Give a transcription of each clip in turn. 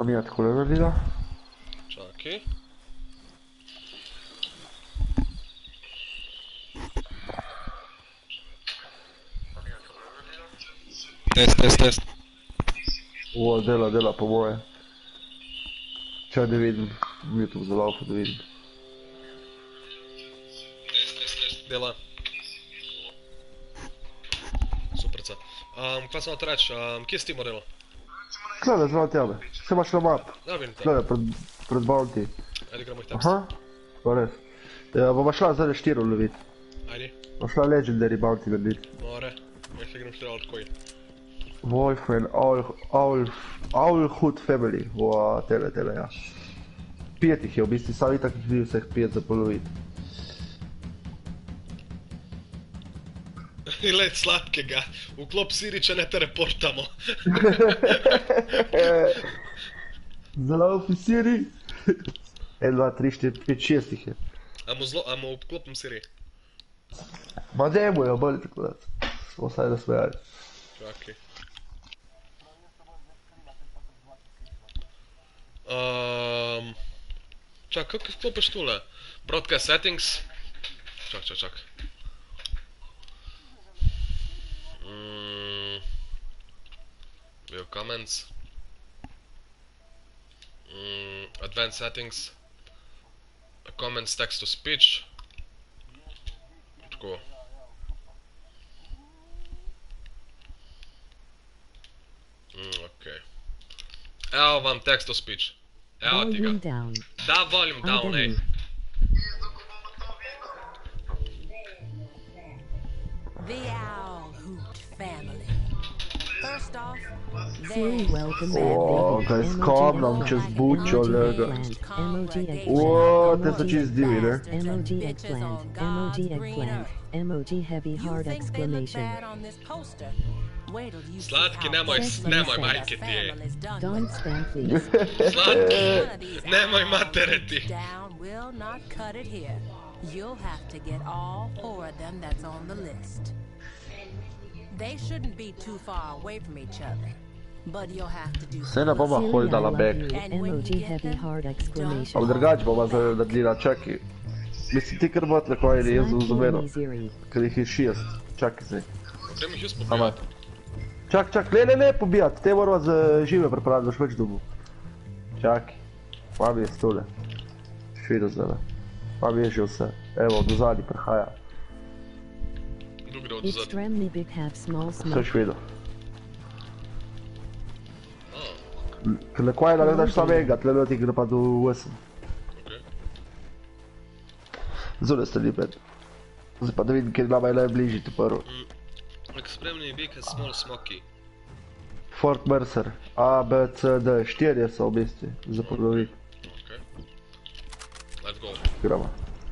Pa mi je tako naredila. Čakaj. Test. O, dela po moje. Čaj da vidim, YouTube za laufu da vidim. Test, dela. Superca. Kva sam ti reći, kje si ti Morelo? Gledaj, zelo tebe. Se imaš na map. Da vidim te. Gledaj, pred Bounty. Ajde gremo ih tam. Aha, pa res. Bova šla zdaj 4 lovit. Ajde. Bova šla Legendary Bounty narediti. More, ja se grem streljati koji. Wolf and Owl Hood Family. Ua, tele, ja. 5 ih je, v bistvu sam itak ih vidim vseh 5 za poloviti. Let slatkega, vklop Siriča ne te reportamo. Za laufi Siri. 1, 2, 3, 4, 5, 6 ih je. Amo vklopim Siri. Ma dajmo jo, bolje tako da. Smo saj da smejali. Čakaj. Čak, kako vklopiš tule? Broadcast settings? Čak. View comments. Advanced settings. Comments text to speech. Tako. Okej. Evo vam text to speech. Evo ti ga. Da, volume down, ej. The Owl Hoot family. First off, Siri, welcome O, kaj skomnam čez bučo, lega. O, te so čez divi, ne? Emoji eggplant, emoji heavy heart exclamation. Slatki, nemoj majke ti, ej. Don't spam please. Slatki, nemoj matereti. down will not cut it here. You'll have to get all 4 of them that's on the list. They shouldn't be too far away from each other, but you'll have to do Se ne bova Siri, I holdala love back. you, emoji heavy heart exclamation. Ali drugače bova naredila, čakaj. Mislim ti kar botle kaj ili jaz razumeno. Ker jih je 6. Čakaj zdaj. Grem jih jaz Ama. pobijati. Čak, ne pobijati, te moramo za žive prepraviti, boš več dobil. Čakaj. Mam je stole. Švido zdaj. Mam je že vse. Evo, do zadnji prehaja. Kdo gre od zadnji? Extremely big have small Vse smoke. švido. Ker nekaj da ne daš samo enega, tle ti gre pa do 8. Okej. Zole ste lipet. Zdaj pa da vidim, kjer nama je najbližji tu prvo. Extremely big has small smoky. Fort Mercer. A, B, C, D. 4 so v bistvu. Za ponovit. Okej. Let's go. Gremo.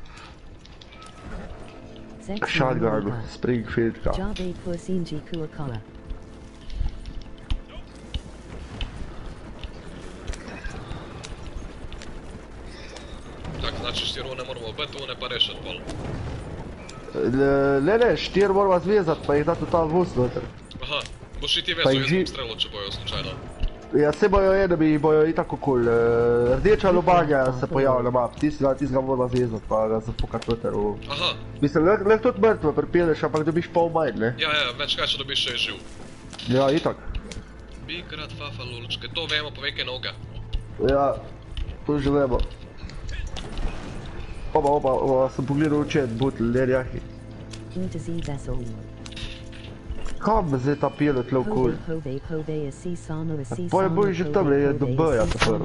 Shotgun, Springfield ka. Job 8 Pusinji Kuakala. Tak, znači 4 one moramo obeti, one pa rešati pol. Ne, 4 moramo zvezat, pa jih dati tam vus noter. Aha, boš i ti Pa vezu, jih jaz bom strelil, če bojo slučajno. Ja, se bojo enemi, bojo i tako kul. Rdeča lobanja se pojavlja na map, tistega moramo zvezat, pa ga zafukat noter v... Aha, Mislim, lahko tudi mrtve pripeleš, ampak dobiš pol manj, ne? ja, več kaj, če dobiš še živ. Ja, itak. Bikrat fafa lulučke, to vemo, povej kaj noga. Ja, to že vemo. Oba, sem pogledal v chat, butl, lerjahi. Intizi vessel. Kam me zdaj ta pele tle v kul? Poje boji že tam, je do B-ja te prvo.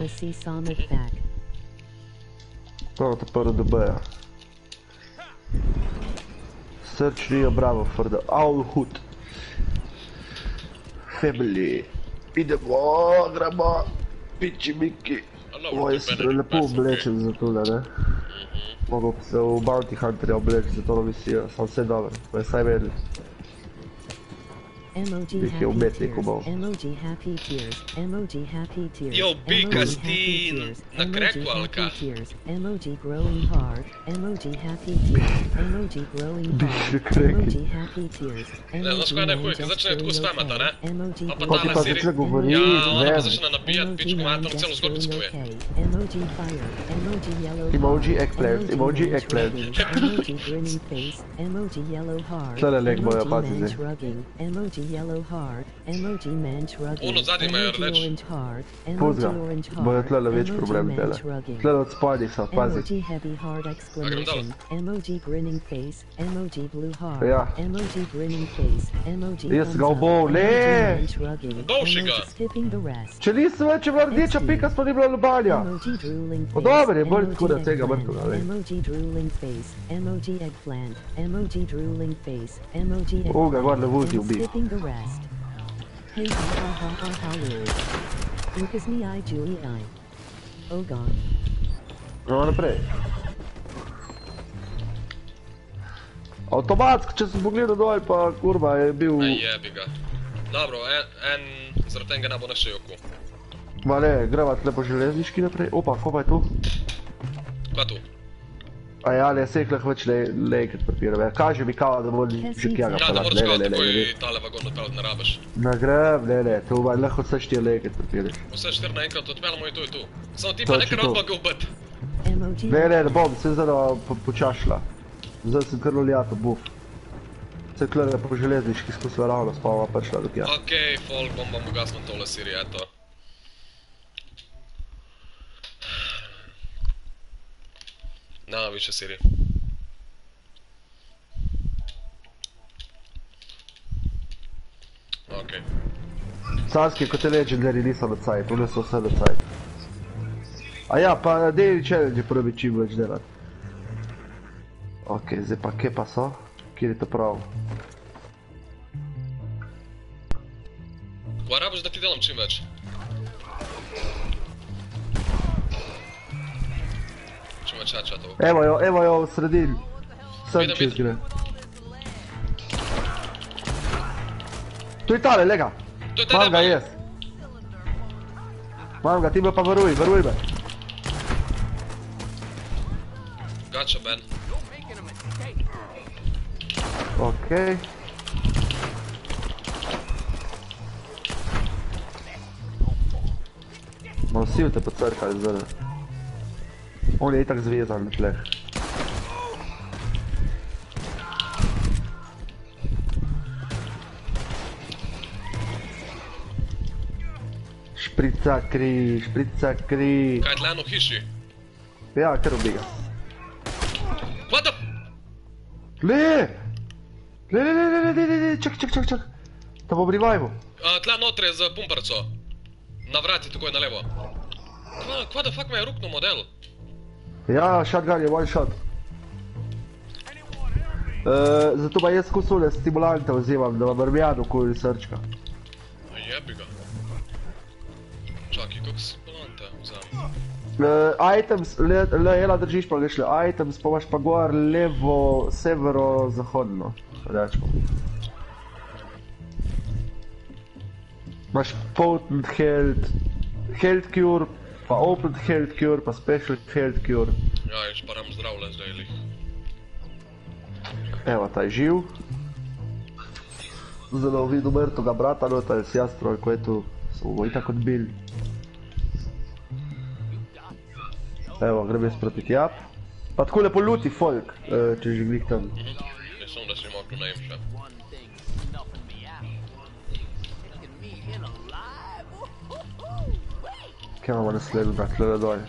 Prvo te prvo do B-ja. Search Rio Bravo for the Owl Hood Family. Idemo, gremo, piči miki. Ovo se lepo oblečem za tole, ne? Mogo bi se v Bounty Hunterja obleči za tole misijo, sam vse dobro, pa je saj vedeli. Emoji Nek je happy umetnik tears. ubal. Emoji happy tears. Emoji happy tears. Jo, bika Emoji si happy tears. na kreku, Emoji ali happy kaj? tears. Emoji growing hard. Emoji happy tears. Emoji growing Biš hard. kreki. Emoji happy tears. Ne, znaš kaj je najhuj, ker začne tako spamata, ne? Emoji Pa Ko ti tale pa Siri. začne govoriti, Ja, ona pa vem. začne nabijati, pičko mater, celo zgodbico pove. Emoji fire. Emoji yellow Emoji heart. eggplant, emoji eggplant. Emoji grinning face. Emoji yellow heart. Tlele leg bojo, Emoji pazi man zdaj. shrugging. Emoji yellow heart. Emoji man shrugging. Ono zadnji imajo Emoji rdeč. orange heart. Pust ga, Emoji orange heart. bojo tlele več Emoji problem man tele. shrugging. Tlele od spodnjih so, pazi. Emoji heavy heart exclamation. Emoji grinning face. Emoji blue heart. Ja. Emoji grinning face. Emoji Jaz thumbs ga up. ubol, ne! Emoji man shrugging. Ubol si ga. Emoji skipping the rest. Če nisem več, je bila rdeča pika, sploh ni bila lubanja. Emoji drooling O, face. dobro je, bolj Emoji tako da tega eggplant. mrtvega, glej. Emoji drooling face. Emoji eggplant. Emoji drooling face. Emoji O, ga gor ne vozi, and ubi. skipping the rest. Hey ha ha ha ha ha lol. Lucas me I Julie I. Oh god. No, naprej. Avtomatsko, če sem pogledal dol, pa kurva je bil... Aj jebi ga. Dobro, en zaradi tega ne bo naše joku. Ma ne, greva tle po železniški naprej. Opa, ko pa je tu? Kva tu? A ja, ne, seh lahko več lejket papirove. Kaže mi kao, da bo že kja ga Ja, da palat. moraš kao Ne, takoj tale vagon odpeljati, ne rabiš. ne grem, ne, tu lahko vse 4 lejket papirješ. Vse 4 naenkrat odpeljamo in tu je tu. Samo ti To pa je nekaj to. rok pa ga ubiti. Emoji. Ne bom, se zdaj počašla. Zdaj sem kar luljato, buf. Se klede po železniški skusila ravno, spava prišla do kja. Okej, folk, bom ugasnil tole Siri, eto. Na, više Siri. Okej. Carski kot je legendary niso na cajt, one so vse na cajt. A ja, pa daily challenge je prvi čim več delati. Ok, zdaj pa kje pa so? Kjer je to prav? Kva rabiš da ti delam čim več? Čim več chatov. Evo jo v sredini. Sem Vidim, čez vidim. gre. Tu je tale, lega. To je taj Mam ga debel. jaz. Mam ga, ti me pa varuj me. Gotcha, Ben. Okej. No, vsi te pocrkali zdaj. On je itak zvezan na tleh. Šprica kri. Kaj je tle eno v hiši? Ja, kar ubiga. What the... Le, čak. Da bom revival. Tle notre z pumparco. Na vrati takoj na levo. Kva the fuck me je ruknul model? Ja, shotgun je one shot. Zato pa jaz kusule stimulante vzimam, da vam armijanu kuj srčka. A jebi ga. Čakaj, kako stimulante vzam? Items, ela držiš pa greš le items, pa imaš pa gor levo, severo-zahodno, rečemo. Imaš potent health, health cure, pa open health cure, pa special health cure. Ja, jaz param zdravle zdaj lih. Evo, ta je živ. Zdaj bom videl mrtvega brata, no, ta je sjastroj, ko je tu, smo ga itak odbili. Evo, grem jaz proti tja. Pa tako lepo luti folk, če že glih tam. Jaz sem, da si mogel najem še. Kaj imamo naslednjo, da tle dol?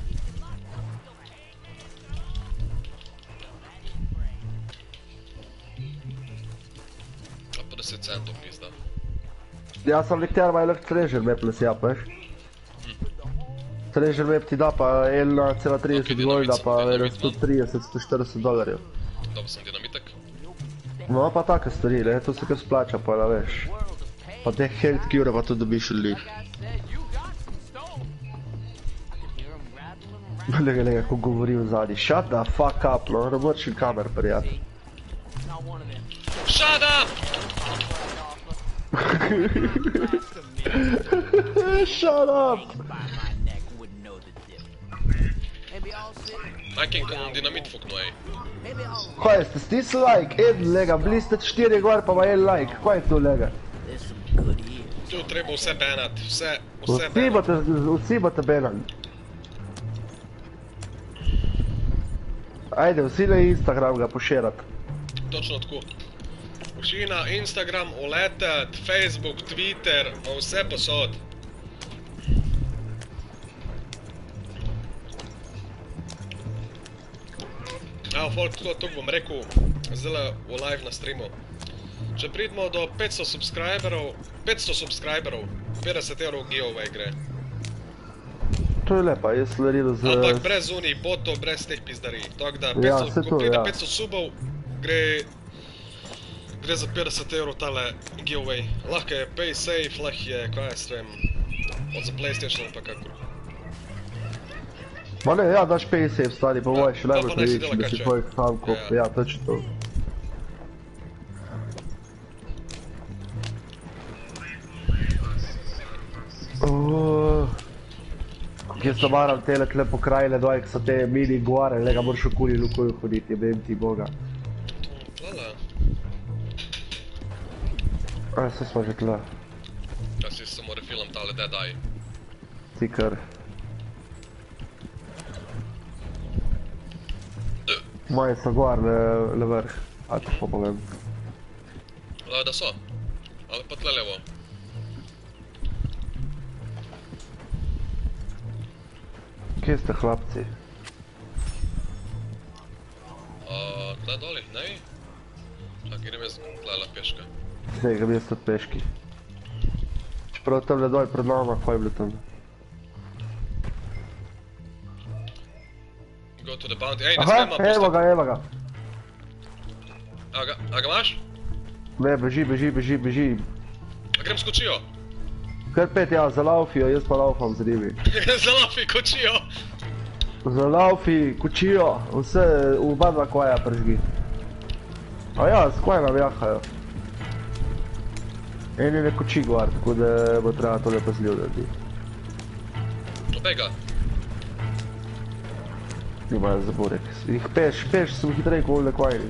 A pa 10 centov pizda. Ja sam nekter imajo lahko treasure map lesjap, veš? Treasure map ti da pa 1,30 golda, pa 130-140 dolarjev. Dobil sem dinamitek. No pa take stvari, ne, to se kar splača, pa da veš. Pa te health cure pa to dobiš od njih. Lega, ko govori v zadnji. Shut the fuck up, no, robočni kamer, prijatelj. Shut up! Shut up! Majken ko bom dinamit fuknul, ej. Kaj ste stisnili like? En lega, bili ste 4 gor pa ima en like. Kaj je to lega? Tu treba vse banat, vse Vsi bote banat. Ajde, vsi na Instagram ga poširat. Točno tako. Vsi na Instagram, uletet, Facebook, Twitter, vse posod. Evo, folk, to bom rekel zdaj v live na streamu. Če pridemo do 500 subscriberov, 50 evrov giveaway gre. To je lepa, jaz sem naredil z... Ampak brez unih botov, brez teh pizdarij. Tako da, ko pride 500 subov, gre za 50 evrov tale giveaway. Lahko je pay safe, lahko je, kaj jaz vem, od za PlayStation ali pa kakor. Ma ne, ja, daš pay safe stari, pa moj še najbolj priličen, da si tvojih hamkov, ja, točno to. Jaz sem maral tele tle pokrajine doj, ko so te mini gore, lega moraš okoli lukuju hoditi, vem ti boga. Tlala. A, vse smo že tle. Ja si samo refilam tale RedDead2. Ti kar. Moje so gor le vrh, ali pa povem. Da so, ali pa tle levo. Kje ste hlapci? Tle doli, ne vi? Čak, grem jaz tlele peška. Zdaj, grem jaz tudi peški. Čeprav tam le doj pred nama, kaj je bilo tam? Go to the bounty, ej, ne smema pustiti. Aha, evo ga. A ga imaš? Ne, beži. A grem s kočijo? Kar pet, ja, zalaufijo, jaz pa laufam z njimi. Zalaufi kočijo! Zalaufi, kočijo, vse, oba dva koja pržgi. A ja, s koja nam jahajo. En je ne koči gor, tako da bo treba tole pazljiv narediti. Opej ga. Nimajo zaborek. Jih peš sem hitrej kot ovdje kojni.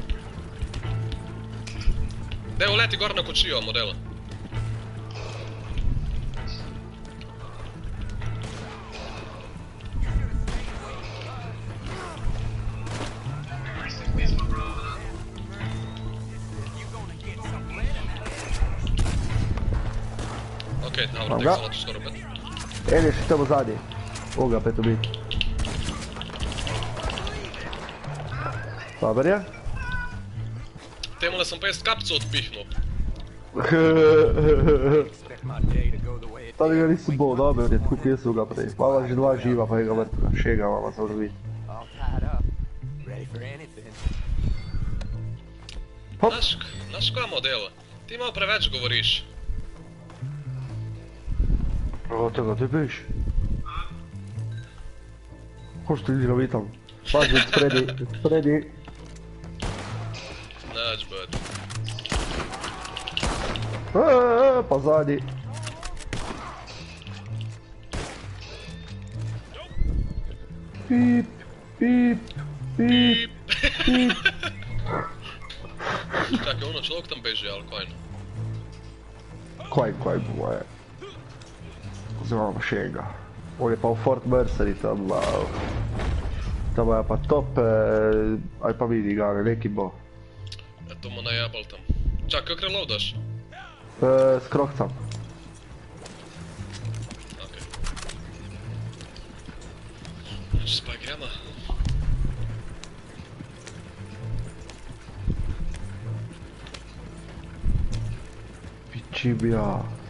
Dej uleti gor na kočijo, model. Okej, dobro, tek se to skoro bet. En je še tamo zadnji. Oga, pet ubit. Dobar je? Temule sem pa jaz kapco odpihnul. Tali ga nisem bol, dober je, tako kje so ga prej. Pa ima že dva živa, pa je ga mrtva. Šega mama se vrvi. Znaš kaj model? Ti malo preveč govoriš. Evo tega, ti biš? Ko što ti ga vitam? Pazi, spredi. Nač, bud. Pa zadnji. Pip. Čakaj, ono človek tam beži, ali kojno? Kaj bo moje? Vzimamo še enega. On je pa v Fort Mercery tam, tam je pa top, aj pa vidi ga, neki bo. Ja, to mu najebal tam. Čak, kak reloadaš? S krokcam. Okej. Če spaj gremo. Pičibija.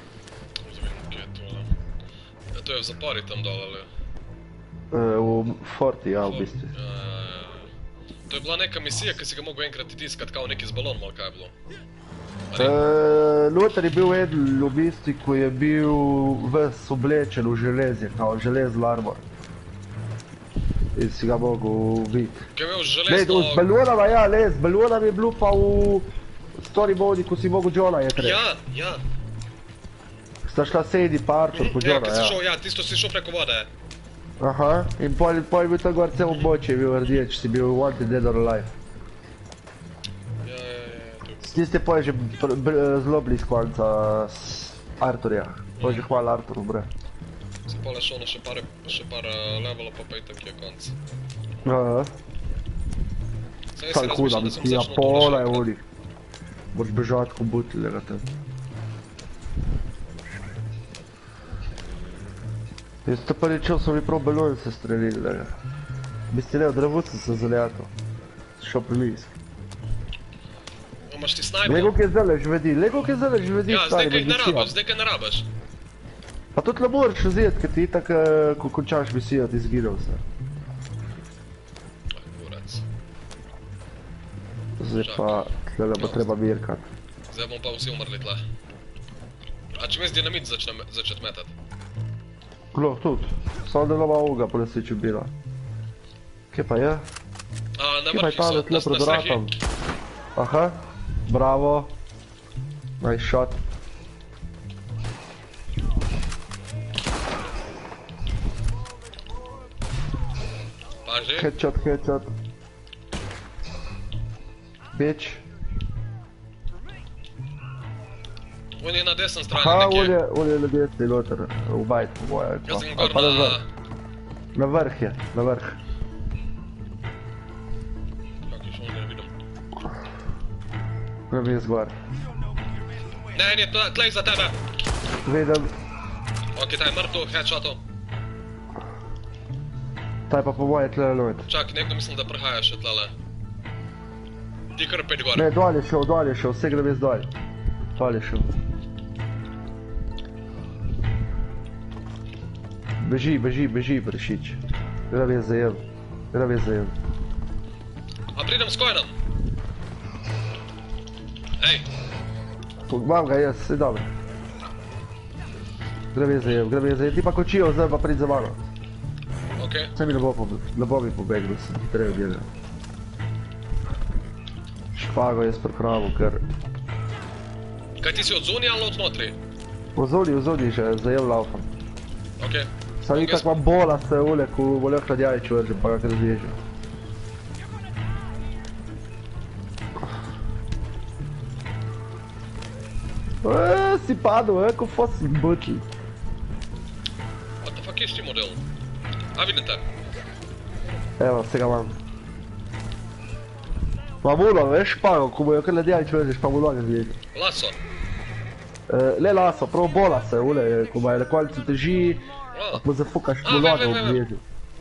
To je v zapori tam dol, ali? V Forti, ja, v bistvu. To je bila neka misija, ki si ga mogel enkrat itiskat, kao neki z balonom, ali kaj je bilo? Noter je bil eden v bistvu, ko je bil ves oblečen v železje, kao železni armor. In si ga mogel ubiti. Kaj je imel železno... Z balonama, ja, z balonami je bil pa v story modi, ko si mogel Johna je treba. Ja. sta šla sedi pa Artur po Ja, Johna, kad si šel, ja, tisto si šel preko vode. Aha, in pol je bil tam gor cel območje, je bil rdeč, si bil wanted dead or alive. Ja, tu. Tiste pol je že zelo bliz konca Arturja. To je že hvala Arturu, bre. Se pole šel na še par levelov, pa itak je konc. Aha. Saj huda misija, pola je voli. Moraš bežati ko butljega tam. Jaz to pa rečel, so mi prav balon se strelili, lega. Biste ne, od dravuca se zaljato. Šel prilisk. Imaš ti snajper? Lego kje zdaj žvedi, Ja, zdaj stari, kaj ne misija. rabaš, zdaj kaj ne rabaš. Pa tudi ne moraš vzeti, ker ti itak, ko končaš misijo, ti zginil vse. Kurac. Zdaj pa, tlele bo treba mirkat. Zdaj bomo pa vsi umrli tle. A če mes dinamit začet metat? Klo, tudi. Samo da nova ovoga po nesreči bila. Kje pa je? Na Kje pa je vrhi ta, so, da tle pred vratom? Aha, bravo. Nice shot. Paži. Headshot. Bitch. On je na desni strani Aha, nekje. on je na desni noter, v bajt po boja. Jaz sem gor na... Na vrh je, na vrh. Čakaj, še on ga ne vidim. Grem jaz gor. Ne, tlej za tebe. Vidim, Ok, ta je mrtv, headshotov. taj pa po boje tle lojt. Čak, nekdo mislim, da prehaja še tlele. Ti kar pet gor. Ne, dol je šel, vse grem jaz dol. Dol je šel. Beži, brešič. Grem jaz zajem. A pridem s kojnom? Ej, Imam ga jaz, je dobro. Grem jaz zajem, ti pa kočijo, zdaj pa prid za mano. ok. Saj mi ne bo mi pobegnil, sem hitreje od njega. Špago jaz prehravu, ker... Kaj ti si od zunija ali od notri? Ozoni že, zajem laufam. Ok. Sam itak imam bola se ule, ko voljo hladjajič vržem, pa ga razježem. Si padel, ko fosil butli. What the fuck is ti model? A vidim te. Evo, vse ga imam. Imam ulo, veš špago, ko bojo kar hladjajič vržeš, pa mu noge zježem. Laso. Le laso, prav bola se ule, ko ima na koncu teži, mu zafukaš mu noge obježi.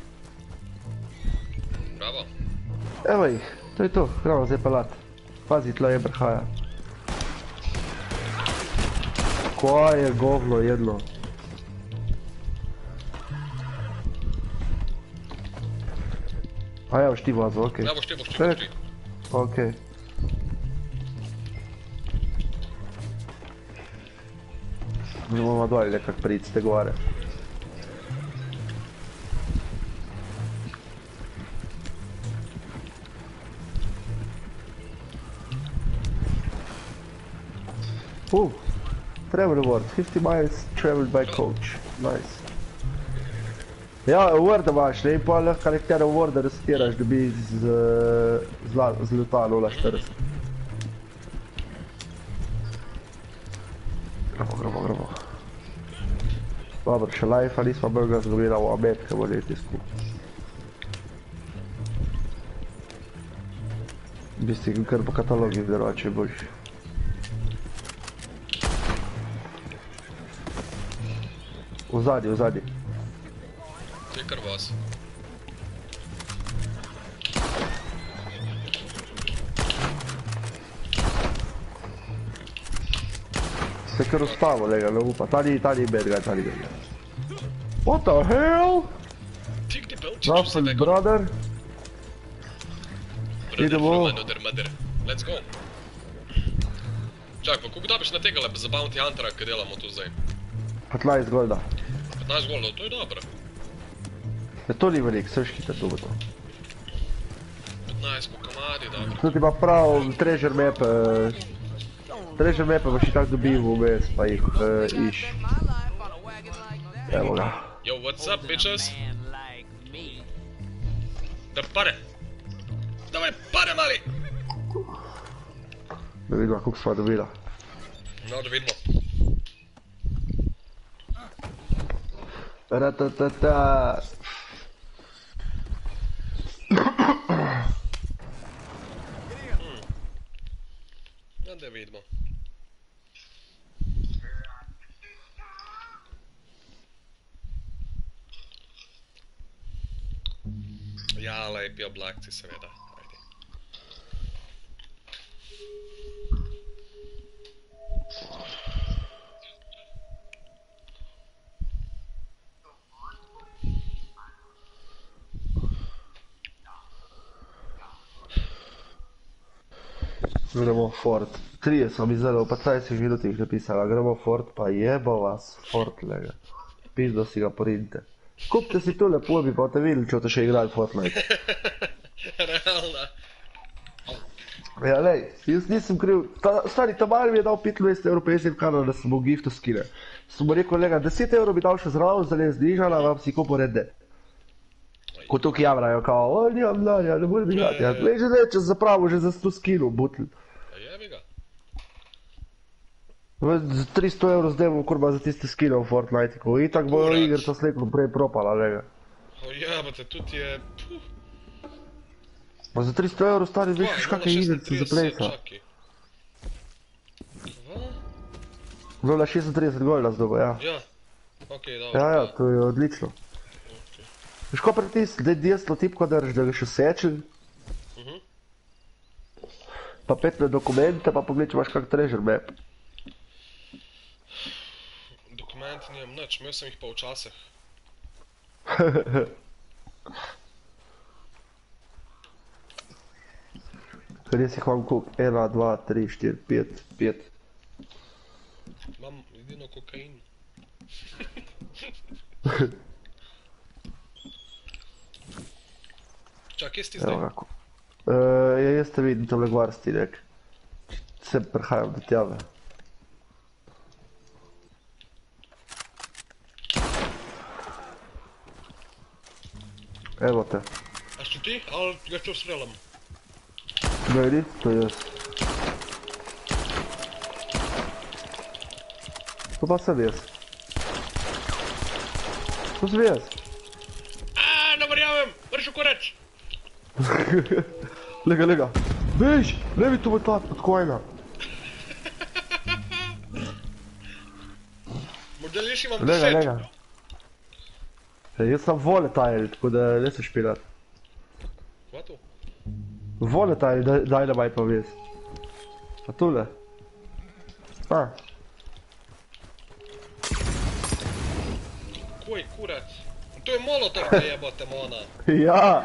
Bravo. Evo jih, to je to, gremo zdaj pelat. Pazi, tla je brhaja. Kaj je govno jedlo? A ja, boš ti vazil, okej. Ja, boš ti. Okej. Ne bomo doli nekak prid ste gore. Travel reward, 50 miles traveled by coach. Nice. Ja, award imaš, ne, in pa lahko karakter award resetiraš, da bi z leta 0.40. Gremo. Dobro, še life-a nismo brga zgubila v Amerike, bo leti skupaj. V bistvu, kar po katalogi veroče je boljši. V zadnji. To je kar vas. Se kar uspavo, lega, ne upa. Ta ni bad guy. What the hell? Tik ti pelčič Nothing, vse brother. Idemo. Let's go. Čak, pa koliko dobiš na tega lepa za Bounty Huntera, kaj delamo tu zdaj? 15 golda. 15 goldov, to je dobro. Ja, to ni velik, se škita tu bo to. 15 po komadi, dobro. Tu ti pa prav treasure map, treasure map pa še tako dobil vmes, pa jih iš. Evo ga. Yo, what's up, bitches? Da pare! Davaj pare, mali! Da vidimo, koliko sva dobila. No, da vidimo. Ratatata. Ja, da vidimo. Ja, lepi oblakci, seveda. Ajde. Gremo fort. 3 so mi zdaj v 15 minutih napisala. Gremo fort, pa jebo vas. Fort, lega. Pizdo si ga porinte. Kupite si to lepo, bi pa te videli, če boste še igrali Fortnite. Realno. Ja, lej, jaz nisem kriv. Stari, ta bar mi je dal 25 € 50 kanal, da sem mu giftu skine. Sem mu rekel, lega, 10 € bi dal še zraven, zdaj je znižala, vam si kupo RedDead. Ko tukaj javrajo, kao, o, nimam denarja, ne morem igrati. Lej, že ne, če zapravo, že za 100 skinu, butl. Jebi ga. Z 300 € zdaj bom kurba za tiste skine v Fortnite-ku. Itak bo igrica slejko prej propala, lega. O jebate, tudi je... Pa za 300 € stari, veš kakve igrice za plejsa. 0,36 golda zdobo, ja. Ja, okej, dobro. Ja, to je odlično. Veš ko pritisni, da je desno tipko drži, da ga še sečil. Pa petne dokumente, pa pogled, če imaš kak treasure map. Dokumenti nimam nič, imel sem jih pa včasih. Res jih imam kup, 1, 2, 3, 4, 5, 5. Imam edino kokain. Čak, kje si ti zdaj? Jaz te vidim tole gvarsti, nek. Se prihajam do tjave. Evo te. A si ti, ali ga čo strelam? Ne vidi, to je jaz. To pa sem jaz. To sem jaz. Ne verjamem, vrš v koreč. Lega, lega. Veš, ne bi to metat pod kojna. Modeliš imam 10. Lega, lega. Jaz sem volatile, tako da ne se špilat. Kva to? Volatile, daj da maj pa ves. Pa tule. Koj, kurac. To je molotov, da jebote mona. Ja.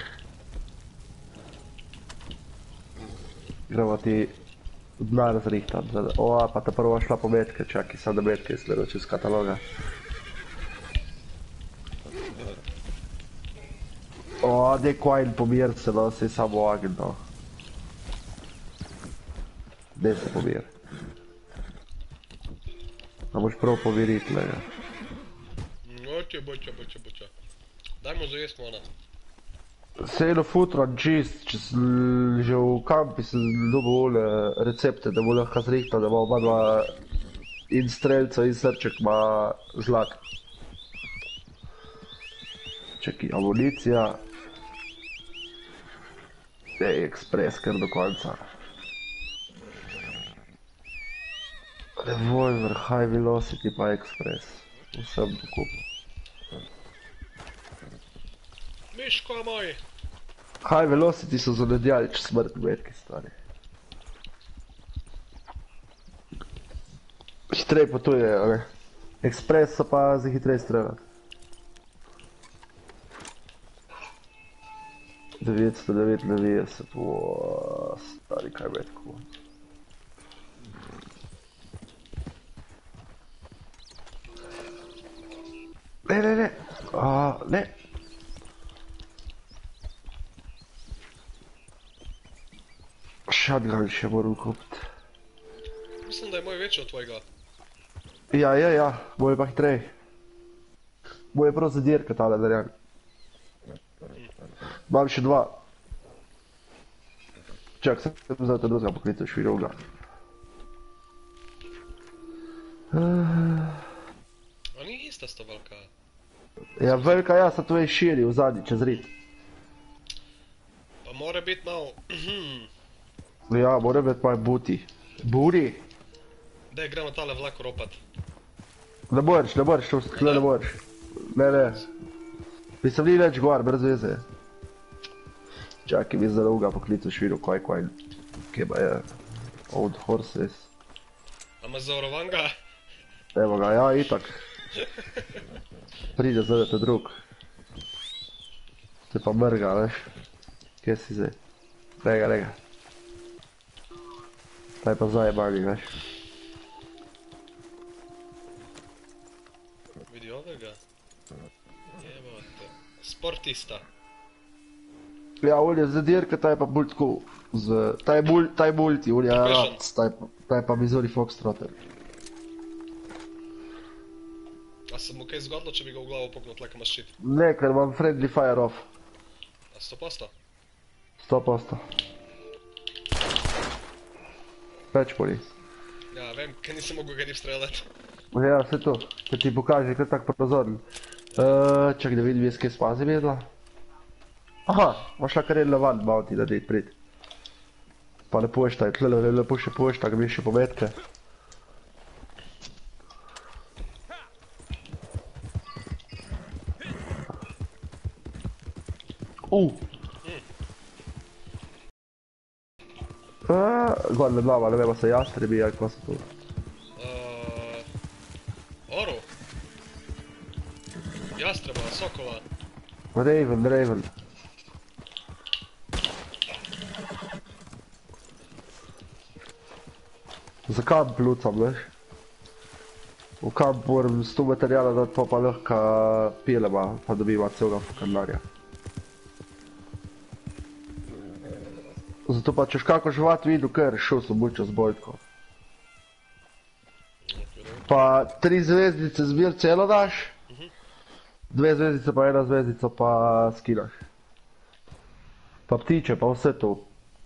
Gremo ti denar zrihtat. Oa, pa ta prva šla po metke, čaki, sam da metke izgledal čez kataloga. O, ne coin pomir se, no, se je samo ogen, no. Ne se pomir. A moš prav pomirit, lega. Boča. Daj mu zajest mona. Se eno futro, čist, če sem že v kampi sem dobil recepte, da bo lahko zrihtal, da ima oba dva in strelca in srček ima zlak. Čekaj, amunicija. Ekspres, kar do konca. Revolver, high velocity pa ekspres. Vsem pokupil. Miško moj. High velocity so zanedjalič smrt metki stari. Hitrej potujejo, ne? Ekspres so pa za hitrej streljati. 999, oooo, stari kaj metko. Ne. Ne. Shotgun še moram kupiti. Mislim, da je moj večji od tvojega. Ja, moj je pa hitrej. Moj je prav za dirka tale darjan. Imam še 2. Čak, sem zdaj te drugega poklical šviroga. A ni ista sta velika? Ja, velika ja, sad to je širi v zadnji, čez rit. Pa mora biti malo... Ja, mora biti malo buti. Buri? Daj, gremo tale vlak ropat. Ne bojiš, ne bojiš. Ne. Mislim, ni več gor, brez veze. Čakaj, mi zdaj druga poklical šviru, kaj. Kjeba je? Old horses. A ima zavarovanga? Evo ga, ja, itak. Pride zdaj te drug. Te pa mrga, veš. Kje si zdaj? Rega. Taj pa zajebani, veš. Vidi ovega. Jebote. Sportista. Ja, on je za dirka, taj pa bolj tako. Taj multi, on je rac, taj pa Missouri Foxtrotter. A se mu kaj zgodilo, če bi ga v glavo poknul tleka ma ščit? Ne, ker imam friendly fire off. A 100%? 100%. Več poli. Ja, vem, kaj nisem mogel ga ni streljati. Ja, vse to, ker ti pokaže, kaj tak prozorn. Čak da vidim, jaz kaj spazi vedela. Aha, imaš lahko redno van, bounty, da dejt prid. Pa ne poštaj, tle lepo še poštaj, ga mi še pometke. Gor ne blava, ne vemo se jastrebi, ali kva se to. Oro? Jastreba, sokola. Raven. Za kamp lucam, veš? V kamp moram 100 materijala dati, pa lahko pilema, pa dobiva celega fukarnarja. Zato pa češ kako živat vidu, ker šel sem bučo z bojtko. Pa 3 zvezdice zbir celo daš, 2 zvezdice pa 1 zvezdica pa skinaš. Pa ptiče, pa vse to.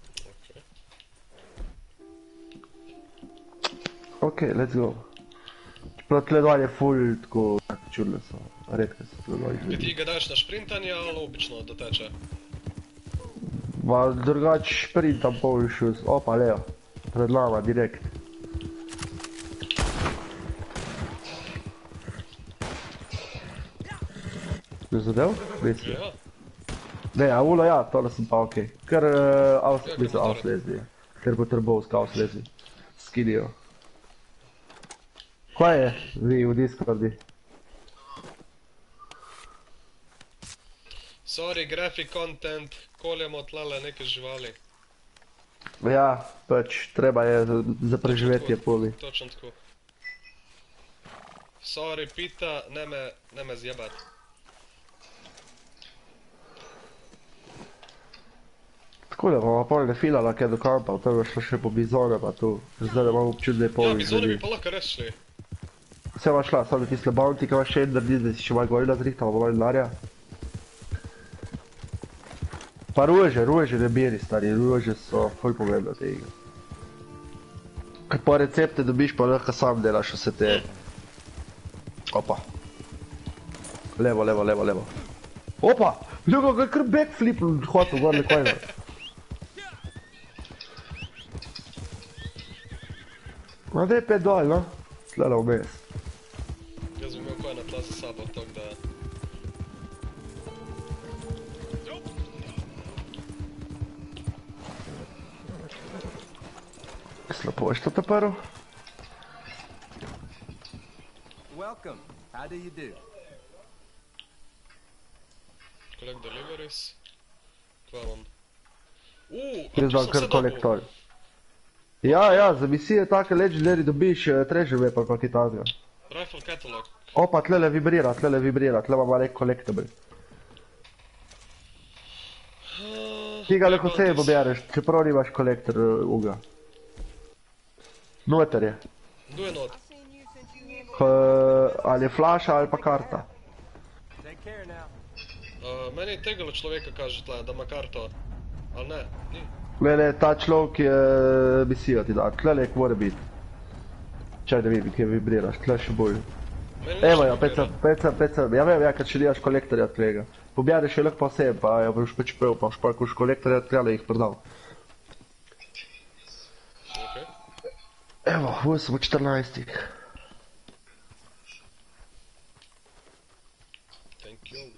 Ok, let's go. Čeprav tle dol je full tako čudne so, redke so tle dol Kaj ti ga daš na šprintanje ali obično da teče? Ma drugač šprintam pol šus, opa Leo, pred nama direkt. Je zadev? Mislim. Ja. Ne, a ulo ja, tole sem pa okej. Ker auslezi, ker bo trbovska auslezi. Skinijo. Kaj je vi v Discordi? Sorry, graphic content, koljemo tlele neke živali. Ja, pač treba je za preživetje poli. Točno tako. Sorry, Pita, ne me zjebat. Tako da bomo pol ne filala kaj do kampa, v tega šlo še po bizone pa tu. Zdaj da imamo občutne poli. Ja, bizone bi pa lahko res šli. Vse ima šla, samo tisle bounty, kaj imaš še en narediti, da si še malo gorila zrihtala, bo malo denarja. Pa rože ne beri, stari, rože so ful pomembne te igre. Kaj pa recepte dobiš, pa lahko sam delaš vse te... Opa. Levo. Opa! Ljubo, kaj kar backflip hotel gor nekaj. Ma daj 5 dol, no? Tlele vmes. Jaz bi imel kaj na tla za sabo, tok da... Slapo, što te prvo? Welcome. How do you do? Collect deliveries. Kva vam? Jaz dam kar kolektor. Ja, za misije take legendary dobiš treasure weapon pa kaj takega. Rifle catalog. Opa, tlele vibrira, tle imamo nek collectible. Ti ga lahko sebi pobjereš, čeprav nimaš kolektor uga. Noter je. Kdo je not? Ali je flaša ali pa karta. Take care now. Meni je tegalo človeka kaže tle, da ima karto. Ali ne? Ni. Ne, ta človek je misijo ti da. Tle nek mora biti. Čaj da vidim, kje vibriraš, tle še bolj. Evo jo, 5 ja vem, ja, kad še nimaš kolektorja od tega. Pobjadeš je lahko posebej, pa jo boš pač prv, pa špa koš kolektorja od tega jih prodal. Evo, ovo smo 14. Thank you.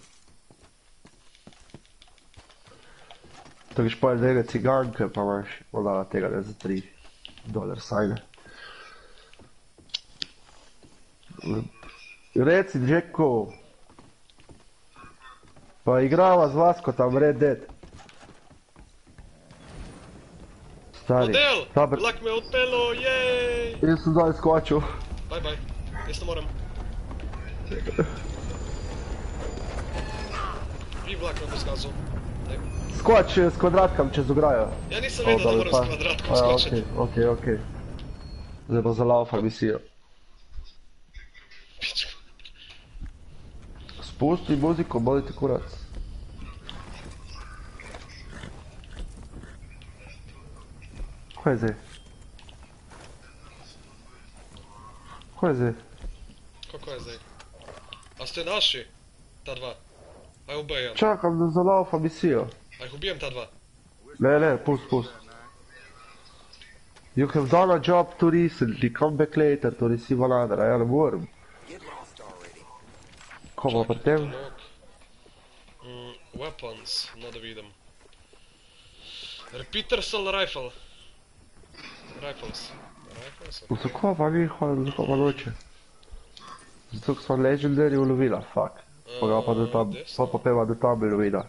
To greš pa tega ciganke, pa imaš, voda tega ne za $3 sajne. Reci, Jacko. Pa igrava z Vasko tam RedDead. Stari. Model! Vlak me odpelo, jej! Jaz sem zdaj skočil. Bye. Jaz ne morem. Vi vlak me bo skazal. Skoč s kvadratkam čez ograjo. Ja nisem vedel, da moram s kvadratkom skočiti. Okej. Zdaj bo zalaufal misijo. Pičko. Spusti muziko, bodite kurac. Ko je zdaj? Ko je zdaj? Kako je zdaj? A ste naši? Ta dva? Aj ubijem. Čakam da zalaufa misijo. Aj ubijem ta dva. Ne, pust. You have done a job too recently, come back later to receive another, ja ne moram. Ko bo pri tem? Weapons, no da vidim. Repeatersal rifle. Rifles. Zakaj pa ni hodil, zakaj pa noče? Zato, ko smo legendary ulovila, fuck. Pa ga pa do tam, pa peva do tam ulovila.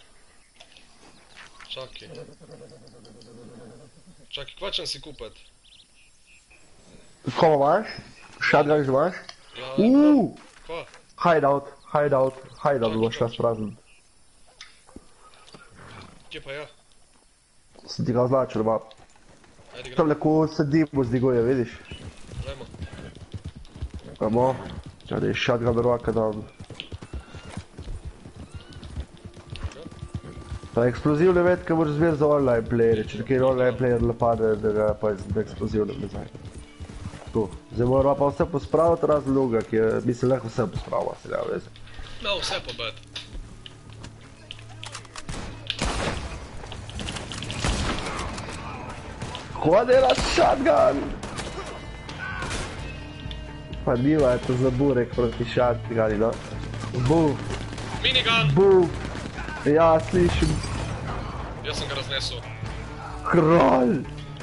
Čakaj. Kva ćem si kupet? Ko imaš? Shotgun že imaš? Kva? Hideout boš šla spraznit. Kje pa ja? Sem ti ga označil, ima. Ajde Tam gremo. neko se dimu zdiguje, vidiš? Ajmo. Ajmo. Čaj da je shotgun roka dam. Pa eksplozivne metke moraš zbirati za online playere, če nekaj online player napade, da ga pa z eksplozivnem nazaj. Tu. Zdaj moramo pa vse pospraviti razen Luga, ki je, mislim, lahko vse pospravimo, se nema veze. No, vse pobed. Ko delaš shotgun? Pa nima je to za burek proti shotguni, no. Minigun! Ja, slišim. Jaz sem ga raznesel. Kralj!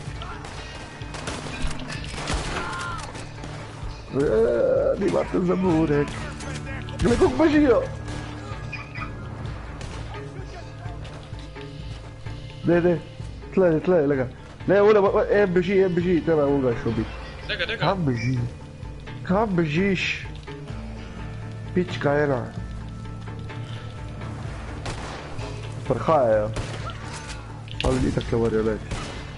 Nimate za burek. Glej, kako bežijo! Ne, tle, lega. Ne, en beži, treba uga še ubiti. Dega. Kam bežiš? Pička ena. Prhajajo. Ali ni tako morajo reči.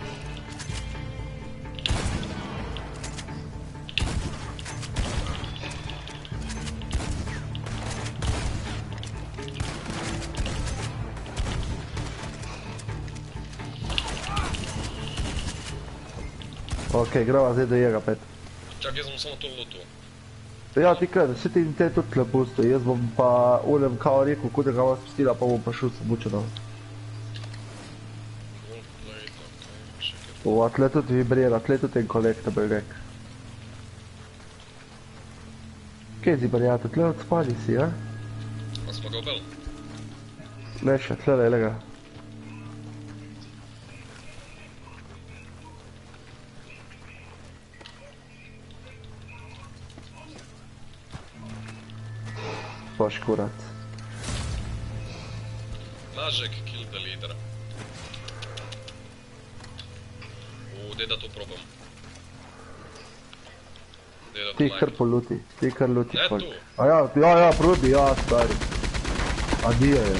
Okej, greva zdaj do njega, Pet. Čak, jaz bom samo to lootil. Ja, ti kar, vse ti te tudi tle pusti, jaz bom pa unem kao rekel, kuda ga vas spustila, pa bom pa šel se bučo dal. O, tle tudi vibrira, tle tudi en collectible nek. Kje si, prijatelj, tle odspali si, ja? A smo ga ubili? Ne še, tle le ga. Boš kurat. Mažek, kill the leader. Daj da to probam. Ti kar poluti, Ne folk. tu. A ja, probi, ja, stari. Adijo je.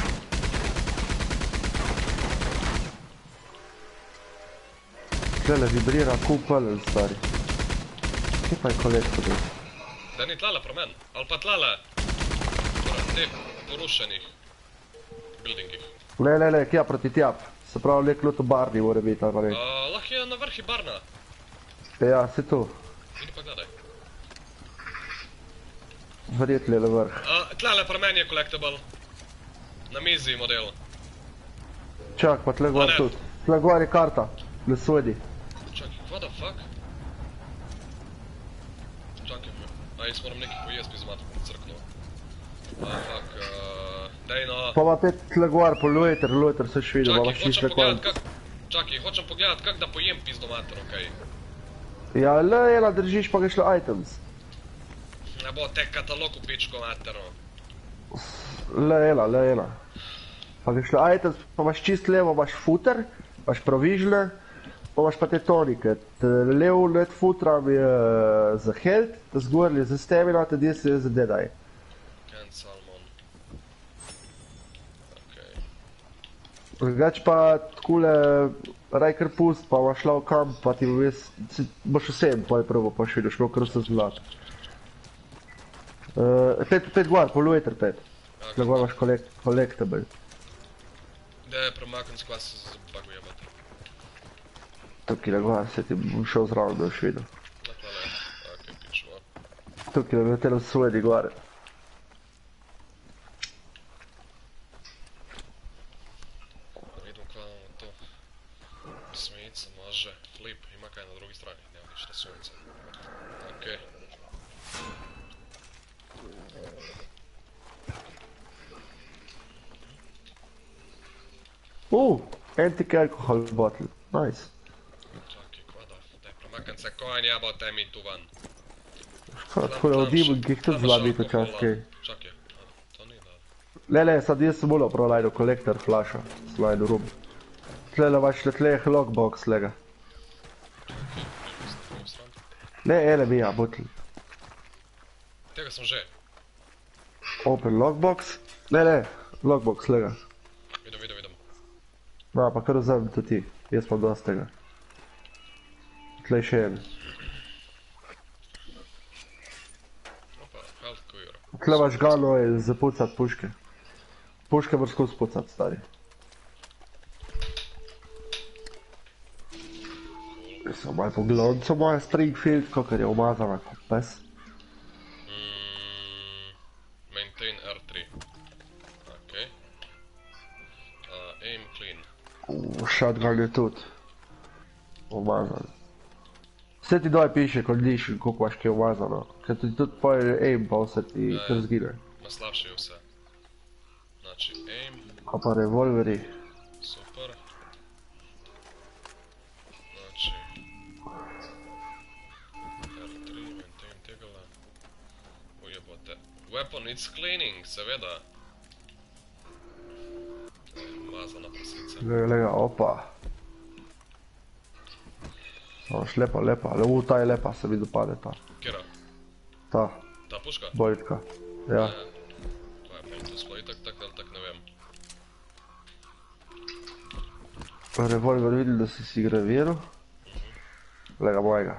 Tlele vibrira kupel, stari. Kje pa je kolektor? Da ni tlele pro men, ali pa tlele te porušenih buildingih. Le, kja proti tjap. Se pravi, lek luto barni mora biti, ali pa ne. Lahko je na vrhi barna. Ja, si tu. Vidi pa gledaj. Verjetno je le vrh. Tlele pro men je collectible. Na mizi model. Čak, pa tle gor tudi. Tle gor je karta. Ne svodi. Čakaj, what the fuck? Čakaj, jaz moram nekaj pojesti bi zmatko crknul. Fuck, daj no. Pa ima pet tle gor po lojter se švidi, pa imaš nič nekaj. Čakaj, hočem pogledat kak da pojem pizdo mater, okej. Ja, le držiš pa ga šle items. Ne bo tek katalog v pičko matero. Le. Pa ga šle items, pa imaš čist levo, imaš footer, imaš provižne, pa imaš pa te tonike. Lev let footram je za health, zgorli je za stamina, te desni je za deadeye. Can salmon. Okej. Drugač pa takole raj kar pust, pa imaš šla v kamp, pa ti boš vsem poj prvo pa še vidiš, kar se zglad. Pet gor, polujter pet. Tle gor imaš collectible. Da je premaknem skva se zabagu jebati. Tukaj le gor, se ti bom šel zraven, da boš videl. Naklale, okej, pičuva. Tukaj le letelo svedi gore. Vidim kva imamo to. Smijica, može, flip, ima kaj na drugi strani, nema ništa sunce. Okej. Anti-alcohol bottle, nice. Čakaj, kva da, daj premaknem se kojen jebote mi tu van. Takole od dimkih tudi zla biti včasih. Čakaj, to ni da. Le, sad jaz sem bolj prolajdo kolektor flasha, slajdo rum. Tlele vaš tle je lockbox lega. Ne, LMI-a, bottle. Tega sem že. Open lockbox. Ne, lockbox lega. Vidim. No, pa kar vzem tudi ti, jaz pa dosti tega. Tle še en. Opa, health cure. Tle vaš gano je zapucat puške. Puške moraš skozi pucat, stari. Samo malo poglonco moja Springfield, kakor je umazana kot pes. Maintain R3. Okej. Aim clean. Shotgun je tudi umazan. Vse ti doj piše condition, koliko imaš kaj umazano. Ker ti tudi poje aim pa vse ti kar zgine. Na slabše je vse. Znači aim. A pa revolveri. Super. Znači R3, maintain tegala. Ujebote. Weapon it's cleaning, seveda. Umazana prasica. Lega, opa. Samoš lepa, ale ta je lepa, se mi dopade ta. Kjera? Ta. Ta puška? Bojitka. Ja. Kaj je to sploh tak, ali tak ne vem. Revolver vidim, da si graviral. Lega mojega.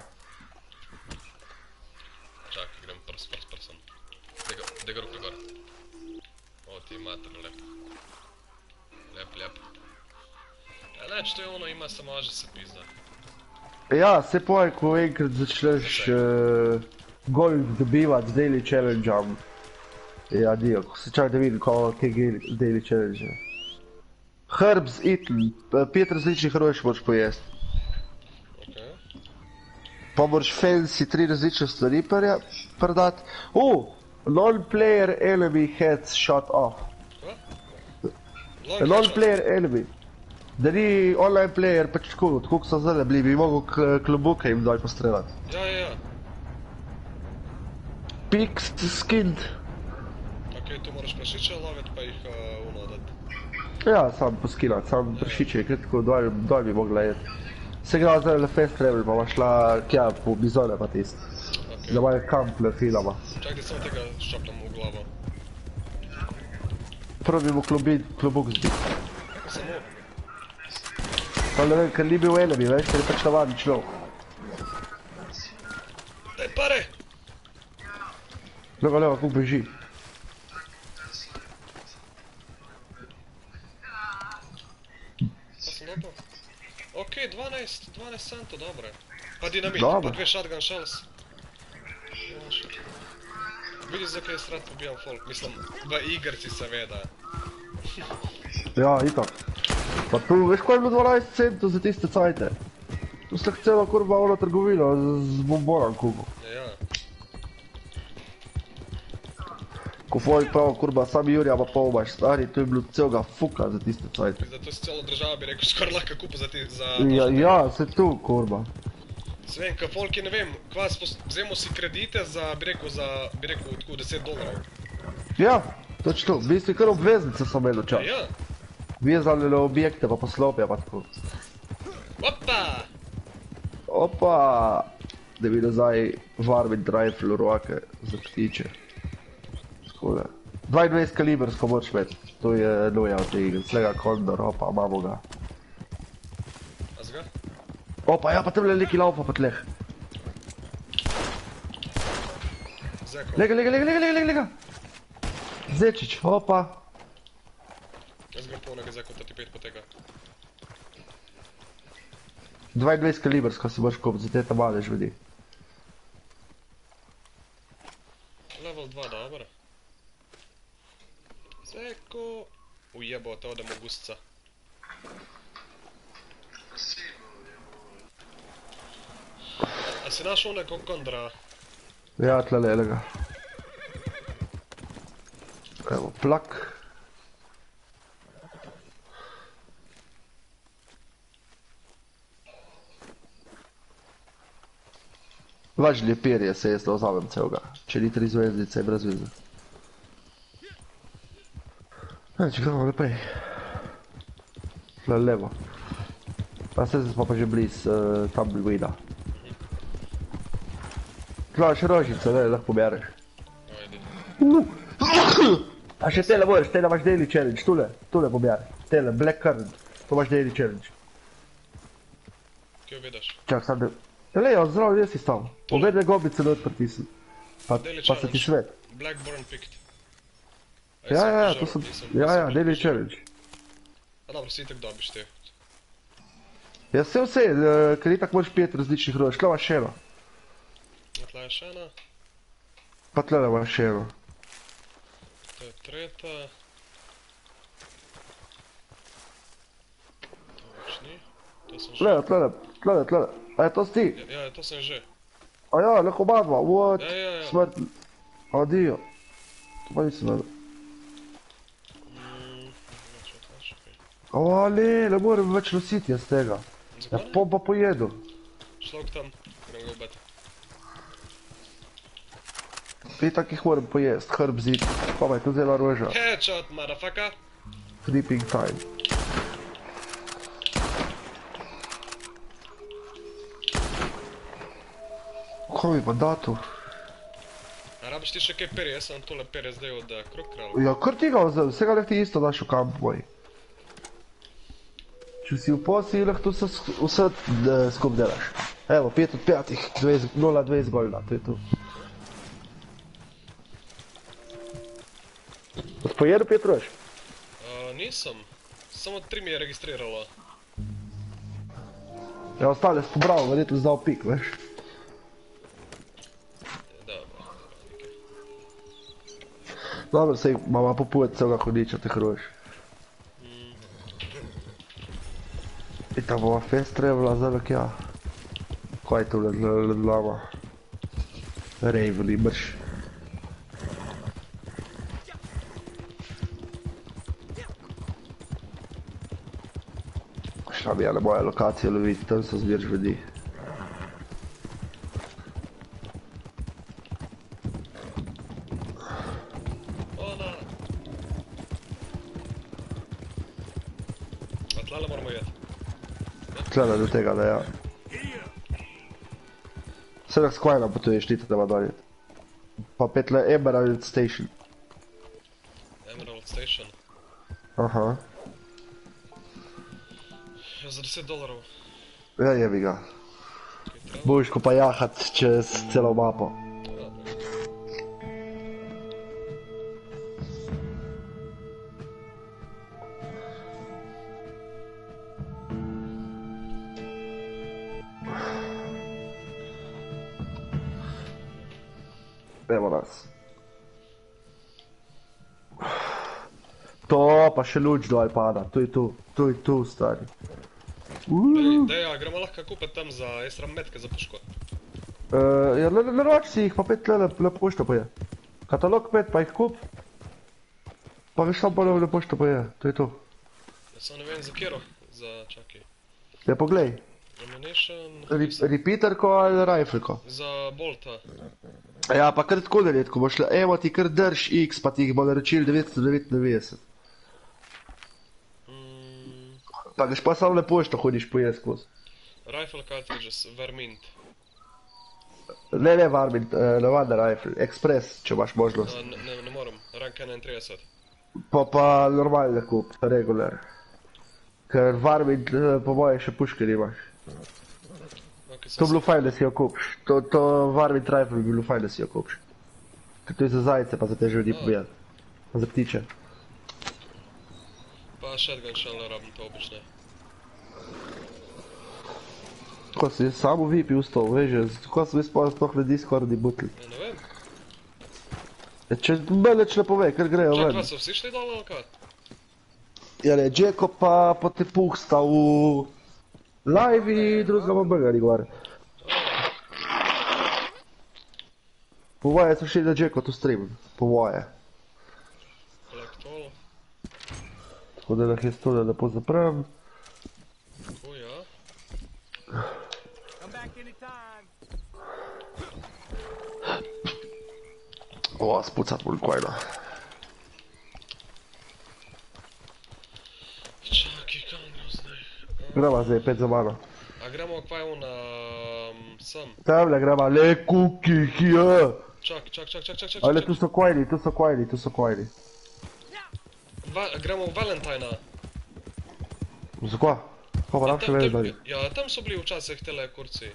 Čakaj, grem prsten. Dega ruke gor. O, ti mater, lep. Lep. Ja, neč, to je ono, ima se može se pizda. Ja, se poje, ko enkrat začneš gold dobivati z daily challenge-om. Ja, dio, ko se čak da vidim, kaj je daily challenge. Herbs eaten, 5 različnih herojev moraš pojesti. Pa moraš fancy 3 različne stvari predati. Non-player enemy heads shot off. Non-player enemy. Da ni online player, pač tako so zdaj bili, bi mogel klobuke jim doj postreljati. Ja. Pigs skinned. Okej, tu moraš prašiče loviti pa jih unodati. Ja, sam poskinati, sam prašiče, kaj tako doj bi mogla jeti. Se igra zdaj na fast travel, pa ima šla kja po bizone pa tist. Da imajo kamp na filama. Čak da samo tega ščapnem v glavo. Prvo bi mu klobuk zbiti. Kako samo? Pa ne vem, ker ni bil enemi, veš, ker je pač navadni človek. Daj pare! Leva, kako beži. Pa sem dobro. Ok, 12 centov, dobre. Pa dinamit, Dobro. pa 2 shotgun shells. Vidiš, zakaj jaz rad pobijam folk, mislim, v igrci seveda. Ja, itak. Pa tu, veš, kaj je bilo 12 centov za tiste cajte? Tu se cela kurba ona trgovina z bombonom kupu. Ja. Ko folk pravo kurba, sami Jurija pa pol imaš stari, to je bilo celega fuka za tiste cajte. Zato si celo država bi rekel, skor lahko kupu za ti, za... Ja, se tu kurba. Se vem, ka folki, ne vem, kva vzemo si kredite za, bi rekel, tako $10. Ja, točno, v bistvu kar obveznice so imeli čas. Ja. Vezali na objekte pa poslopja pa tako. Opa! Opa! Da bi nazaj varmint rifle v roke za ptiče. Tako da. 22 kalibersko moč imeti, to je nuja od te igre, slega kondor, opa, imamo ga. A zga? Opa, ja, pa temle neki laupa po tleh. Zeko. Lega! Zečič, opa. Jaz grem polnega zeko, 35 potega. 22 kalibersko si boš kupiti, za te tam madež vidi. Level 2, dobro. Zeko. Ujebo, te odemo gusca. A si našel neko kondra? Ja, tlele, elega. Evo, plak. Važnje perje se jaz da ozavem celega. Če ni 3 zvezdice, je brez veze. Če gremo naprej. Tle levo. Pa se smo pa že bliz Tumbleweeda. Tle še rožice, lahko bereš. Ajde. A še tele boš, tele imaš daily challenge, tule pobjari. Tele, black currant, to imaš daily challenge. Kje vidiš? Čak, sad da... Lejo, zdravo, gdje si stal? Obedve gobice da odprtisem. Pa se ti svet. Blackburn picked. Ja, to sem... Ja, daily challenge. A dobro, si itak dobiš te. Ja, vse, ker itak moraš 5 različnih rož, tle imaš še eno. Tla je še ena. Pa tle imaš še eno. To je treta. To več ni. To sem že. Tle. A je to si ti? Ja, to sem že. A ja, lahko oba dva, what? Ja. Smrt. Adijo. To pa nisem vedel. Ne morem več nositi jaz tega. Ja, pa pojedu. Šlog tam, grem ga ubeti. Itak jih moram pojest, herb zid. Pa me je tu vzela roža. Headshot, motherfucker! Sleeping time. Kaj mi pa datu? A rabiš ti še kaj perje? Jaz sem tole perje zdaj od krok kralj. Ja, kar ti ga vzel, vsega leh ti isto daš v kamp moj. Če si v posi, lahko vse skup delaš. Evo, 5 od 5, 0,20 golda, to je to. Odpojedu 5 rož? Nisem. Samo 3 mi je registriralo. Ja, ostale si pobral, verjetno zdal pik, veš. Dobro, sej mama popuje celega hodiča teh rož. I ta bova fest trebala zdaj, ja. Kaj je to ledlama? Rejveli, brž. Šla bi ja na moje lokacije loviti, tam so zbirž vedi. Tlele do tega, da ja. Sedaj s Quina potuješ, niti da dolje. Pa petle Emerald Station. Emerald Station? Aha. Ja, za $10. Ja, jebi ga. Boš ko pa jahat čez celo mapo. Evo nas. To pa še luč dol pada, to je tu, stari. Deja, gremo lahko kupiti tam za esram metke za puško. Ja, naroči si jih, pa 5 le pošto poje. Katalog 5 pa jih kup. Pa veš sam pa le pošto poje, to je to. Ja, samo ne vem za kjero, za čakaj. Ja, poglej. Ammunition... Repeaterko ali rifleko? Za bolta. Ja, pa kar tako naredko, boš le, evo ti kar drž X, pa ti jih bo naročil 999. Pa gaš pa sam le pošto hodiš pojet skozi. Rifle cartridges, Vermint. Ne Varmint, navadna rifle, Express, če imaš možnost. Ne moram, rank 31. Pa normalne kup, regular. Ker Varmint po moje še puške nimaš. To bi bilo fajn, da si jo kupiš. To Varmint rifle bi bilo fajn, da si jo kupiš. Ker to je za zajce, pa za te živedi pobijati. Pa za ptiče. Pa shotgun shell ne rabim, to obične. Ko si samo VIP ustal, veš, ko sem sploh na Discordi butli. Ja, ne vem. Če meleč ne pove, ker grejo ven. Čak, so vsi šli dole ali kaj? Ja ne, Džeko pa te puhsta v live i drugega bogari gore. Po moje so šli na Džeko tu stream, po moje. Elektolo. Tako da lahko je stole lepo zaprem. O ja. O, spucat bolj kojno. Čakaj, kam gremo zdaj? Gremo zdaj, 5 za mano. A gremo kvaj na... sam? Tamle gremo, le kuki, hija! Čak. Ale tu so kojni. Gremo v Valentina. Zakaj? Ko pa nam še veš dalje? Ja, tam so bili včasih tele kurci.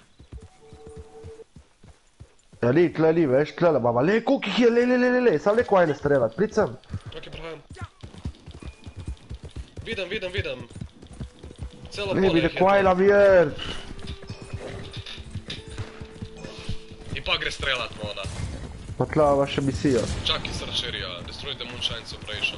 Ja, tle, veš, tle, mama, le kuki, hija, le, sam le kojne strelat, prid sem. Ok, prihajam. Vidim. Celo Ne, pole vidi, jih je kojna tu. vjer. I pa gre strelat ona. Pa tle vaša misija. Čaki srčerija, destroy the moonshine's operation.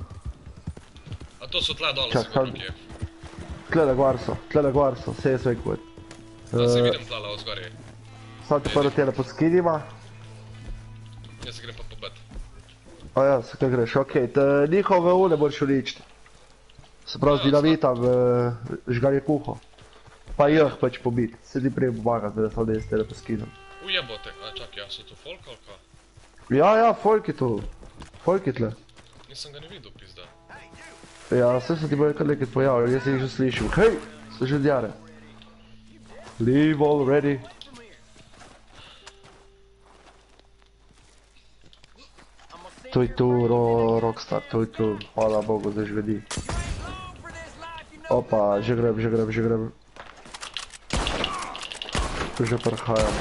A to so tle dole Čak, sigurno kje. Tle gor so, vse je svoj kvot. Da se vidim tlala ozgorje. Sam ti prvo tele pod skidima. Jaz se grem pa pobet. A ja, se kaj greš, okej, njihove ule moraš uničiti. Se pravi z dinamitom žganje kuho. Pa jih pač pobiti, se ti prej pomagati, da sam da jaz tele pod skidam. Ujebote, a čak, ja, so tu folk ali ka? Ja, folk je tu. Folk je tle. Nisem ga ne videl, pizda. Ja, sve se ti bojo kar nekaj pojavljal, jaz jih že slišal. Hej, so že djare. Leave already. To je tu, Rockstar, to je tu, hvala Bogu za žvedi. Opa, že grem. Tu že prhajam.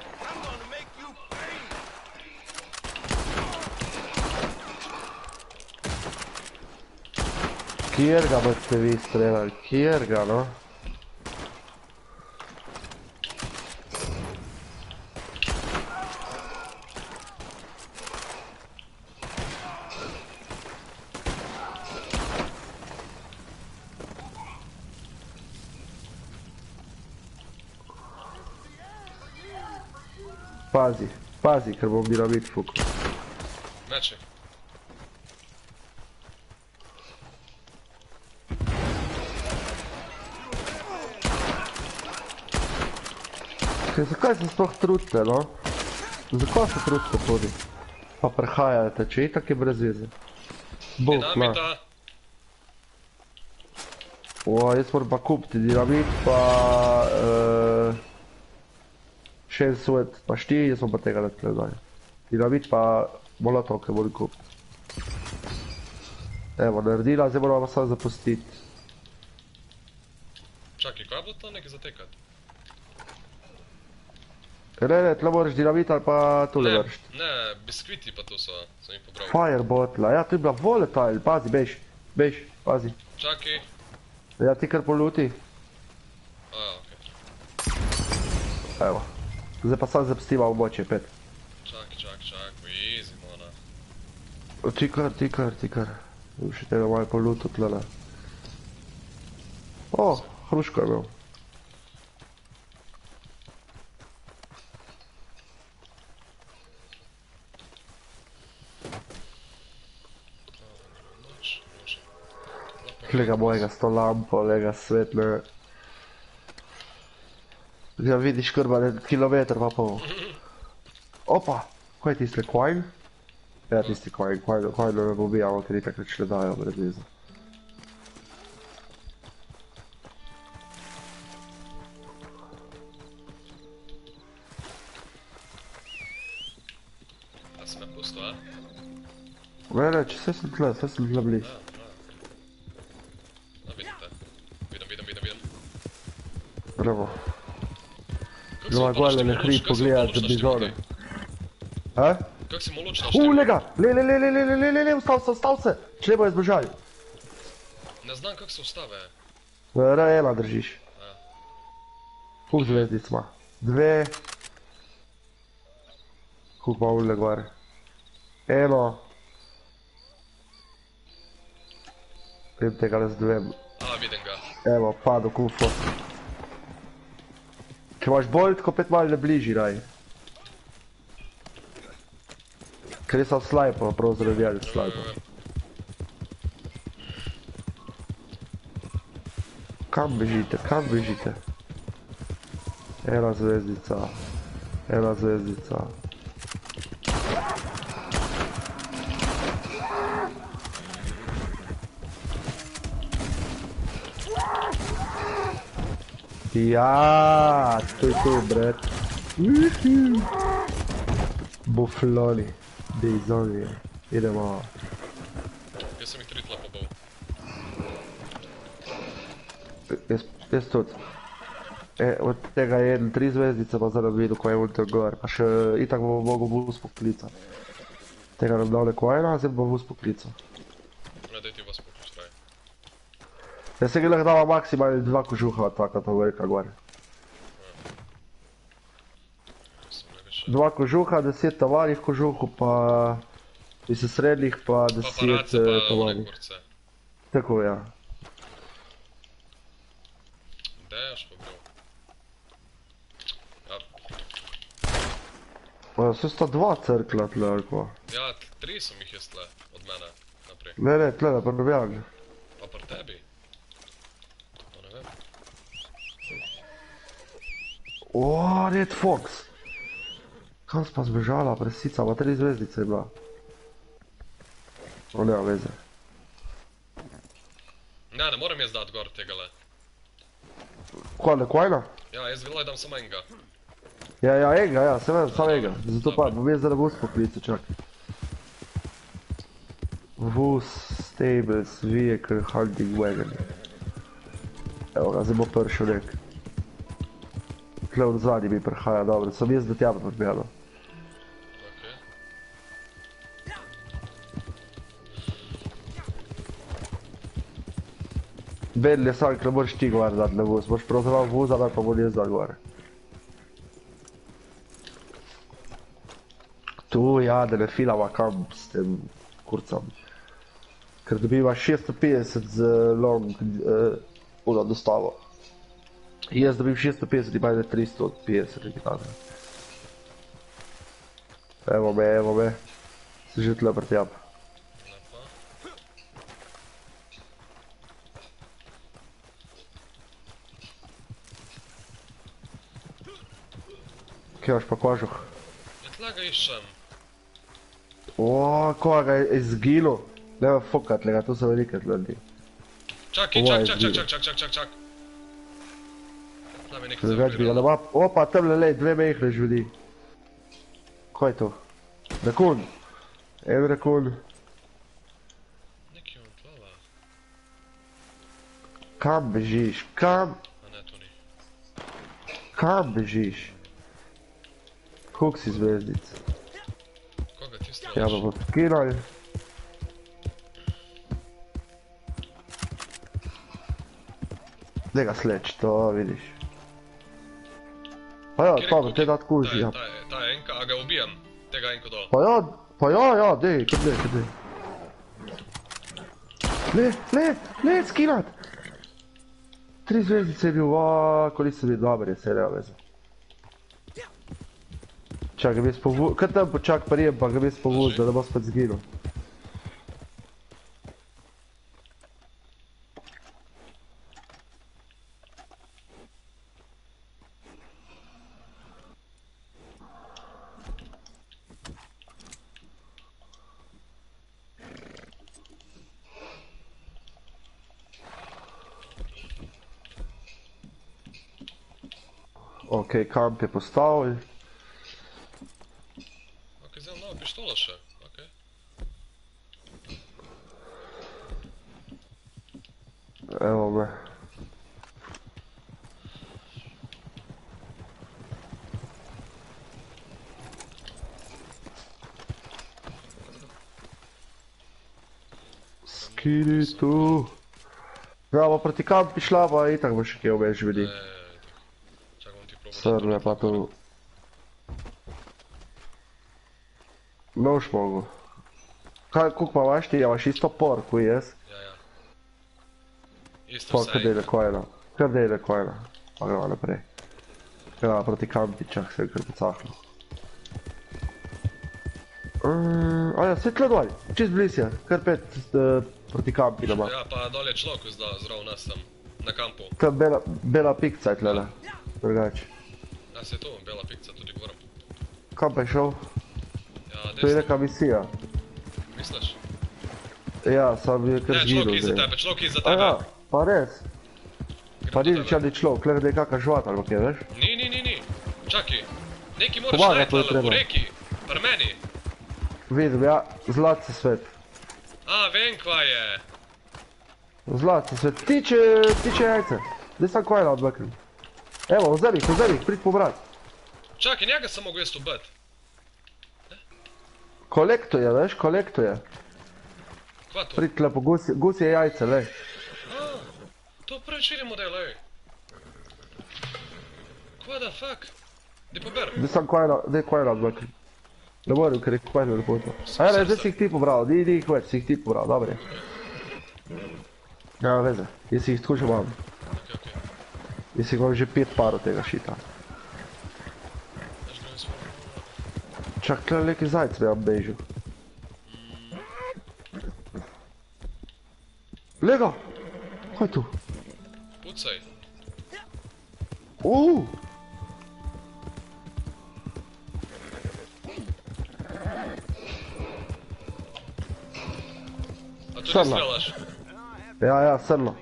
Kjer ga boste vi streljali, kjer ga, no? Pazi, ker bom dinamit fukal. Neče. Zakaj se sploh trudite, no? Zakaj se trudite tudi? Pa prehajate, če itak je brez veze. Bog, na. Dinamita. Jaz moram pa kupiti dinamit, pa... Šen suet, pa šti, jaz bom pa tega nekaj dalje. Dinamit pa molotov, ki moram kupiti. Evo, naredila, zdaj moramo pa samo zapustiti. da nekaj zatekat. Ne, tle moraš dinamit ali pa tule vršt. Ne, biskviti pa to so, sem jih pobral. Firebotla, ja, to je bila volatile, pazi, bež, pazi. Čakaj. Ja, ti kar poluti. Okej. Evo. Zdaj pa sam zapstiva v moče, pet. Čak, easy, mona. Ti kar. Še tega malo polutu tlele. O, hruško je imel. Lega mojega s to lampo, lega svetlo. Ja, vidiš krba, kilometr pa pol. Opa, kaj je tiste, coin? Ja, tisti coin ne pobijamo, ker itak neč ne dajo, brez veze. A si me pusto, a? Ne, vse sem tle bliž. Vidim. Bravo. Doma gole na hrib pogledati za bizone. A? Kako si moloč naštel? Lega! Le, vstav se! Če ne bojo zbežali. Ne znam kako se ustave. R1 držiš. Koliko zvezdic ima? 2. Koliko ima ule gore? 1. Vidim tega le z 2. Vidim ga. Evo, padu kufo. Če imaš bolj, tako pet malo ne bliži, raj. Ker je sam slajpo, prav zaredjali slajpo. Kam bežite? Ena zvezdica. Ja, to je to, bret. Bufloni. Dejzonije. Idemo. Jaz sem jih 3 tla pobal. Jaz tudi. Od tega je 3 zvezdice, pa zdaj videl, ko je ultra gor. Pa še itak bomo mogel bus poklicat. Tega nam dal neko ena, zdaj bomo bus poklicat. Ne, daj ti vas poklic, raj. Jaz se ga lahko dava maksimalno 2 kožuha, taka to velika gor. 2 kožuha, 10 tavalih kožuhov, pa iz srednjih pa 10 tavalih. Tako, ja. Dejaš pa bro. Se sta 2 crkla tle, ali ko? Ja, 3 sem jih jaz tle, od mene naprej. Ne, tle, pa ne bjag. Pa pri tebi? To ne vem. Oooo, Red Fox! Kam si pa zbežala, presica, pa 3 zvezdice je bila. O, nema veze. Ne moram jaz dati gor tegale. Kaj, nekojna? Ja, jaz vila dam samo enega. Ja, enega, ja, se vem, samo enega. Zato pa, bom jaz zdaj vus poklical, čakaj. Vus, stables, vehicle, hunting wagon. Evo ga, zdaj bo pršel nek. Tle od zadnji mi prihaja, dobro, sem jaz do tja pribjalo. Vedel je sam, ker ne moraš ti gor dati na vuz, boš pravzaprav vuza, da pa bom jaz dati gore. Tu, ja, da ne filava kam s tem kurcam. Ker dobiva 650 z long dostavo. Jaz dobim 650 in majde 350 nekaj tako. Evo me. Se že tle prtjam. Kje imaš pa kožuh? Ja, tle ga iščem. Oooo, koga ga je izgilo. Nema fokat, lega, tu so velike tledi. Čak. Tle mi nekaj Več bi ga nema. Opa, temle lej, 2 mehne žvedi. Kaj je to? Rakun. En rakun. Nekaj on tlala. Kam bežiš? Kam? A ne, to ni. Kam bežiš? Koliko si zvezdic? Koga ti strelaš? Ja, pa podkinaj. Daj ga sleč, to vidiš. Pa ja, pa te dat kuži, ja. Ta je enka, a ga ubijam. Tega enko dol. Pa ja, dej, kar dej. Le, skinat! 3 zvezdice je bil, koliko se bi dober je serija veze. Čak, ga bi spovuz, kaj tam počak parijem, pa ga bi spovuz, da ne bo spet zginil. Ok, kamp je postavil. Ok, zdaj imam nova pištola še, ok. Evo me. Skini tu. Ja, pa proti kampi šla, pa itak bo še kje obeš vidi. Srne pa tu. Nož mogu. Koliko pa imaš ti? Imaš isto por, koji jaz? Ja. Isto vse. Kar dejle kojena. Kar dejle kojena. Pa gremo naprej. Gremo proti kampi, čak se kar pocahlo. Aja, sve tle dol. Čist bliz je. Kar 5 proti kampi doma. Ja, pa dol je človek zdrav nas tam. Na kampu. To je bela pikca je tlele. Drugače. Ja, se je to, bela pikca, tudi govorim. Kam pa je šel? Ja, desno. To je neka misija. Misliš? Ja, sam je kar zginul zdaj. Ne, človek iza tebe. Aja, pa res. Pa ni ničadi človek, gleda da je kaka žvat ali kaj, veš? Ni. Čaki. Neki moraš najti, ali v reki. Pri meni. Vidim, ja, zlat se svet. A, vem kva je. Zlat se svet. Tiče jajce. Zdaj sam kojena odbekrim. Evo, vzeli ih, prid pobrat. Čakaj, njega sam mogu jest ubit. Kolekto je, veš, kolekto je. Kva to? Prid lepo, gusi je jajce, lej. To prvi širi model, ej. Kva da fuck? Di pober? Zdaj sam kojena odbekrim. Ne moram, ker je kojena lepoto. Ajde, zdaj si jih ti pobral, di jih več, si jih ti pobral, dobre. Ja, veze, jaz si jih tako že imam. Jaz si imam že 5 parov tega šita. Čak, tle neki zajc me vam bežil. Lega! Kaj je tu? Pucaj. A tu ne strelaš? Ja, srno.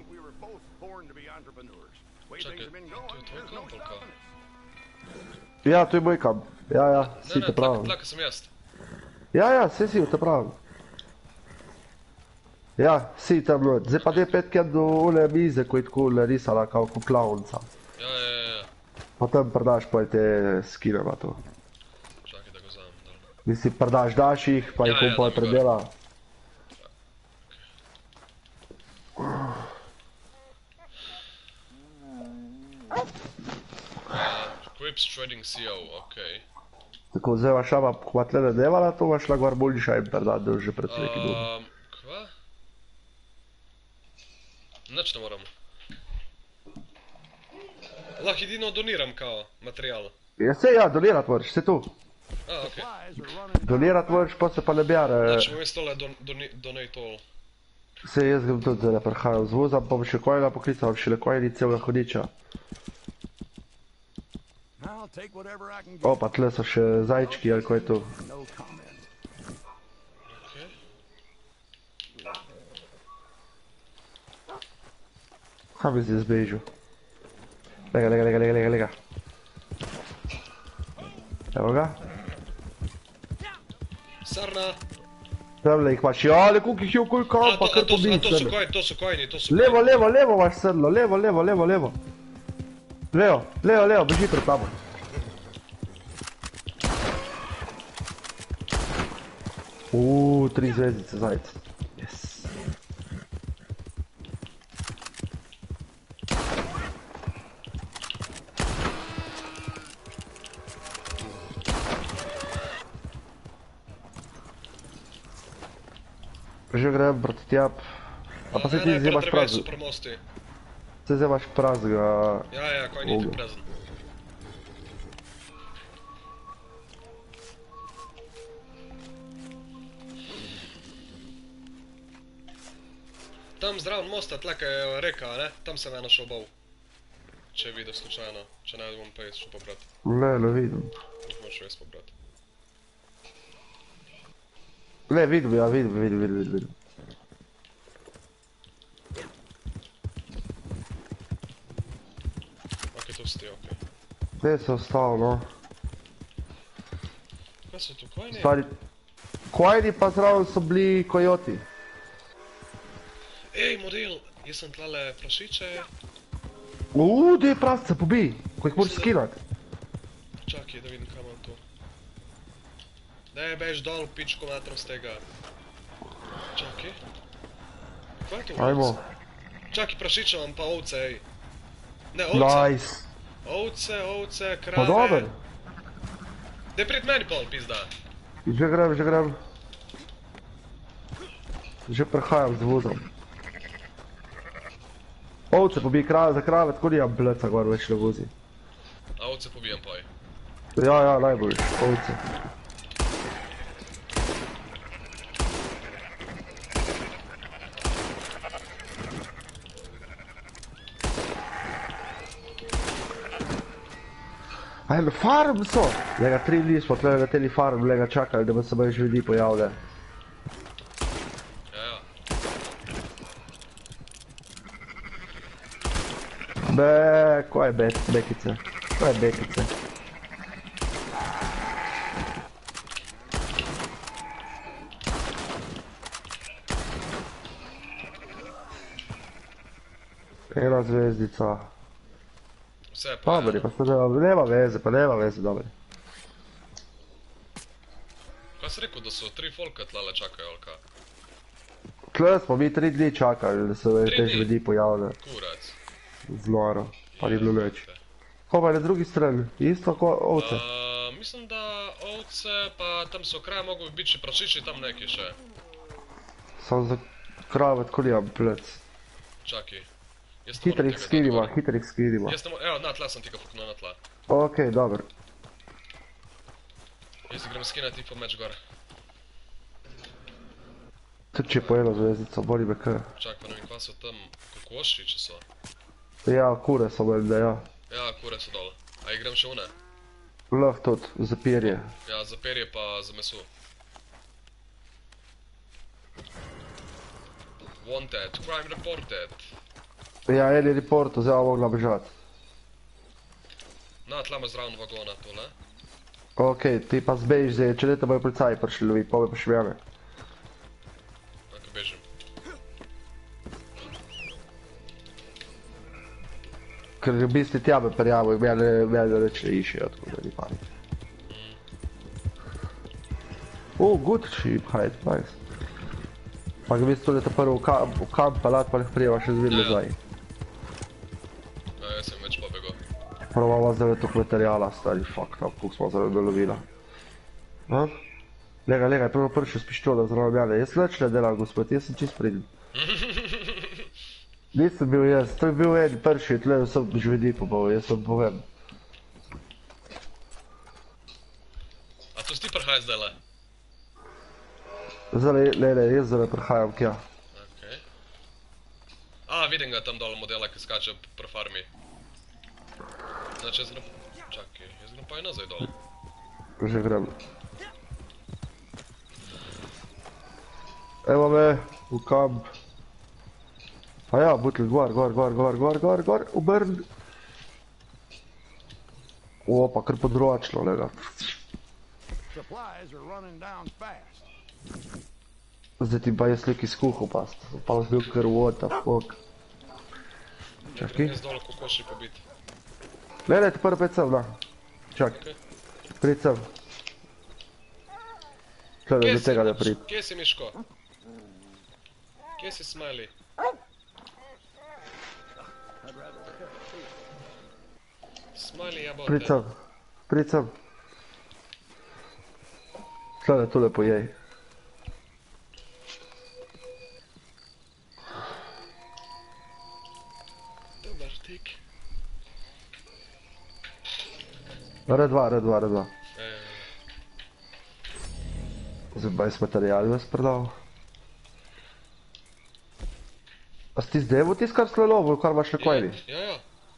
Čakaj, to je tvoj kamp ali kao? Ja, to je moj kamp. Ja, si te pravim. Tlaka sam jaz. Ja, si te pravim. Ja, si tam not. Zdaj pa te 5 kjer do one mize, ko je tako narisala kao klavnica. Ja. Pa tam predaš pa te skinema to. Čakaj da ga vzamem dol. Mislim, daš jih, pa jih on pa predela. Equips trading CO, okej. Tako, zdaj vaš šaba, ko pa tle ne devala, to vaš lahko bolj šaj predat, da že pred neki dom. Kva? Nič ne moram. Lahko edino doniram kao materijal. Ja, donirat moraš, se tu. A, okej. Donirat moraš, pa se pa ne bjare. Znači, vmes tole donate all. Se jaz grem tudi zdaj prehajam z vozom, pa bom še kojena poklical, še le kojeni celega hodiča. O, pa tle so še zajčki, ali ko je to. Kaj bi zdaj zbežil? Lega. Evo ga. Sarna! Tamle jih imaš, ale koliko jih je okoli kampa, kar pobiš. To so kojni. Levo, imaš srlo, levo. Leo, beži pred tamo. Tri zvezdice, zajec. Yes. Že grem proti tjap. A pa se ti zdaj imaš prazen. Se zdaj imaš praznega... Ja, kaj ni ti prazen. Tam zraven mosta, tleka je reka, ne? Tam sem eno šel bol. Če je videl slučajno, če ne bom pa jaz šel pobrat. Ne vidim. Bom šel jaz pobrat. Ne, vidim, ja, vidim. Ok, tu si ti, ok. Gdje se ostal, no? Kaj so tu, kojni? Stari... Kojni pa zraven so bili kojoti. Ej, model, jaz sem tlale prašiče. Gdje je prasce, pobij, ko jih moraš skinat. Čakaj, da vidim kam imam to. Daj, bež dol, pičko matrom z tega. Čakaj. Kaj je Ajmo. Čakaj, prašiče imam pa ovce, ej. Ne, ovce. Nice. Ovce, krave. Pa dober. Daj pred meni pol, pizda. Že grem. Že prehajam z vozom. Ovce pobij, za krave, tako nijam bleca gor več ne vozi. A ovce pobijam poj. Ja, najbolj, ovce. Ajme, farm so! Lega 3 dni smo tle leteli farm, lega čakali, da bo se bojo ljudi pojavile. Ja. Ko je bekice? Ko je bekice? Ena zvezdica. Vse pa je. Dobri, pa smo nema veze, dobri. Kaj si rekel, da so 3 folka tlale čakajo, ali kaj? Tle smo mi 3 dni čakali, da se tež ljudi pojavile. Kurac. Zloro, pa ni bilo neč. Ko pa je na drugi strani, isto kot ovce? Mislim, da ovce, pa tam so kraje mogo biti še prašiči, tam neki še. Samo za krave, tako nijam plec. Čakaj. Hitrih skidimo. Evo, na tla sem ti ga fuknul na tla. Okej, dober. Jaz si grem skinati po meč gor. Tudi če po eno zvezdico, boli me kaj. Čak, pa ne vem, kva so tam kokoši, če so. Ja, kure so meni, da ja. Ja, kure so dol. A jih grem še une? Lahko tudi, za perje. Ja, za perje pa za meso. Wanted, crime reported. Ja, en je reportu, zdaj bom mogla bežati. Na, tla me zraven vagona, tole. Okej, ti pa zbežiš zdaj, če ne te bojo policaji prišli loviti, pa me pa še mene. Tako bežim. Ker v bistvu tja me prijavo in mene reč ne išejo, tako da ni panik. Good sheep hide, nice. Pa ga v bistvu tudi prvo v kamp palat, pa nek prijeva še zvidno zdaj. Ja, jaz sem več pobegel. Probava zdaj tok materijala, stari, fuck, tam, koliko smo zdaj dolovila. Lega, je prvo pršel s piščola zraven mene, jaz več ne delam, gospod, jaz sem čist pridn. Nisem bil jaz, to je bil en prši, tle sem žvedi pobal, jaz vam povem. A to si ti prhaj zdajle? Ne, jaz zdaj prihajam kja. Okej. A, vidim ga tam dol modela, ki skače pri farmi. Znači, jaz grem... Čakaj, jaz grem pa i nazaj dol. Že grem. Evo me, v kamp. A ja, butl, gor, obrn. Opa, kar področno, lega. Zdaj ti pa jaz neki skuhal past, pa vas bil kar what the fuck. Čakaj. Jaz dole kokoši pobit. Ne, ti prvi pet sem, da. Čak. Prid sem. Gledaj, do tega ne prid. Kje si, Miško? Kje si, Smiley? Smiley, jabote. Prid sem. Prid sem. Gledaj, tule pojej. Dobar tik. R2. Zdaj 20 materijali vas predal. A si ti zdevo tisto, kar si lovil, kar imaš na kojli? Ja.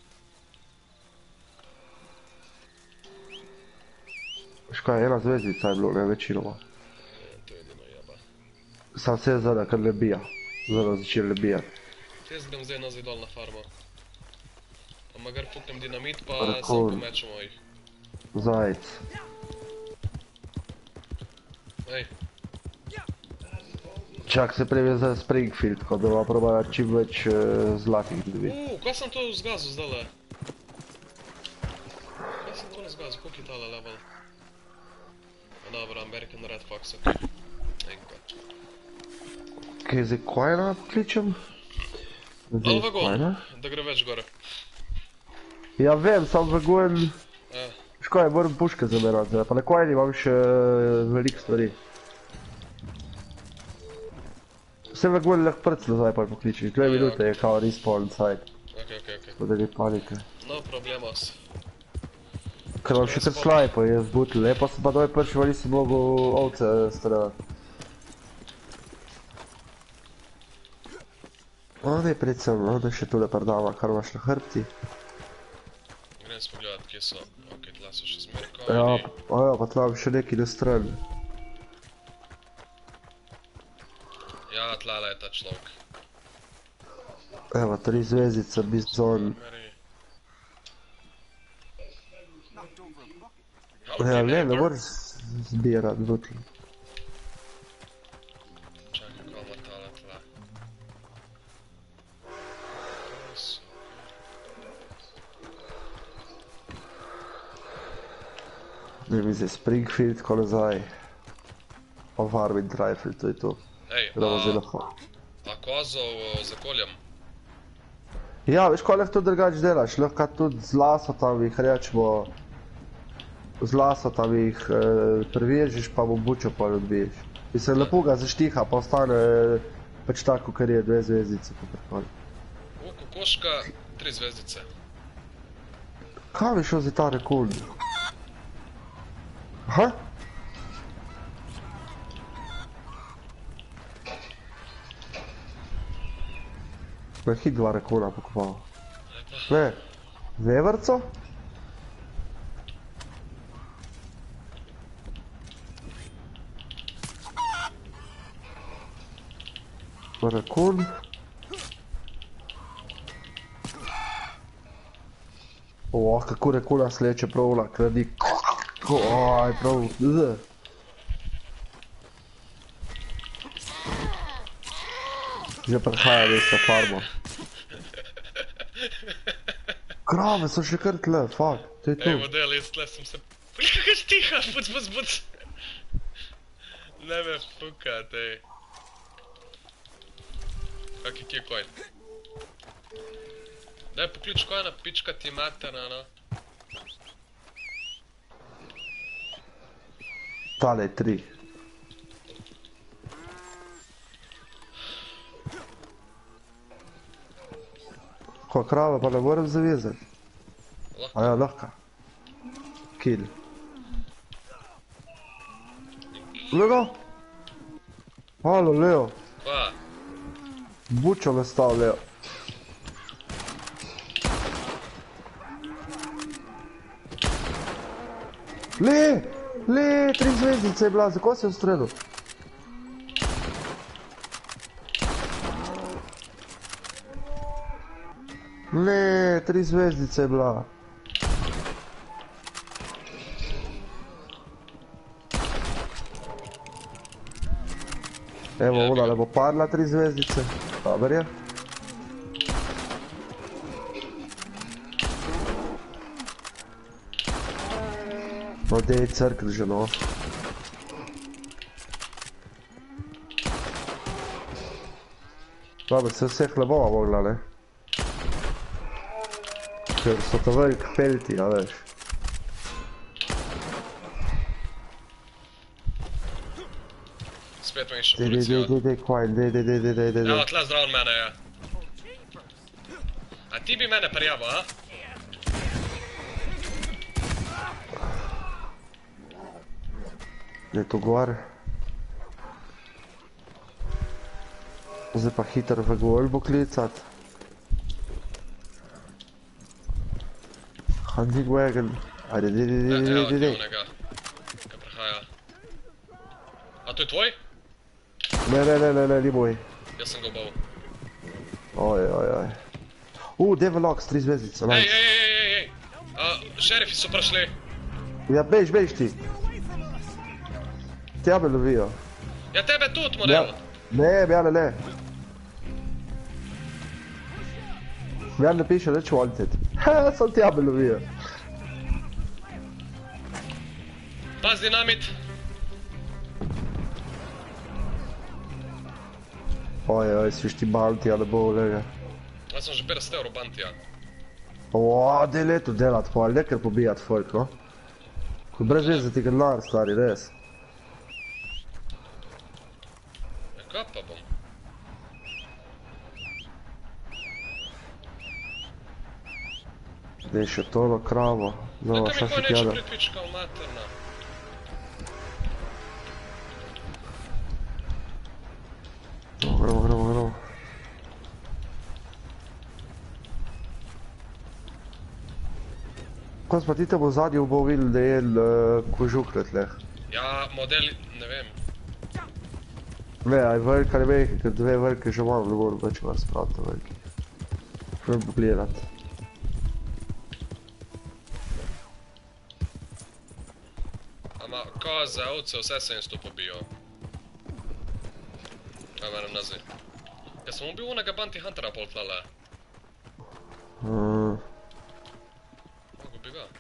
Veš kaj, ena zvezdica je bilo, ne večinoma. To je edino jeba. Sam se je zdaj, kar lebija. Zdaj začeli lebijati. Jaz grem zdaj nazaj dol na farmo. Pa magar puknem dinamit, pa Rekord. sam pomečemo jih. Zajec. Ej, Čak se prej za Springfield, ko da bova probala čim več zlatih dobi. kaj sem to zgazil zdajle? Kaj sem to zgazil, koliko je tale level? Dobro, American Red Fox, ok. Enka. Kaj zdaj Coina pokličem? Ali vagon, da gre več gore. Ja vem, sam vagon... Škoda, moram puške zamerati, pa na Coini imam še veliko stvari. Vse vagon lahko prclo zdaj pa pokličiš, 2 minute je kao respawn site. Ok. Tako da ni panike. No problemos. Ker imam še kar slajpo je zbutil, pa sem pa doj prši, pa nisem mogel ovce streljati. Ne, predvsem, da še tule pardava, kar imaš na hrbti. Grem spogledat, kje so. Ok, tla so še zmer Ja, kojni. pa tla bi še neki na strani. Ja, tlala je ta človek. Evo, 3 zvezdice, bizon. Ja, ne moraš zbirati butli. Čakaj, ko ima tala tla. Ne mi zdaj Springfield, ko nazaj. Pa Warwind Rifle, to je to. Ej, a kozo z okoljem? Ja, veš, ko lahko to drugač delaš, lahko tudi z lasotam jih rečemo, z lasotam jih prevežiš, pa bo bučo pa odbiješ. Mislim, lepo ga zaštiha, pa ostane pač tako, kar je 2 zvezdice, kakorkoli. Kokoška, 3 zvezdice. Kaj bi šel za ta rekord? Aha? Me hit 2 rekona pokopal. Ne, veverco? Rekon. Kako rekona sleče prav na kradi. Oj, prav. Že prihaja res na farmo. Krave so še kar tle, fuck, to je to. Ej, model, jaz tle sem se... Kako stiha, buc. Ne me fukat, ej. Kak je kje coin? Daj poklič coina, pička ti matera, no. Tale je 3. Ko krava pa ne morem zavezati. A ja, lahko. Kill. Lego? Halo, Leo. Pa? Bučo me stav, Leo. Le, 3 zvezdice je bila, zakaj si ustrelil? Le, 3 zvezdice je bila. Evo, ona ne bo padla 3 zvezdice. Dobar je. No, dej crkli že, no. Dobro, se vseh ne bova mogla, ne? Ker so to velik pelti, a veš. Spet me išel policijo. Dej, Quine, dej. Evo, tle zdravo mene, ja. A ti bi mene prijavil, a? Je to gor. Zdaj pa hiter v gol bo klicat. Hunting wagon. Ajde, dej. Evo ti onega. Kaj prehaja. A to je tvoj? Ne, ni moj. Jaz sem ga bal. Oj. Develox, 3 zvezdice, nice. Ej. Šerifi so prišli. Ja, bež ti. Tja me lovijo. Ja, tebe tudi, model. Ne, Bjane, ne. Bjane piše, reč wanted. Sam tja me lovijo. Pas dinamit. Oj, sviš ti bounty, ali bo, lega. Jaz sem že 50 evrov bounty, ja. Dej leto delat, ali nekaj pobijat folk, no? Ko brez veze ti denar, stari, res. Kaj pa bom? Dej še tolo kravo. Nekaj mi koji neće prikvičkal, materna. Gremo. Ko smo ti tamo v zadnju bo videl, da je kožuk na tleh. Ja, model, ne vem. Ne, aj velika ne vem, ker dve velike že imam, ne moram več vas spraviti veliki. Moram pogledat. Ama koze, ovce, vse sem isto pobijo. Aj menem nazaj. Ja sem ubil onega bounty huntera pol tlale. Mogu bi ga.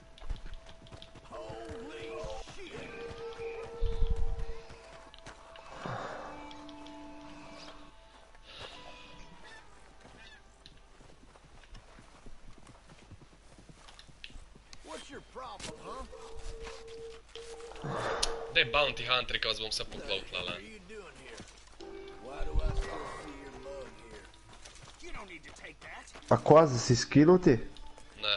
Dej bounty hunteri, ko vas bom se poklal tlale. A koze si skinuti? Ne.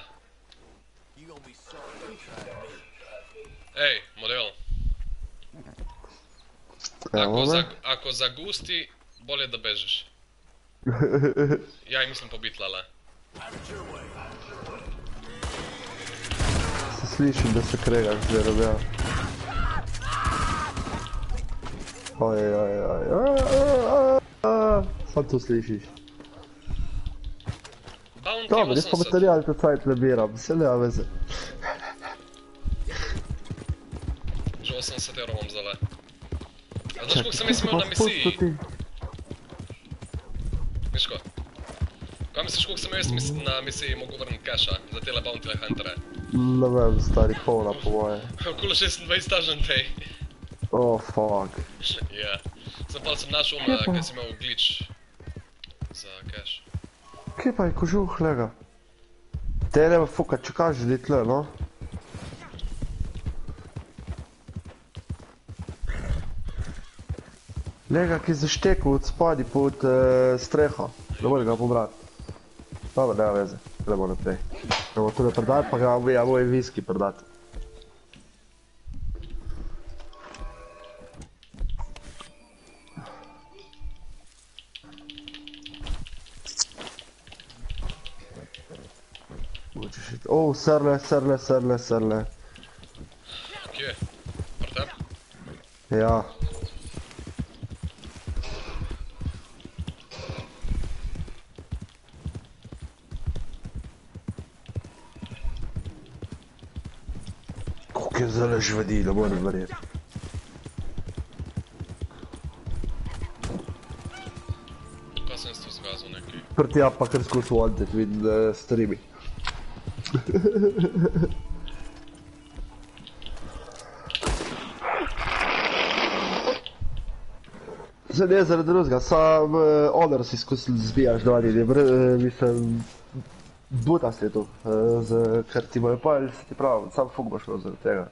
Ej, model. Ako zagusti, bolje da bežeš. Ja i mislim pobit lale. Se slišim da se kregaš zdaj, robja. Oj. Sad to slišiš. Dobro, jaz pa materijal to cajt ne biram, se nema veze. Že 80 evrov imam zdale. A znaš koliko sam jaz imel na misiji? Miško? Kaj misliš koliko sam jaz na misiji mogu vrnit casha za tele bounty huntere? Ne vem, stari polna po moje. Okolo 26 tažen tej. Oh, fuck. Ja. Zapal sam našel kaj si imel glitch za cash. Kje pa je kožuh, lega? Te nema fuka, če kaži di tle, no? Lega, ki je zaštekal od spadi pod streho. Ne morem ga pobrat. Dobro, nema veze. Gremo naprej. Gremo tule predat, pa ga ja moj viski predat. Oh, srle. Kje? Pri tem? Ja. Koliko je zdaj žvedi, ne morem verjeti. Kaj sem s to zgazil nekaj? Prtja pa kar skozi wanted, vidim streami. Se ne zaradi drugega, sam honor si skusili zbijaš dolje, mislim, butast je tu, ker ti bojo pojeli, se ti pravi, sam fuk boš imel zaradi tega.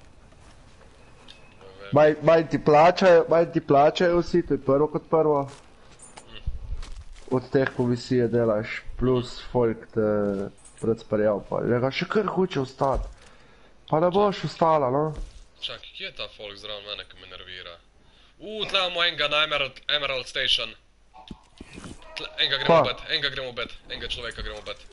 Manj ti plačajo vsi, to je prvo kot prvo. Od teh komisije delaš, plus folk te predsparjal, pa lega še kar hoče ostati. Pa ne boš ostala, no? Čakaj, kje je ta folk zraven mene, ki me nervira? Tle imamo enega na Emerald Station. Enega gremo ubet, enega človeka gremo ubet.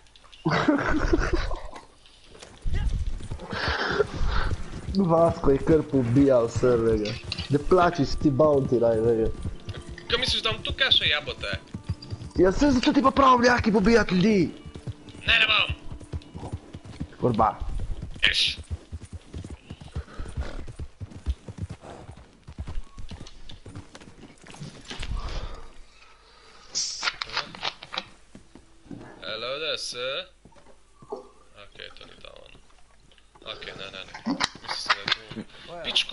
Vasko je kar pobijal vse, vega. Ne plači si ti bounty, raj, vega. Kaj misliš, da vam tu kaše jabote? Ja se zato ti pa prav ljaki pobijat ljudi. Ne bom! Kurba. Iš. Hello there, sir. Okej, to ni ta on. Okej, ne. Mislim, da je tu... Pičko!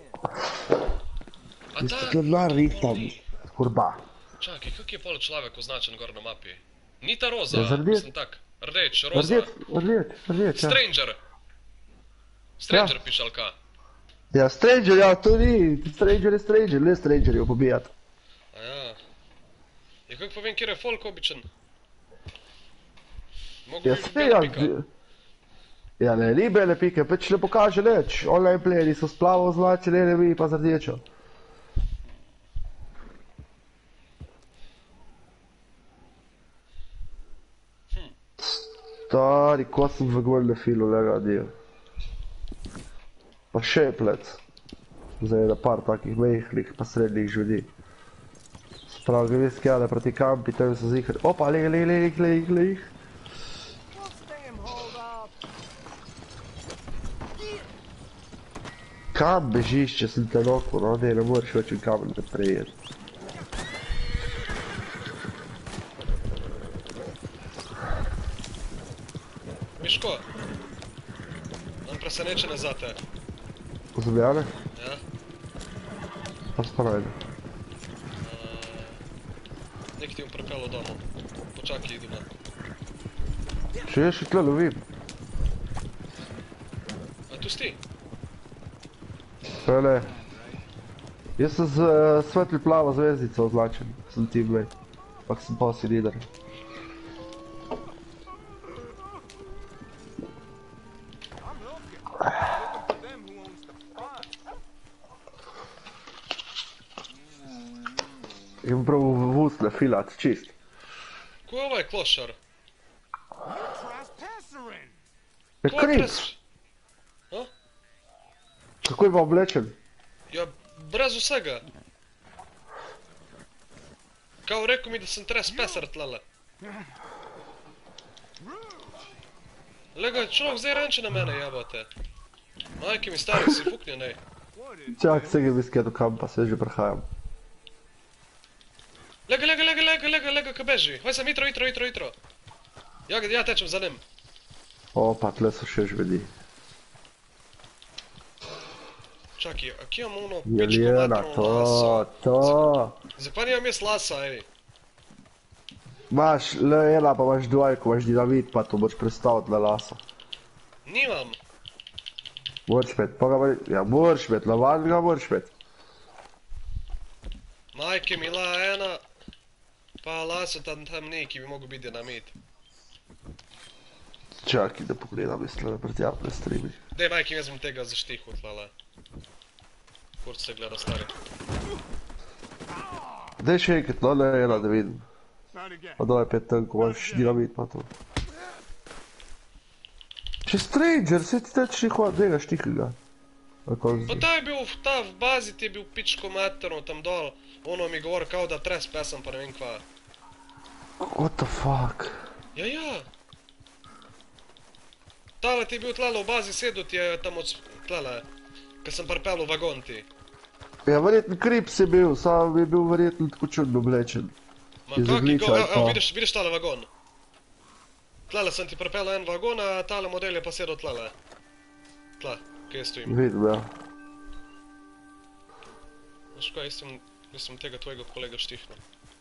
A ta... Jeste na ritam. Kurba. Čakaj, kak je pol človek označen gor na mapi? Ni ta roza, mislim tak. Rdeč, roza. Rdeč, ja. Stranger! Stranger piše, ali ka? Ja, Stranger, ja, to ni. Stranger je Stranger, ne Stranger jo pobijat. Aja. Ja, kako pa vem, kjer je folk običen? Ja, sve, ja, ne, ni bele pike, pač ne pokaže nič. Online playeri so splavo označeni, ne mi pa z rdečo. Stari, ko sem v golne filu, lega, dio. Pa še je plec. Zdaj je na par takih mehnih, pa srednjih žudi. Sprav, gre skjale proti kampi, tam so zihar. Opa, leg. Kam bežiš, če sem te noko, no, ne moreš več v kamen te prejeti. Miško, imam presenečenje zate. Pozabljane? Ja. Pa spravljene. Nek ti bom prepelo domov. Počakaj, idu na. Če je še tle lovim. A tu si ti? Ne. Jaz sem z svetli plavo zvezdico označen. Sem teammate. Pak sem posi leader. Imam prav vusle filat, čist. Ko je ovaj klošar? Je krips! Kako je pa oblečen? Ja, brez vsega. Kao rekao mi da sam tres pesar tlele. Lega, človek zdaj ranče na mene jebate. Majke mi stari si fuknje, nej. Čak, sega bi skedo kampa, se že prehajam. Lega, ka beži. Hvaj sam, itro. Ja tečem za njim. Opa, tle so še žvedi. Čakaj, a kje imam ono Jeljena, pičko materno laso? to. Zakaj nimam jaz lasa, ej? Imaš L1 pa imaš dvojko, imaš dinamit pa to boš prestaviti na lasa. Nimam. Moraš met, pa ga ja moraš met, lavan ga moraš met. Majke mi La1, pa laso tam neki bi mogo biti dinamit. Čakaj da pogledam, mislim, da pretjapne streami. Dej majke mi jaz bom tega zaštihut, lala. Kurc se gleda stari. Dej še enkrat, no L1 da vidim. Pa dole 5 tankov, imaš dinamit pa to. Če Stranger, se ti teč ni hvala, dej ga štihaj ga. Pa ta je bil, ta v bazi ti je bil pičko materno tam dol. Ono mi govori kao da tres pesam pa ne vem kva. What the fuck? Ja. Tale ti je bil tlele v bazi sedu ti je tam od tlele. Kad sem parpel v vagon ti. Ja, verjetno krips je bil, sam je bil verjetno tako čudno oblečen. Ma kaki go, evo vidiš tale vagon. Tlele sem ti parpel en vagon, a tale model je pa sedel tlele. Tle, kje stojim. Vidim, ja. Znaš kaj, jaz sem Mislim tega tvojega kolega štihna.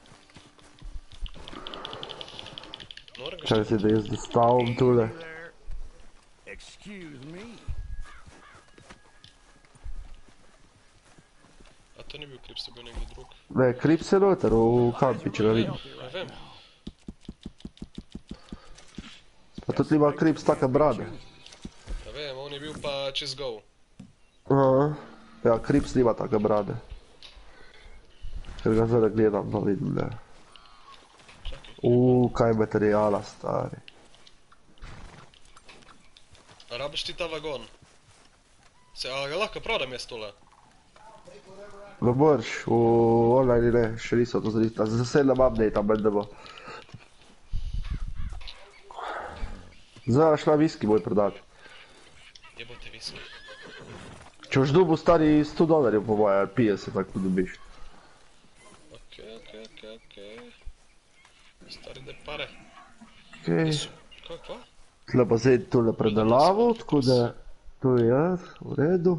Čakaj si, da jaz dostavim tule. A to ni bil Krips, to je bil nekdo drug. Ne, Krips je noter v kampi, če ga vidim. Ja vem. Pa tudi ima Krips taka brade. Ja vem, on je bil pa čez gol. Aha. Ja, Krips nima taka brade. Ker ga zdaj gledam, no vidim, ne. Kaj materijala, stari. A rabiš ti ta vagon? A ga lahko prodam jaz tole? Ne moreš, v online ne, še niso to zrita. Za sedem update-a da bo. Zdaj šla viski boj prodati. Jebote viski. Če boš dobil stari $100 po moje, 50 tako dobiš. Okej. Stari da pare. Okej. Kako? Tle pa zdaj tole predelavo, tako da to je v redu.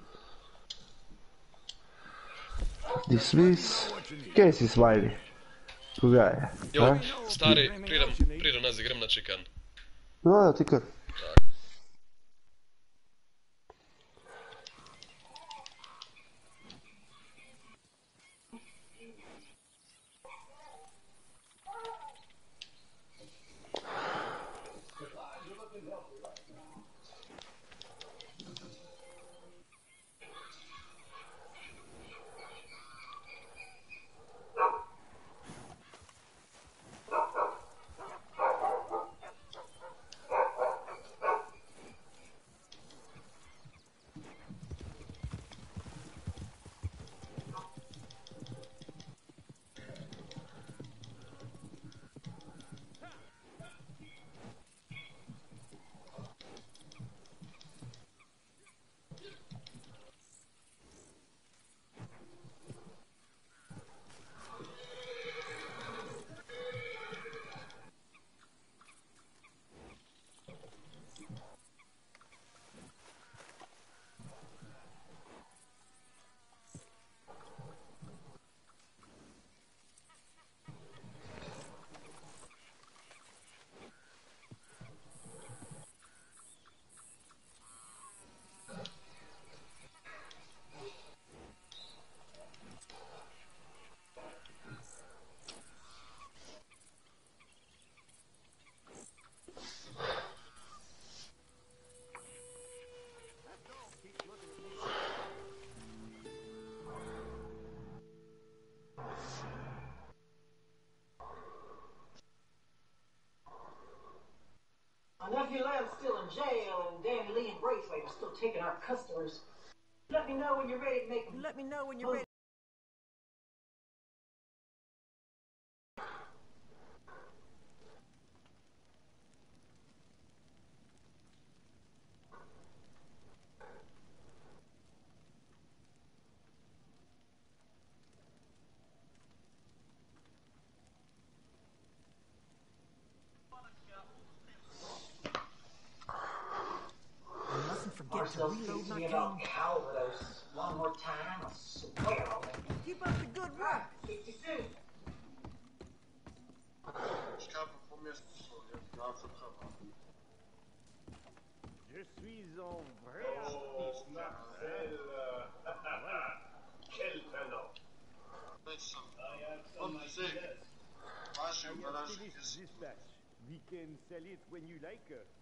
Dismiss. Kje si smajli? Koga je? Jo, stari, pridem nazaj, grem na chicken. No, ja, ti kar. Nephew Lamb's still in jail, and Danny Lee and Braithwaite are still taking our customers. Let me know when you're ready to make them. Let me know when you're ready. Forget to reload my gun. One more time, I swear I'll make you. Keep up the good work. 62. Je suis en vrai artiste, Marcel. Voilà. Quel talent. Dispatch. We can sell it when you like.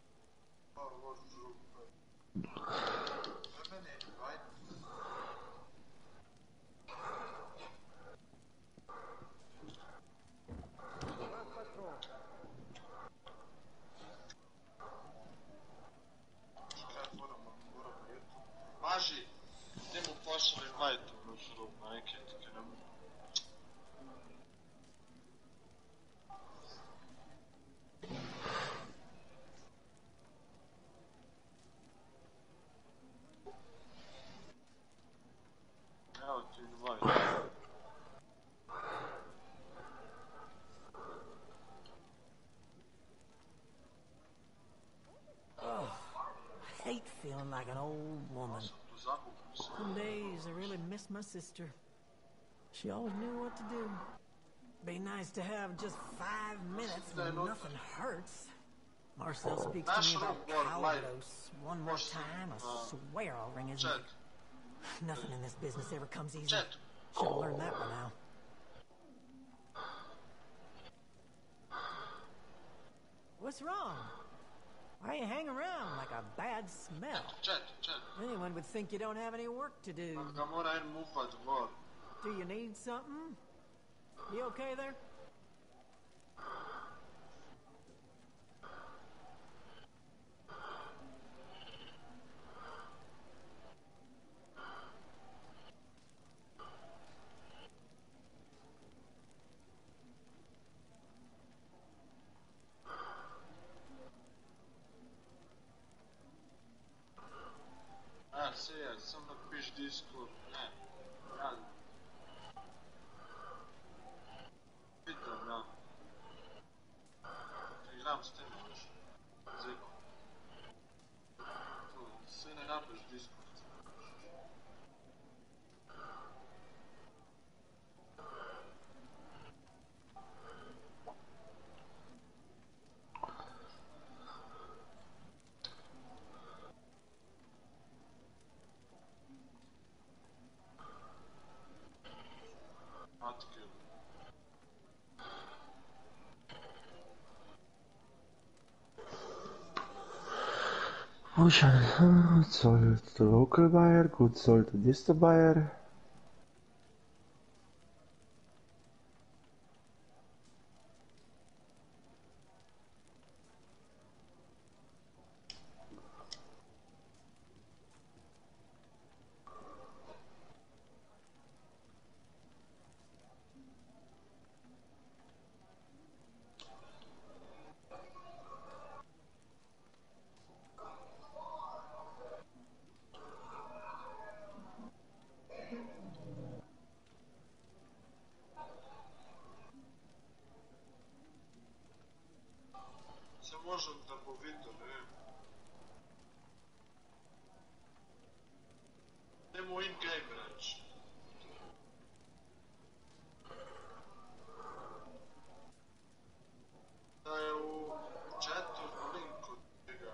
Mazi, idemo posle majtu na žrub, majke, tako nam... Evo ti invite. I hate feeling like an old woman. Some days I really miss my sister. She always knew what to do. Be nice to have just 5 minutes when nothing hurts. Marcel speaks to me about Calvados one more time. I swear I'll wring his neck. Nothing in this business ever comes easy. Should have learned that by now. What's wrong? Why you hang around like a bad smell? Anyone would think you don't have any work to do. Do you need something? You okay there? Sam napiš Discord, ne, radi. Pitam, ja. Igram s tem, Zeko. Sve ne napiš Discord. Good sold to local buyer, good sold to distant buyer. Možem da bo videl, ne vem. Nemo in-game reči. Da je v chatu v linku tega.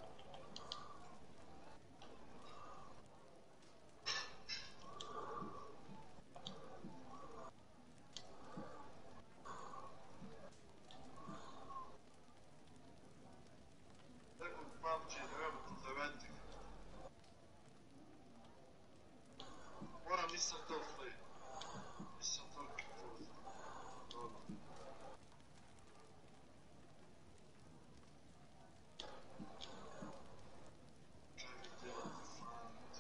Nisam to play. Nisam toliki put. Dobro. Kaj mi delati fant?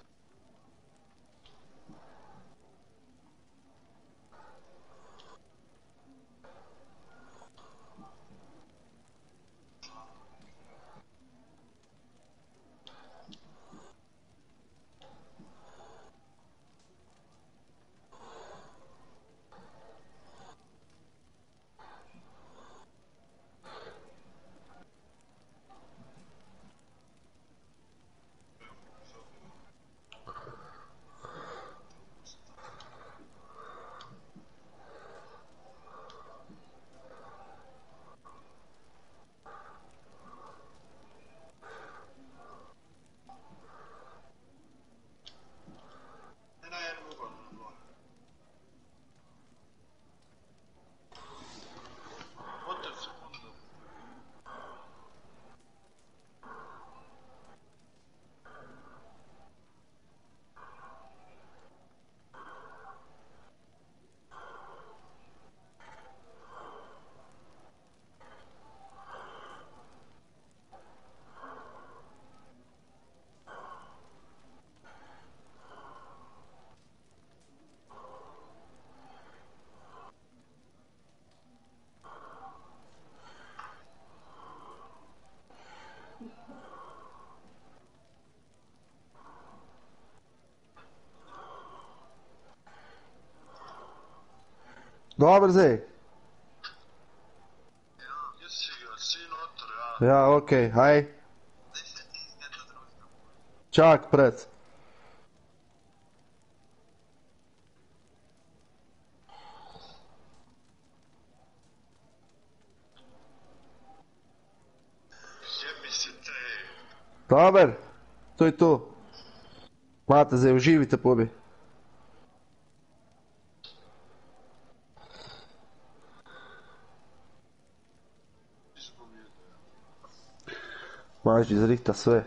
Dobro, zdaj. Ja, okej, haj. Čak, pred. Dobar, to je to. Mate, uživite pobi. Mazi izrihta sve.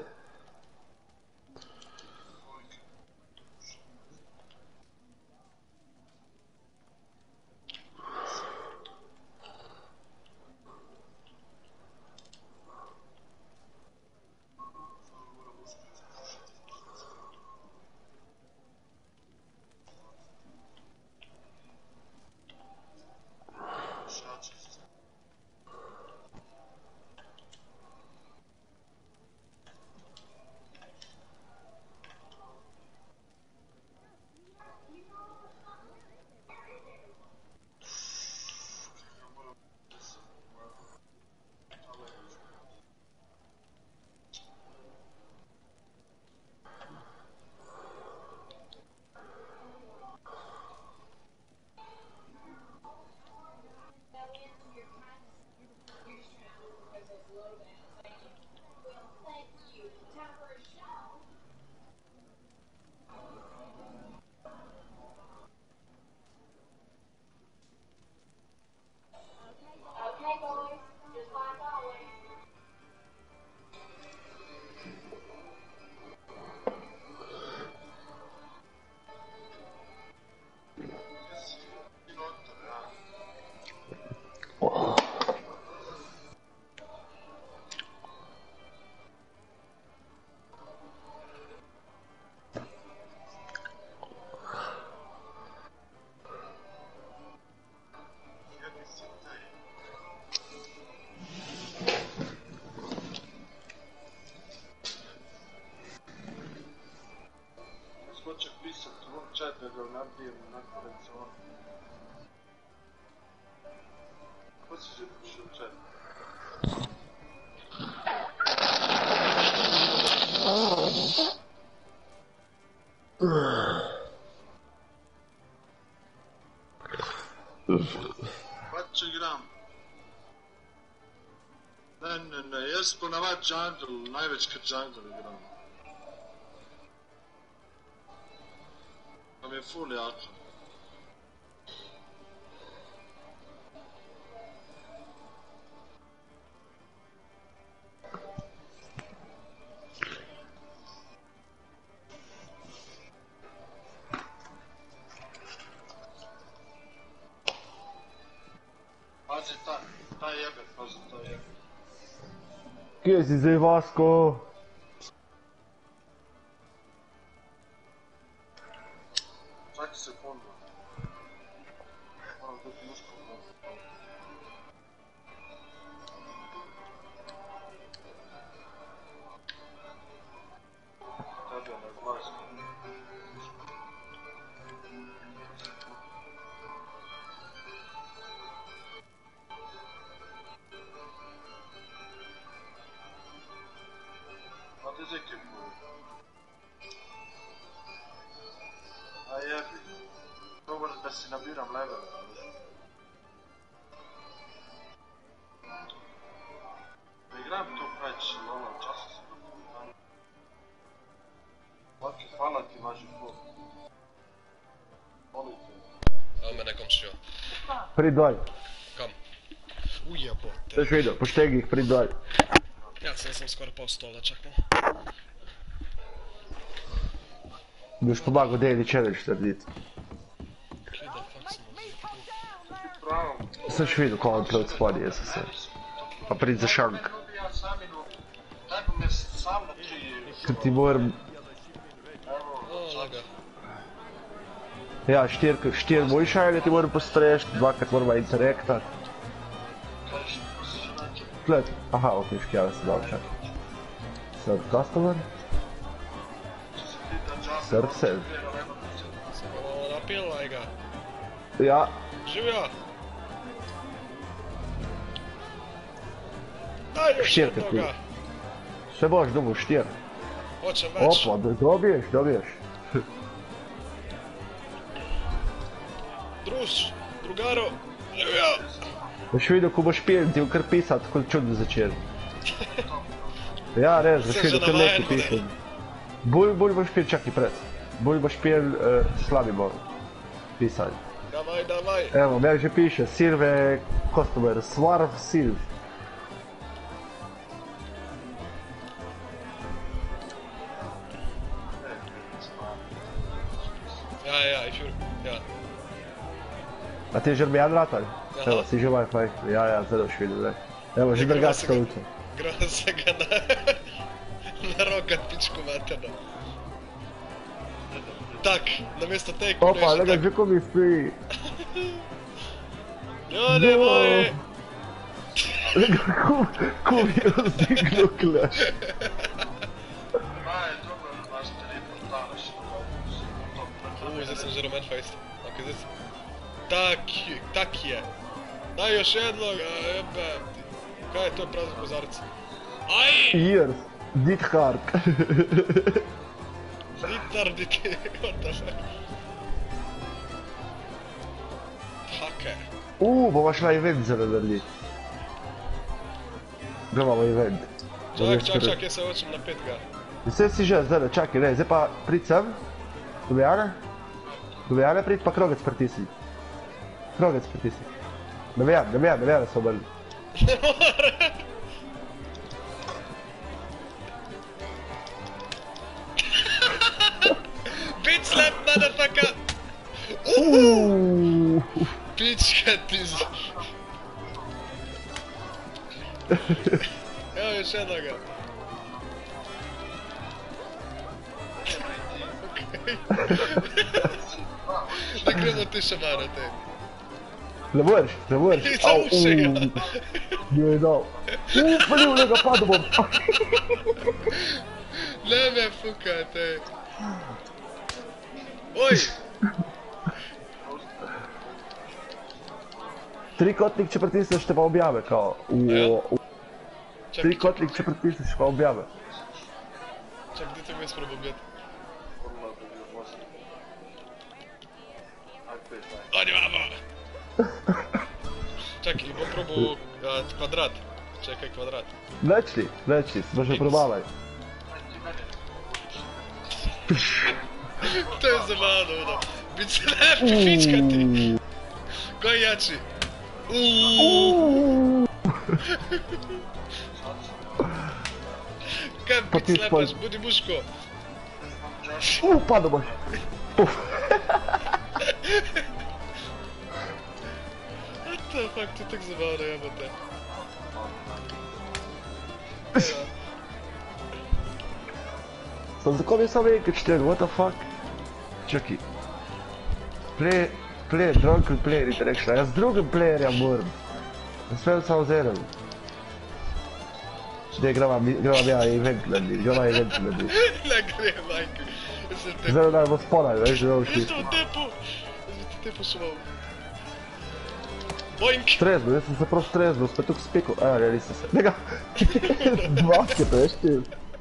Ne, jaz ponavadi jungle, največkrat jungle igram. Pa mi je ful jako. Pazi, ta jebe, pazi, ta jebe. Kje si zdaj, Vasko? Čakaj sekundu. Moram dati muško. Tebe ne glasno. A jebi. Dobar da si nabiram level. Ne igram tu preći, ono, časa sam nabiram. Laki, hvala ti, Maži, ful. Volim te. Ali me nekom šio. Prid dolj. Kam? Ujebote. Daš vidio, poštegi ih, prid dolj. Ja sam skoro pao stola, čakaj. Još pomago daily challenge tvrditi. Kje da fuck smo Sad ću vidio ko on pred spadi, jesam se. Pa prid za šank. Kad ti moram... laga. Ja, štir mojša ili ti moram postrešt, dvakrat moramo interektat. Gled, aha, ok, škjava se dal čak. Serve customer. Serve save. Napilaj ga. Ja. Živio! Daj još Štirka ti. jednoga! Sve boš dobu štir. Hoćem već. Opa, dobiješ. Drugaro, živio! Još vidio ko boš pijen ti ukar pisat kod čudno začer. Ja, res, Sem začeli že kar nekaj navajen, piše. Bolj boš pil, čakaj pred. Bolj boš pil slabi bol. Pisali. Davaj, davaj. Evo, meni že piše, Silve Customer, Swarf Silv. Ja, ja. A ti je že armijan ratalj? Aha. Evo, si že Wi-Fi. Ja, zdaj boš videl, ne. Evo, že drugače to uče. Grozno se ga na rokat pičku materno. Tak, namesto te Opa, kureže lega, tak. že ko mi spi. Ljudi moji! Lega, ko mi je razdignil kleš. Zdaj sem že roman face. Ok, zdaj sem... Tak je. Daj još jednog, jebem ti. Kaj je to prazno kozarec? Aj! Years. Dit hard. Retarditi, what the fuck? Hake. Bomo šla event zelo narediti. Gdje imamo event? Čak, jaz se hočem na 5G. Vse si že, zdaj, čakaj, ne, zdaj pa prid sem. Dobijane? Dobijane prid, pa krogec pritisni. Krogec pritisni. Navijane se obrni. Ne more! Bitch slap, motherfucker! Pička ti z... Evo još jednoga. Ne gremo ti šamarate. Ne moreš. Nisam ušega. Joj dao. Pa nije lega, pada bom. Ne me fukate. Oj! Trikotnik, če pritisneš, te pa objave, kao. Trikotnik, če pritisneš, pa objave. Čak, gdje te mi jaz probao bjeti? Odi vamo! Čak, i bom probao kvadrat. Čekaj, kvadrat. Neći, možda probavaj. To je zabavno, ono. Bit se lepi, pička ti. Ko je jači? Kaj Pa bit ti slepaš, budi muško. Pada baš. What the fuck, to je tak zabavno, jebote. Sam za kom je samo enkrat štel, what the fuck? Čaki. Play, drunken player interaction, jaz z drugim playerjem moram. Jaz sve samo z enim. Ne, grava ja event narediti, Ne gre, majke. Zdaj da bo spodaj, veš, da bomo šli. Jaz te tepu šumal. Boink! Strezno, jaz sem se prav strezno, spet tukaj spekal. Ja, nisem se. Nega, dvaske, veš ti.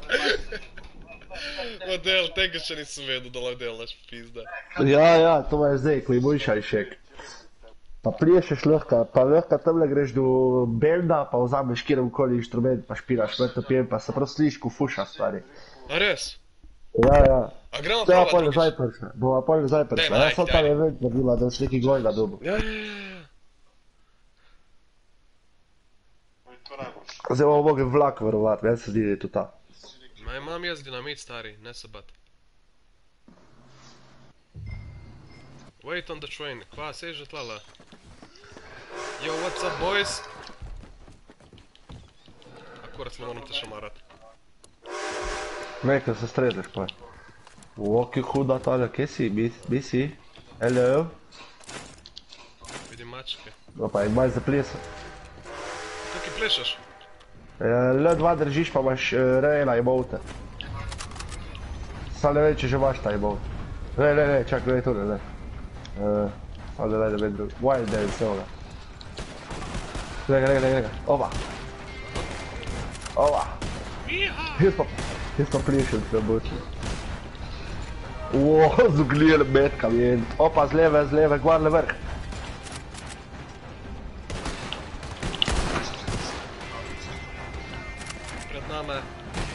Model, tega še nisem vedel, da lahko delaš, pizda. Ja, to je zdaj, ko je boljšaj šek. Pa priješeš lahko, pa lahko tamle greš do belda, pa vzameš kjerkoli inštrument, pa špiraš vrtopijem, pa se prav sliš, ko fuša stvari. A res? Ja. A gremo Bova provat pol drugič? nazaj prišla, bova pol nazaj prišla. Daj, Jaz sem tam event naredila, da si neki goj na dobu. Ja. Zdaj bomo mogli vlak varovat, meni se zdi, da je to ta. Ma imam jaz dinamit, stari, ne se bat. Wait on the train, kva, sej že tlala. Yo, what's up, boys? Akurat ne moram te šamarat. Nekaj se strežeš pa. Ki huda tale, kje si? Bi si? Hello? Vidim mačke. Opa, imaš za plesat. Tukaj plešaš? L2 držiš pa imaš rejna emote. Sam ne vem, če že imaš ta emote. Ne, čak, gledaj tu, ne. Sam ne vem, da vem drugi. Wild dance, evo ga. Gleda. Oba. Jaz pa plišem sve bočne. Z uglijel metka vjen. Opa, z leve, gor le vrh. Pred name.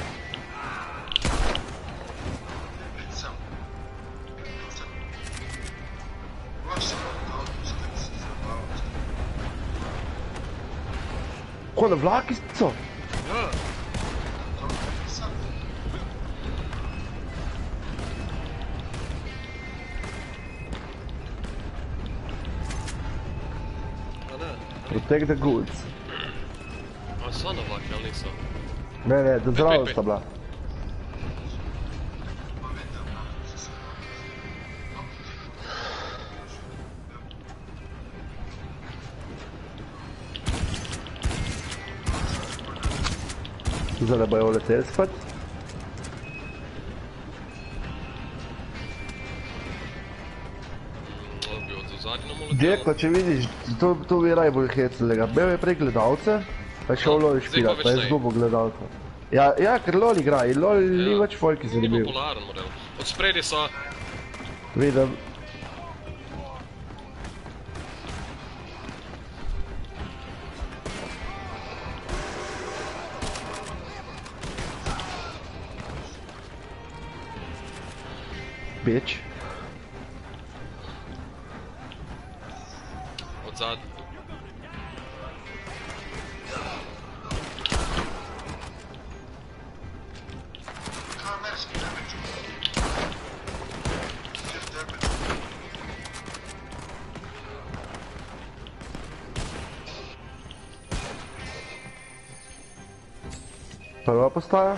Ko na vlakico? Ja. A ne. Protect the goods. A stvarno vlaki, ali niso? Ne, do zraven sta bila. Zdaj bojo leteli spat. Bi od zadnjemu letelo. Djeko, če vidiš, to bi najbolj hecnega. Bil je prej gledalce, pa je šel LOL špilat, pa je zgubil gledalce. Ja, ker LOL igra in LOL ni več folki zanimiv. Ni popularen model. Od spredi so. Vidim. Bitch. Od zad. Kamerski damage. Just damage. Prva postaja.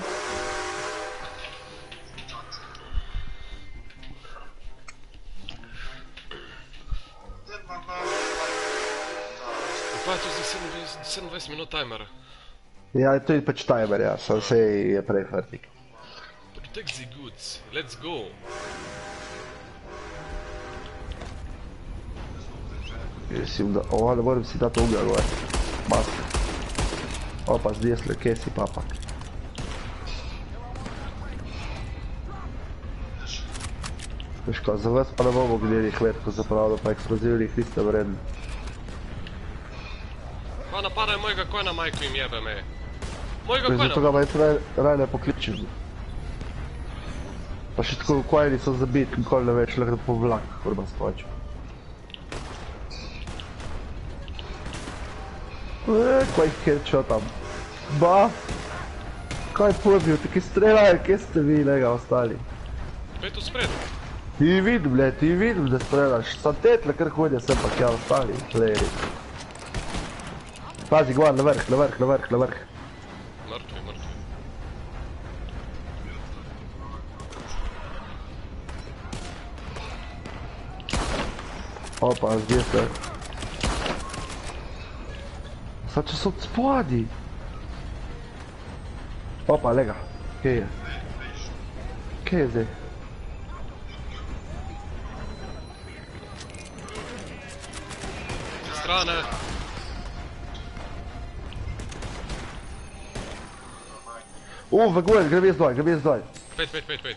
Pa, to je 27 minut timera. Ja, to je pač timer, ja, sam se je prej fertik. Protect the goods, let's go. Mislim, da, ne moram si dati uglja gore. Mask. Opa, zdaj je kje si papak. Veš ko, za vas pa ne bomo gledali hletko zapravljeno, pa eksplozivnih niste vredni. Pa napadaj mojega kojna, majko im jebe me. Mojega kojna. Zato ga majte raj ne pokličim. Pa še tako kojni so zabiti, nikoli ne več lahko po vlak, kurba skočil. Kaj headshot tam. Ba! Kaj pobil, taki streljajo, kje ste vi, lega, ostali? Pej tu spredu. Ti vidim, da streljaš. Sam tetle kar hodja sem pa kja ostali, playeri. Pazi, gor, na vrh. Mrtvi. Opa, zdaj se. Sad če so od spodi. Opa, lega. Kje je? Kje je zdaj? Strane. V gore, gre ves doj. Pet.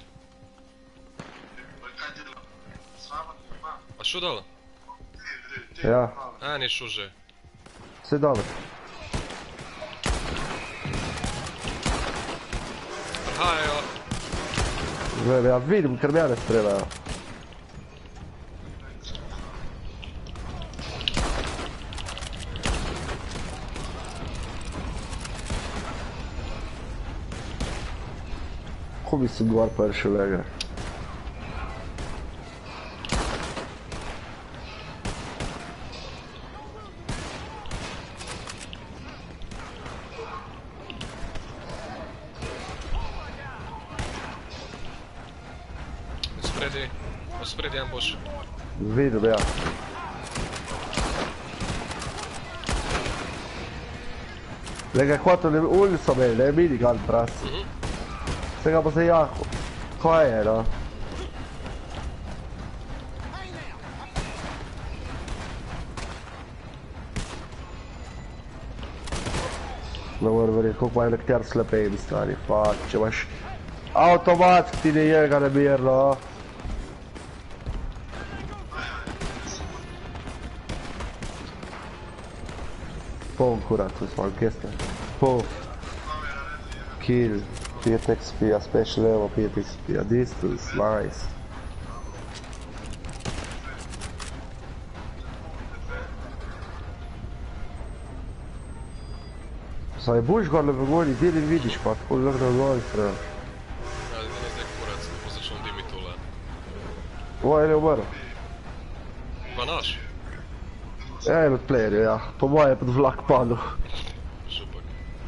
A šu dole? Ja, A, ni šu že. vse dobro. Prihajajo. Glede, ja vidim, ker mene streljajo. Ko bi se gor pršel, lega. Spredi en boš. Vidim, ja. Lega, hotel je ulico imeli, ne minigun pras. Vsega bo se jaho. Kaj je, no? Ne moram verjeti, koliko imajo nekter slepeji strani, fuck, če imaš avtomat, ti ne je ga nemirno. Pol kurat, to smo, kje ste? Pol. Kill. 5 XP, a special level 5 XP, a distance, nice. Saj boš gor na vagoni, deli vidiš pa, tako lahko na vagoni strelješ. Ja, da ne zdaj kurac, da bo začel dimiti tole. O, en je umrl. Pa naš? En od playerjev, ja. Po moje je pod vlak padel. Šupak.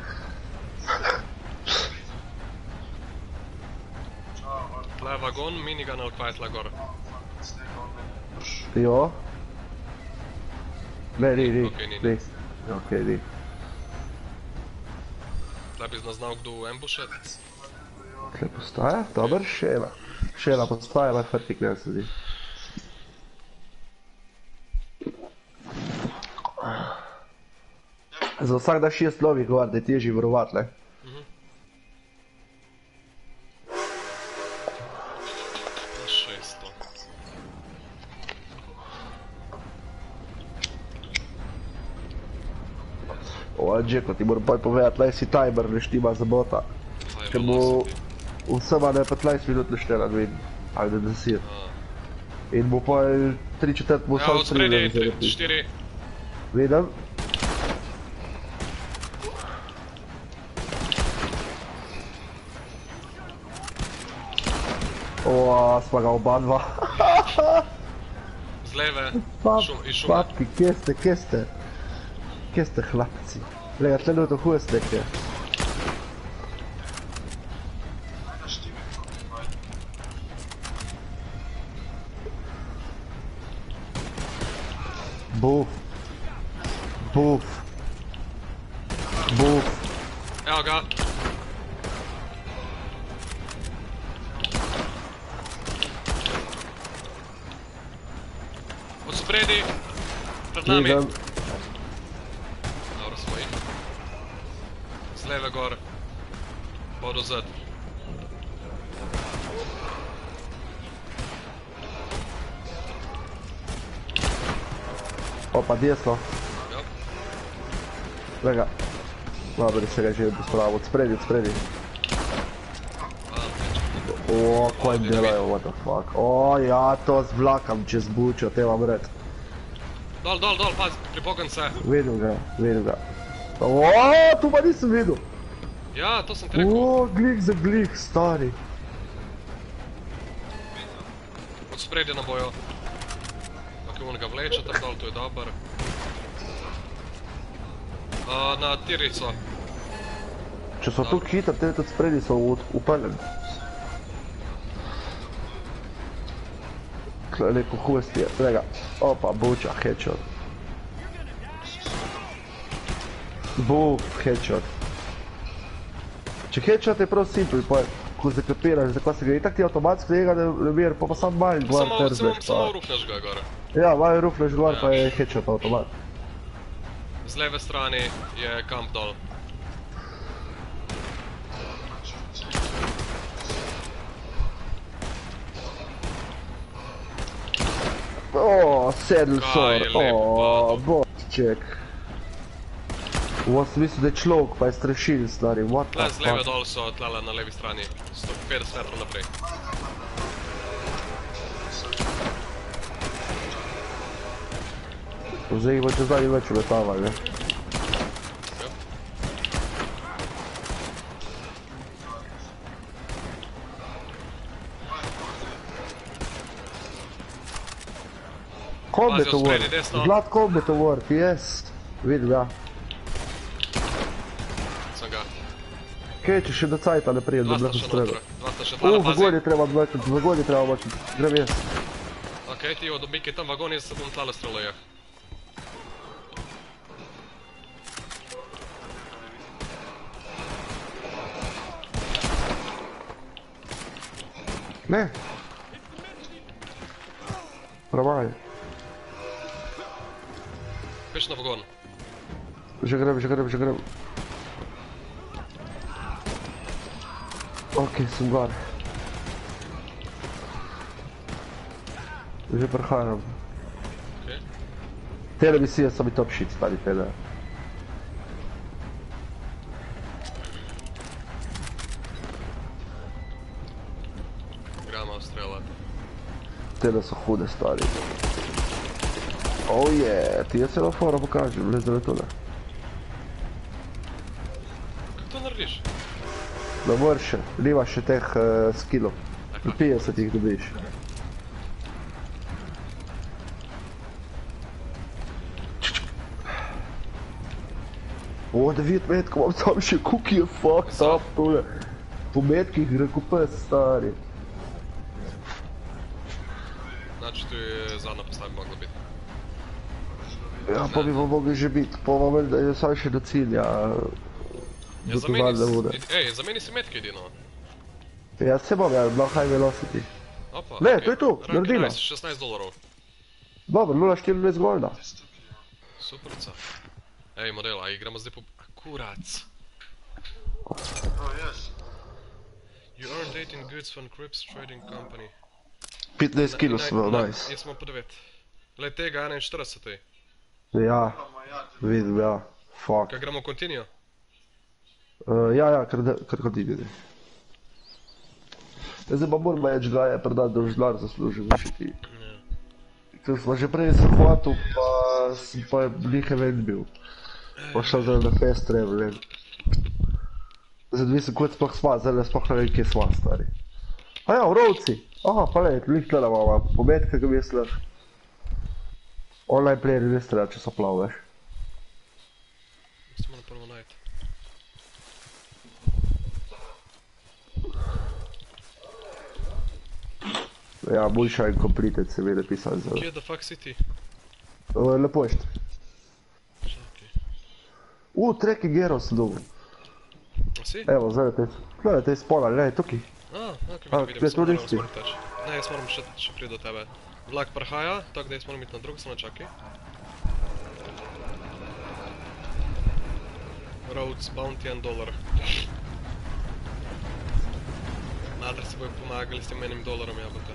Tle je vagon, minigun ali kaj je tle gor? Jo. Ne, ni. Okej, ni. Okej, ni. Tle bi znal kdo ambušet? Tle postaja? Dober, še ena. Še ena postaja, maj frtik ne se zdi. Za vsak da 6 novih gvar, da je težji vrovat, le. Džeko, ti moram povedati, tlej si timer ne štima za bota. Ker bo vsema ne 15 minut neštela, da vidim. Ali da 10. In bo pa 3/4 bo sam streljal. Ja, od spredi, 4. Vidim. Ooo, sva ga oba dva. Z leve, iz šume. Papki, kje ste? Kje ste hlapci? Lega, tle ne to huje sleke. Buf. Evo ga. Od spredi, pred nami. Vidim. Dobro smo jih. Z leve gor. Bodo zad. Opa, desno. Ja. Lega. Dobro, se ga že pospravil, od spredi. Ooo, kaj delajo, what the fuck. Ooo, ja, to z vlakam čez bučo, te vam red. Dol, pazi, pripogan se. Vidim ga. Ooo, tu pa nisem videl. Ja, to sem ti rekel. Ooo, glik za glik, stari. Od spredi na bojo. Ok, on ga vleče tam dol, to je dober. Na tirico. Če so tu hitro, te tudi spredi so upeljeni. Lepo hustije, lega. Opa, buča, headshot. Buf, headshot. Če headshot je prav simpel, pa ko zakapiraš, zakaj se ga itak ti avtomatski tega ne mir, pa sam manj gor trzeš. Samo rufneš ga gore. Ja, manj rufneš gor, pa je headshot avtomat. Z leve strani je kamp dol. Ooo, sedl sor, ooo, boček. Ovo sem mislil, da je človek, pa je strašil, stari, what the fuck. Tle z leve dol so, tlele na levi strani, 150 metrov naprej. Zdaj jih bo čez zadnji več uletavali, ne? Combat award, Vlad combat award, yes. Vidim, ja. Sem ga. Kaj, če še do cajta ne prijem, da bi lahko streljal. Dva sta še tlele, pazi. Vagon je treba odmečiti, grem jaz. Ok, ti od obike tam vagon, jaz se bom tlele streljal, ja. Ne. Pravaj. Peš na vagon. Že grem. Ok, sem gor. Že prehajam. Ok. Tele misije so mi top shit, stari tele. Gremo streljati. Tele so hude, stari. Oh je, ti jaz se fora pokažem, le zdaj tole. vidiš? Ne moreš še, nimaš še teh skillov. Pri 50 jih dobiš. O, 9 metkov, imam tam še kuki je fucked up tole. Po metkih gre ko pes, stari. Znači tu je zadnja postaja mogla biti. Ja, pa bi mogli že biti, pa imam da je sam še do cilja. Ja, zameni si metke edino. Ja, se bom, ja, bila high velocity. Opa, Ne, okej. to je to, naredila. Rank 11, $16. Dobro, 0,24 golda. Superca. Ej, model, a igramo zdaj po... Kurac. Oh, yes. You earn dating goods from Crips Trading Company. 15 kilos smo, nice. Jesmo po 9. Gled tega 41. Ja, vidim, ja, fuck. Kaj gremo continue? Ja, kar hodi vidi. Zdaj pa moram več gaje predati, da už denar zaslužim, še ti. Ker smo že prej se hvatil, pa sem pa blihe ven bil. Pa šel zdaj na fest travel, ven. Zdaj mislim, kot sploh sva, zdaj sploh ne vem, kje sva, stari. A ja, v rovci. Aha, pa le, lih tleda mama, pometke, ga misliš. Online playeri ne strela, če so plav, veš. Mislim, moram prvo najti. Ja, boljša in completed se vede pisati za... Kje the fuck si ti? Na pošti. Treki gero sem dobil. A si? Evo, zdaj te spona, ne, tukaj. Vidim, samo moram smorim teč. Ne, jaz moram še priti do tebe. Vlak prahaja, tako da jaz moram iti na drugo, samo čakaj. Roads, bounty $1. Nadar se bojo pomagali s tem $1, jabate.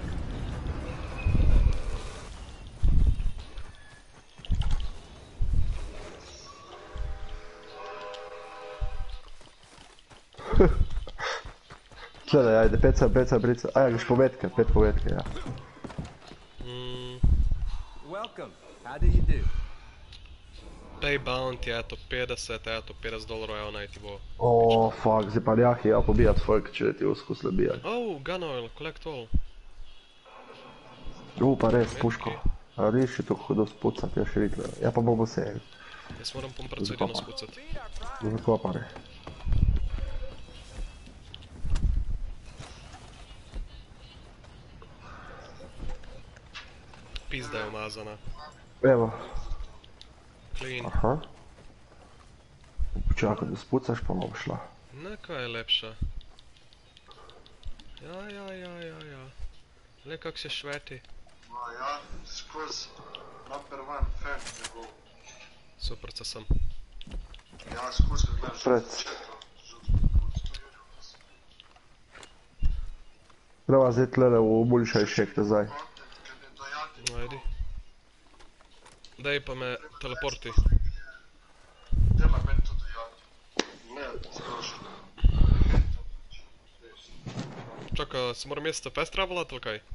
Gledaj, ajde, 5 brica. Ajde, greš pometke, 5 pometke, ja. Welcome. How do you do? Pay bounty, eto $50, evo naj ti bo. O, fuck, zdaj pa njaki, ja, pobijat folk, če ti uskus lebijat. Oh, gun oil, collect all. Pa res, puško. A niš je to hudo spucat, ja še vidle. Ja pa bomo se. Jaz moram pomprco edino spucat. Zakopane. Pizda je umazana. Evo. Clean. Aha. Počakaj, da spucaš, pa bom šla. Neka je lepša. Ja. Le kak se šveti. Ma ja, skozi number one fan njegov. Superca sem. Ja, skozi ga gledam Pred. Treba zdaj tlele v boljšaj šek nazaj. Ajdi. Daj pa me teleporti. Dela meni to dajati. Ne, strašno. Čaka, se moram jaz fast travelat ali kaj?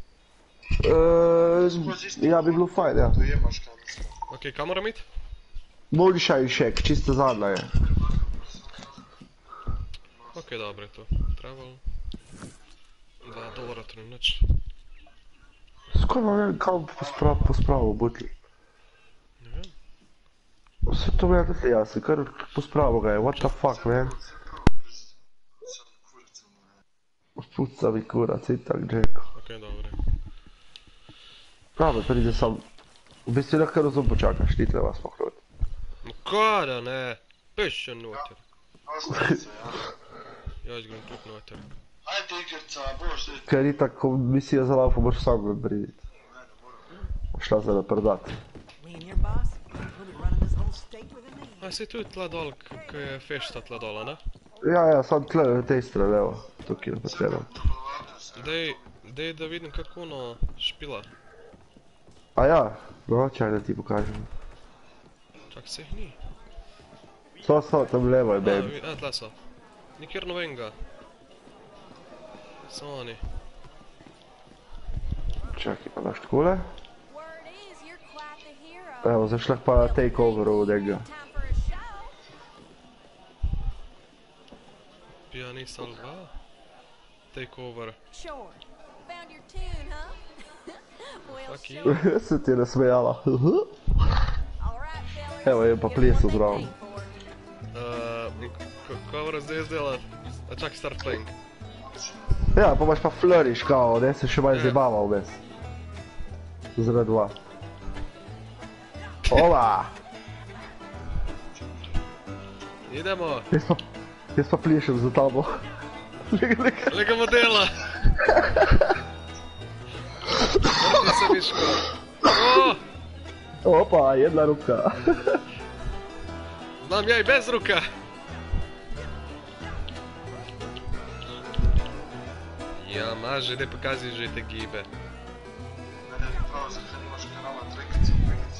Ja, bi bilo fajn, ja. To jemaš kam. Ok, kam moram iti? Boljšaj šek, čisto zadnja je. Ok, dobro je to. Travel. $2 to ni nič. Skoro ne vem, kam pospravil butli. Ne vem. Vse to me tudi jaz, kar pospravil ga je, what the fuck, man. Puca mi kurac, itak, Džeko. Ok, dobro. Pravi, pride sam. V bistvu lahko razum počakaš, ti treba spohnut. No kada ne, piše noter. Ostavice, ja. Jaz grem tudi noter. Ajde igrica, boš zdaj. Ker itak, ko misija za laufu, moraš sam ga pridit. Šla se da predat. Me and your boss, we'll be running this whole state within me. A si tu tla dol, ko je fešta tla dola, ne? Ja, sam tle na tej strani, evo. Tukaj ne potrebam. Dej da vidim kako ono špila. A ja, no, čaj da ti pokažem. Čak se jih ni. So, tam levo je, baby. A, tle so. Nikjer novenga. Samo oni. Čakaj, pa daš takole. Word is you're quite the hero. Evo, zdaj šlah pa take over od njega. Time for a show. Ni salva. Take over. Sure. Found your tune, huh? Well, Fuck you. sure. Se ti je nasmejala. All right, fellas. Evo je pa Give plesu what they zraven. paid for. Kaj moram zdaj izdelati? A čak start playing. Ja, pa imaš pa flourish kao, ne se še malo zabaval vmes. Zra 2. Ova! Idemo! Jaz pa plišem za tabo. Lega modela! Vrti se Miško! Opa, jedna ruka. Znam ja i bez ruka! Ja, Mazi, ne pokazi že te gibe. Mene je prav zahranjivaš kanala trics.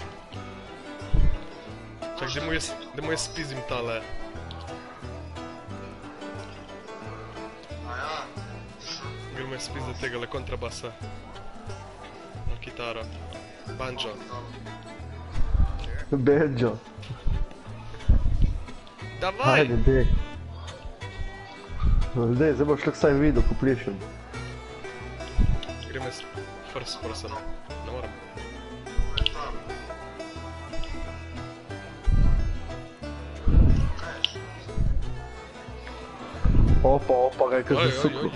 Čak, gdje mu je spizim tale? A ja? Gdje mu je spizim tegale kontrabasa? Na kitaro. Banjo. Benjo. Davaj! Ajde, dej. Dej, zdaj boš tako saj videl, ko plišem. Gremo s first person. Ne moram. To je tam. Opa, ga je kar zasukal.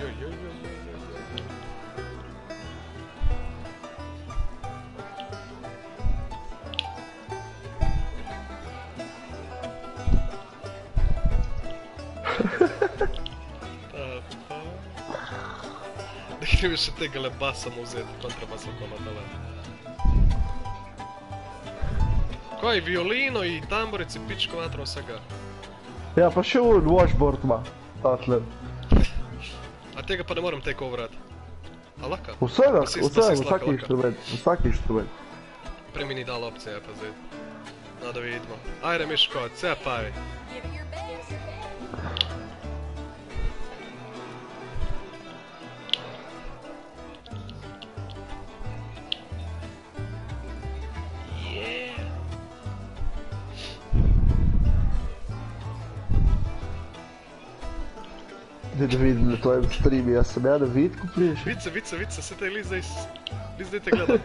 Da gremo še tegale basama uzeti, kontrabasa koma tale. Kaj, violino i tamborici, pičko vatro vsega. Ja, pa še un washboard ima. Tatle. A tega pa ne moram take overat. A laka? Vsega, Basist, vsaki laka. inštrument, vsaki inštrument. Prej mi ni dala opcija, pa zdaj. No, da vidimo. Ajde Miško, cepaj. Give it your best. Zdaj da vidim na tvojem streamu, jaz sem ja da vid, ko pliješ. Vice, se te Liz zdaj te gleda.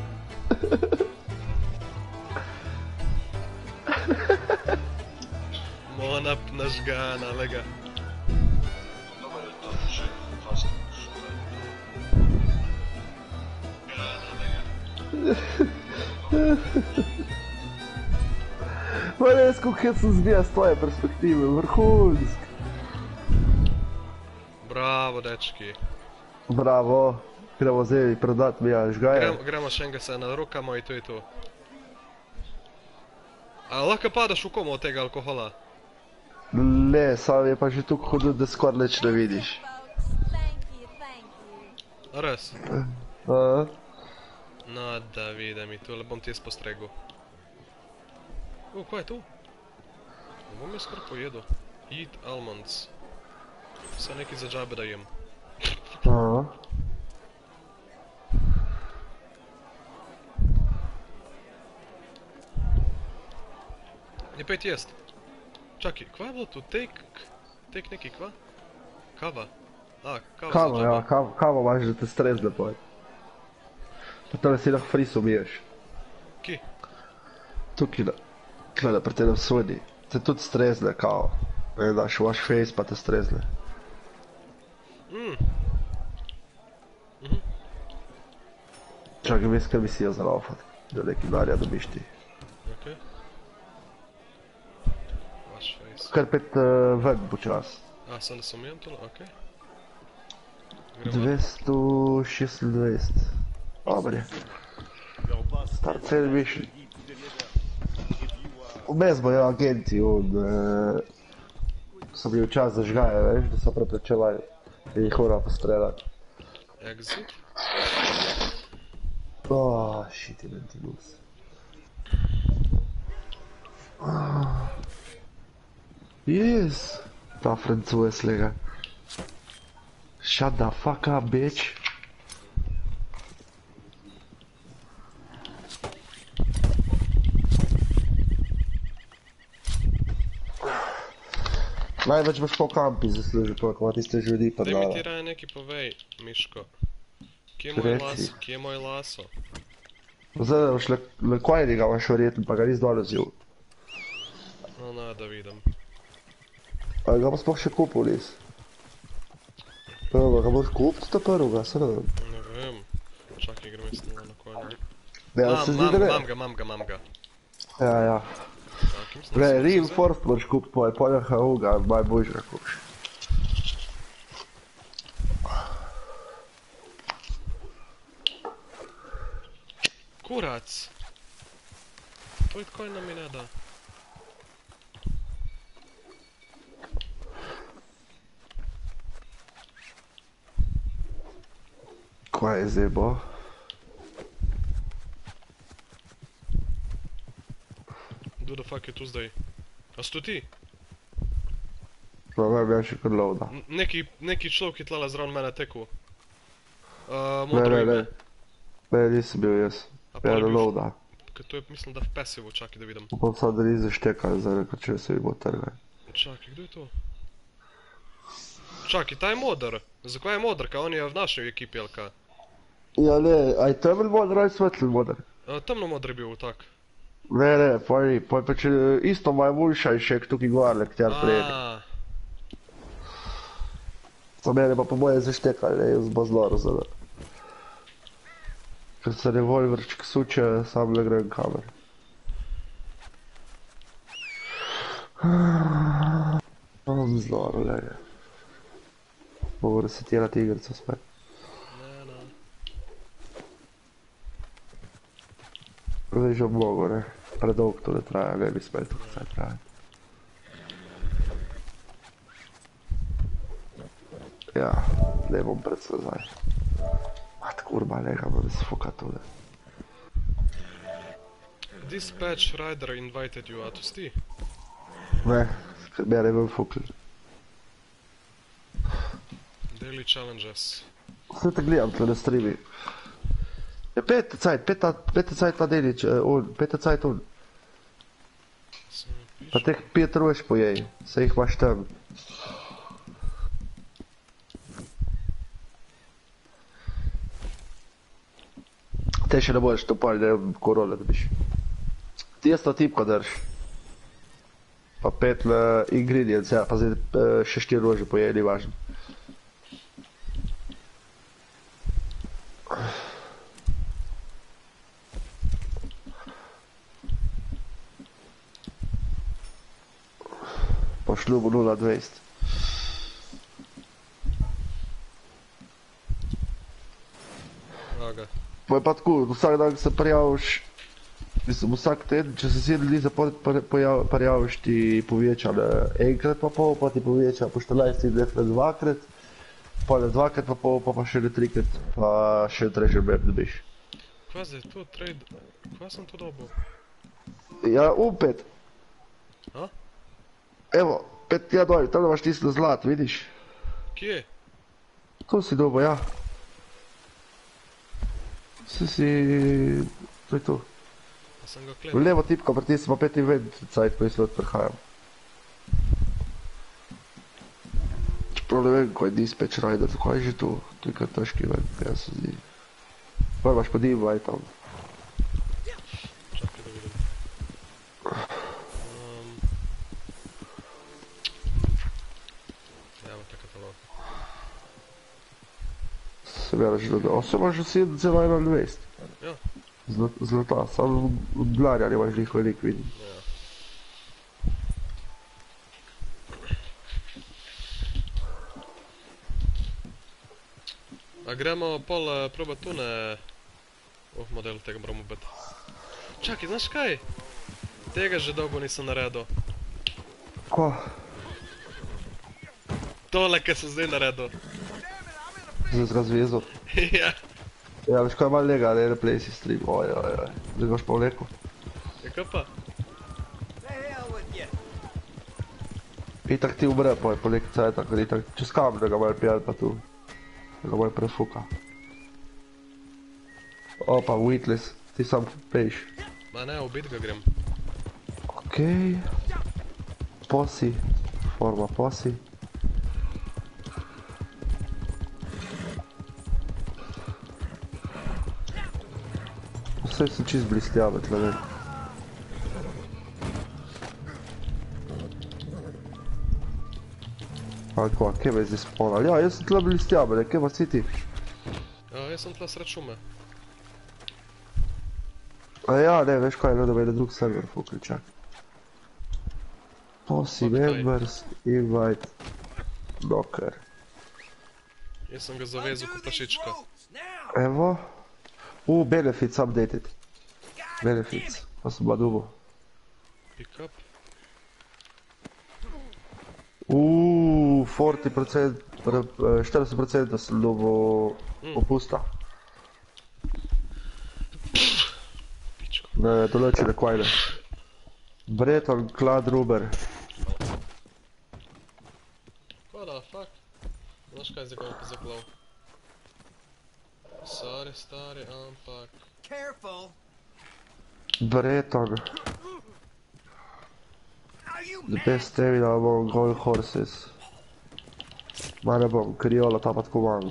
Mona nažgana, lega. Dobar je to, že fast. Ma res, kako je se zbija s tvoje perspektive, vrhunsk. Bravo, dečki. Bravo, gremo zdaj predat mi ja žgaje. Gremo še enega se na rukamo i to je to. A lahko padaš v komu od tega alkohola? Ne, sam je pa že tukaj hodil, da skoraj nič ne vidiš. Thank you. A res? Aha. No, da vidim i tu, bom ti jaz postregu. Ko je tu? Bom jaz kar pojedu. Eat almonds. Sa neki za džabe da jem. Aha. Ne pet jest. Čaki, kva je bilo tu? Take neki kva? Kava. A, kava za Kavo, ja, džabe. kavo imaš da te strezne poj. Pa tole si lahko friso miješ. Ki? Tukaj, tle pri tem sodi. Te tudi strezne, kao. Ne daš v vaš face pa te strezne. Čakaj, veš kaj bi si jo zalaufat, da neki darja dobiš ti. Okej. Vaš face. Kar pet ven počas. A, sam da sam jem to, okej. Gremo. 226. Dobre. Star cel mission. Vmes bojo agenti so bili včas zažgaje, veš, da so preprečevali in jih mora postrelati. Exit. Shit, je ti luz. Yes! Ta francuje slega. Shut the fuck up, bitch. Največ boš po kampi zaslužil, ko tiste ljudi pa Daj mi ti dala. raje neki povej, Miško. Kje je moj laso? Zdaj boš le kojni ga imaš verjetno, pa ga nis dol vzil. No, ne, da vidim. Ali ga pa sploh še kupil nis? Prvo, ga boš kupil ta prvega, se ne vem. Ne vem. Čakaj, grem jaz na konja. Ja, se zdi, da ne. Mam ga. Ja. Le, reinforced moraš kupiti tvoje, polja hauga, najboljšega kupiš. Kurac! To je tako nam mi ne da. Kaj je zdaj bo? Kdo da fuck je tu zdaj? A si to ti? Pa vem, ja še kar loada. Neki človek je tlala zraven mene teku. Ne, Modro ime. Ne, nisem bil jaz. Ja, da loada. To je, mislim, da v passivu, čakaj da vidim. Upam sad, da ni zaštekali, zdaj reka, če se jih bo trgaj. Čakaj, kdo je to? Čakaj, ta je modr. Zakaj je modr, ka on je v našoj ekipi, ali ka? Ja, ne, aj temelj modr, aj svetli modr. Temno modr je bil, tak. Ne, poj pa če isto maj boljša še tukaj gorle, kjer predi. Za mene pa po moje zaštekali, ne, jaz bo zloro zdaj. Ker se revolverček suče, sam ne grem kamer. Zloro, ne. Mogu resetirati igrico spet. Ne. Zdaj že mnogo, ne. Predolgo to ne traja, ne bi smel tukaj vsaj trajati. Ja, ne bom pred nazaj. Mat kurba, lega bo da se fuka tole. Dispatch rider invited you, a to si ti? Ne, mene bom fukli. Daily challenges. Sve te gledam tle na streami. Ja, pete cajt ta delič, pete cajt on. Pa teh 5 rož pojej, se jih imaš tam. Te še ne boš to pali, ne vem, korole dobiš. Ti jaz to tipko drž. Pa 5 ingredients, ja, pa zdaj še 4 rože pojej, ni važno. Po šlubu 0,20. Aga. Pa je pa tako, vsak dan se prijaviš, mislim, vsak teden, če se 7 dni zapored prijaviš, ti poveča enkrat pa pol, pa ti poveča po 14 dneh na 2-krat, pa na 2-krat pa pol, pa še na 3-krat, pa še treasure map dobiš. Kva zdaj to trade... Kva sem to dobil? Ja, 5. A? Evo, 5 ja doj, tam imaš tisto zlat, vidiš? Kje? Tu si dobil, ja. Si... To je to. A sem ga klepal? Levo tipko pritisni pa 5 event cajt, ko jaz prihajam. Čeprav ne vem, ko je dispatch rider, ko je že tu. To je kar težki event, ja se zdi. Pa imaš pa divaj tam. Čakaj da vidim. Evo te katalog. Se veraš da da. Ose imaš vsi 1,21. Ja. Zlata, samo od blarja nemaš njih velik vidim. Ja. A gremo pol probat tune... model tega moramo biti. Čakaj, znaš kaj? Tega že dolgo nisem naredil. Ko? Tole, kaj sem zdaj naredil. Zdaj si ga zvezal. Ja. Ja, veš kaj malo lega, ne replay si stream, ojoj. Zdaj gaš pa vlekel. Ja, kaj pa? Itak ti umre, po neki cajt, ker itak čez kamer da ga malo pijal pa tu. Da ga malo prefuka. Opa, Wheatless, ti sam pejš. Ma ne, ubit ga grem. Okej. Posi. Forma posi. Vse so čist blistjave tle, ne. Ali kva, kje me je zdaj spawnal? Ja, jaz sem tle blistjave, ne, kje pa si ti? Jaz sem tle sred šume. A ja, ne, veš kaj, da me je na drug server fukli, čak. Posi members, invite, docker. Jaz sem ga zavezal kot prašička. Evo. Benefits updated. Benefits, pa sem bila dubo. Pick up. 40%, 40% sem dubo opusta. Ne, določene kvajne. Breton, Klad, Ruber. What the fuck? Znaš kaj je zaklav? Sorry, stari, ampak... Careful! Breton. The best stamina among all horses. Ma ne bom, Kriola ta pa tako malo.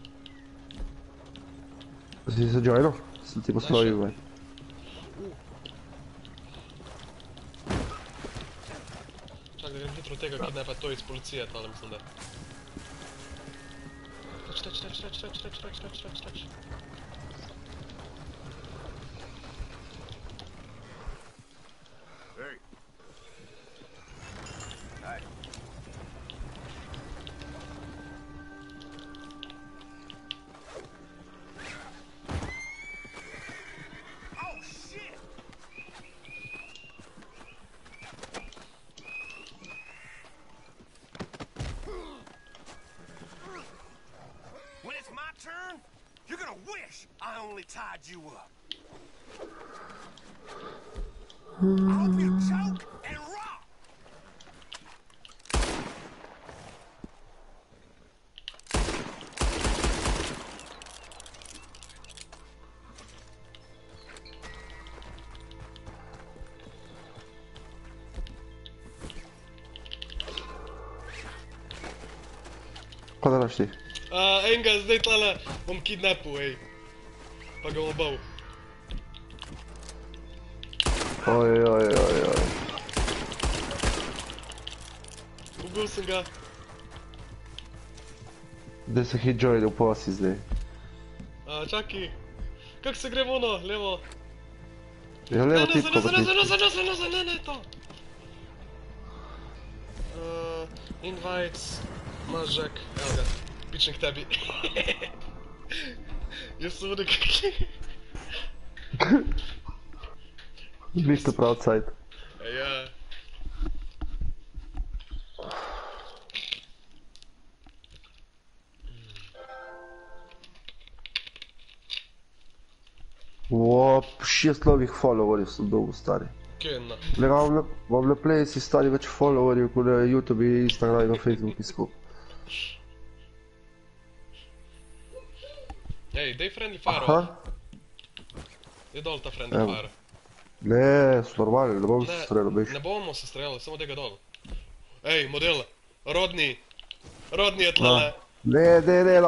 Si se joinal? Sem ti poslojil, vej. Čak, da grem hitro tega kidnapa to iz policije, tale mislim da. Teč. I only tied you up. I hope you choke and rot. Kaj delaš ti? Enega zdaj tlele bom kidnapil, ej. Pa ga bom obal. Oj. Ubil sem ga. Daj se hit join v posi zdaj. Čaki. Kak se gremo ono, levo? Ja, levo tipko pa ti. Ne, to. Invites, mažek, evo ga, pičem k tebi. Jaz sem vode kakli. Vište prav outside. Ja. Wop, 6 novih followerjev sem dobil, stari. Kje na? Imam na Playsi stari več followerjev, kot na YouTube, Instagram in na Facebook skup. Ej, daj friendly fire. Je dol ta friendly fire. Ne, so normalni, ne bom se streljal, bejš. Ne bomo se streljali, samo daj ga dol. Ej, model, rodni je tlele. Ne.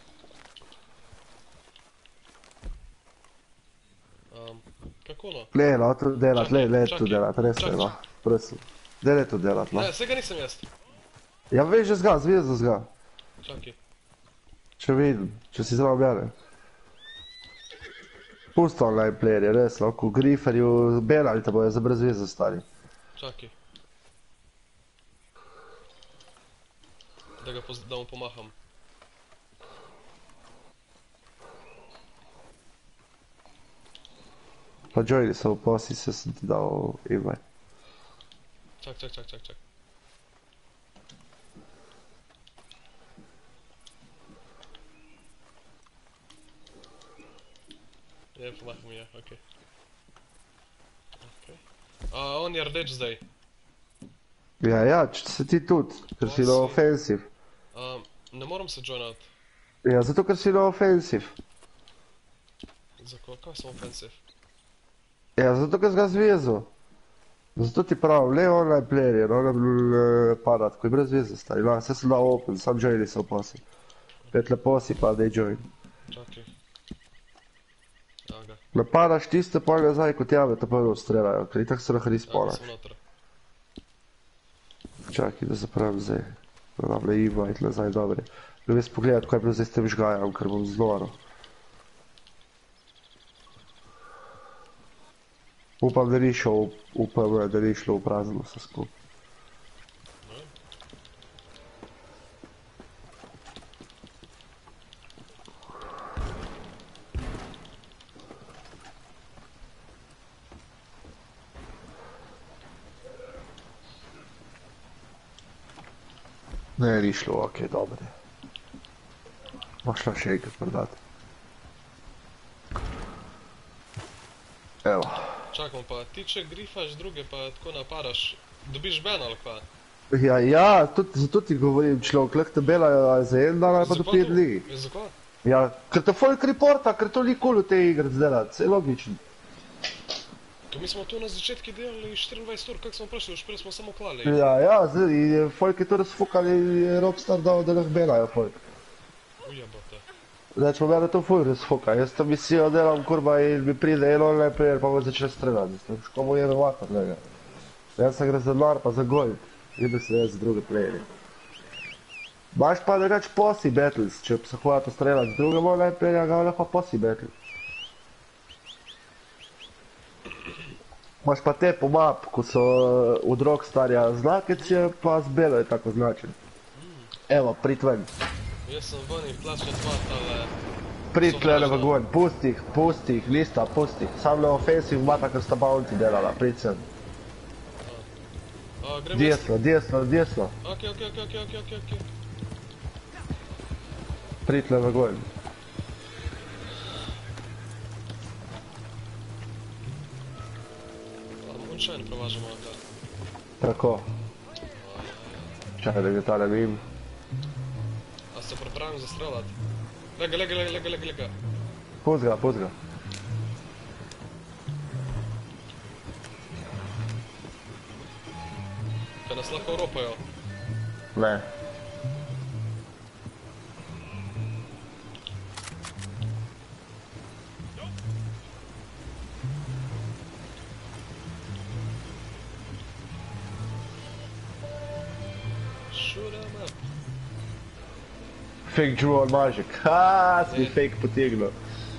Kako no? No, to delat, to delat, res ne, no. Prosim. Daj to delat, no. Ne, vsega nisem jaz. Ja, veš, že zga, zvezdo zga. Čaki. Če vidim, če si zelo objavljen. Pusto online playerje, res, no, ko griferju belali te bojo za brez veze, stari. Čaki. Da mu pomaham. Pa joini se v posi, se sem ti dal invite. Čak. Je, pomaham je, okej. On je rdeč zdaj. Ja, če se ti tudi, ker si low offensive. Ne moram se joinat. Ja, zato ker si low offensive. Zakaj? Kaj sem offensive? Ja, zato ker si ga zvezal. Zato ti pravim, le online playerje, no, ne bi padat, ko je brez veze stari, no, vse sem dal open, sam joini se oposi. Pet lepo si pa dej join. Čakaj. Evo ga. Napadaš tiste pa nazaj, kot jave te prvo strelajo, ker itak se lahko respawnaš. Sem noter. Čakaj, da zapravim zdaj. Da dam le invite nazaj, dobre. Grem jaz pogledat, kaj je bilo zdaj s tem žgajam, ker bom zloro. Upam, da ni šel, da ni šlo v prazno vse skup. Ne, ni šlo, okej, dobro. Moš nam še enkrat prodati. Evo. Čakam pa, ti če grifaš druge pa tako napadaš, dobiš ban ali kva? Ja, zato ti govorim, človek, lahko te belajo za en dan ali pa do 5 dni. Zakaj? Ja, ker te folk reporta, ker to ni cool v tej igri zdelati, vse je logično. Ko mi smo tu na začetki delali 24 ur, kak smo prišli, špili smo samo klali. Ja, zdaj, folk je to razfukali, je Rockstar dal, da lahko belajo folk. Ujebote. Znači, po mene to fuj razfuka, jaz to misijo delam, kurba, in mi pride en online player, pa bo začne streljati, komu je novato, njega. Jaz se gre za denar, pa za gold, vidim se jaz za druge playerje. Imaš pa drugač posi battles, če se hovato streljati z drugim online playerja, ga lahko posi battle. Imaš pa te po map, ko so od Rockstarja znakece, pa z belo je tako značen. Evo, prid ven. Jaz sem ven in plačal 2, ale... Prid tlele v gon, pusti jih, lista, pusti jih. Sam na offensive mata, ker sta bounty delala, prid sem. Desno. Ok. Prid tlele v gon. Moonshine provažamo ovdje. Tako. Čakaj, da ga tale vidim. A se pripravim za strelat? Lega. Pust ga. Kaj nas lahko ropajo? Ne. Fake Drew on Magic. Haa, si mi fake potegnil.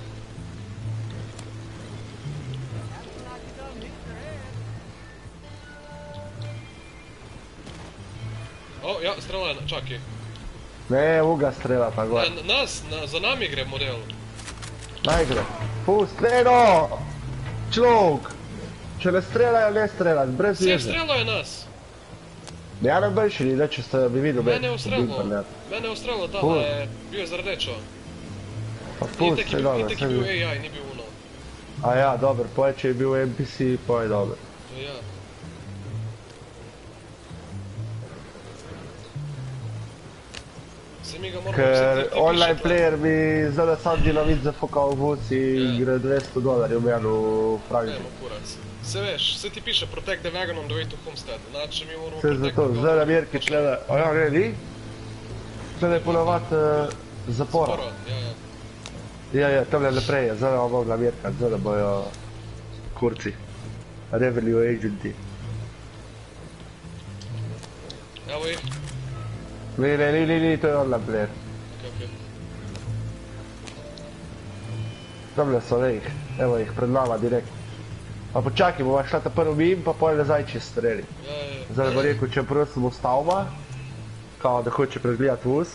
O, ja, strela, čakaj. Ne, uga strela pa gor. Za nami gre model. Naj gre. Pust, ne no! Človek! Če ne strelajo, ne strelajo, brez Vse veze. strelajo nas. Ja ne bi šli, ne, če ste bi videli. Mene je ustrelilo, da je bil za rdečo. Pa pust, je dobro. Itek je bil AI, ni bil uno. A ja, dober, poje, če je bil NPC, poje dober. Ja. Ker online player mi zdaj sam dinamit zafukal v vus in gre $200 meni v Franki. Evo, kurac. Se veš, se ti piše Protect the Wagon on the way to Homestead, znači mi moramo protect the Wagon. Zdaj Ameriki tlele, a ja, ne, ni? Tlele je ponovat zapora. Ja, tamle naprej je, zdaj bomo mogla Amerika, zdaj bojo kurci. Revenue agenti. Evo ih. Ni, to je online player. Ok. Tamle so jih, evo jih, pred nama direkt. Pa počakaj, bova šla ta prvi mim, pa pojde nazaj čez streli. Zdaj bo rekel, če prosim ustavba, kao da hoče pregledati vuz.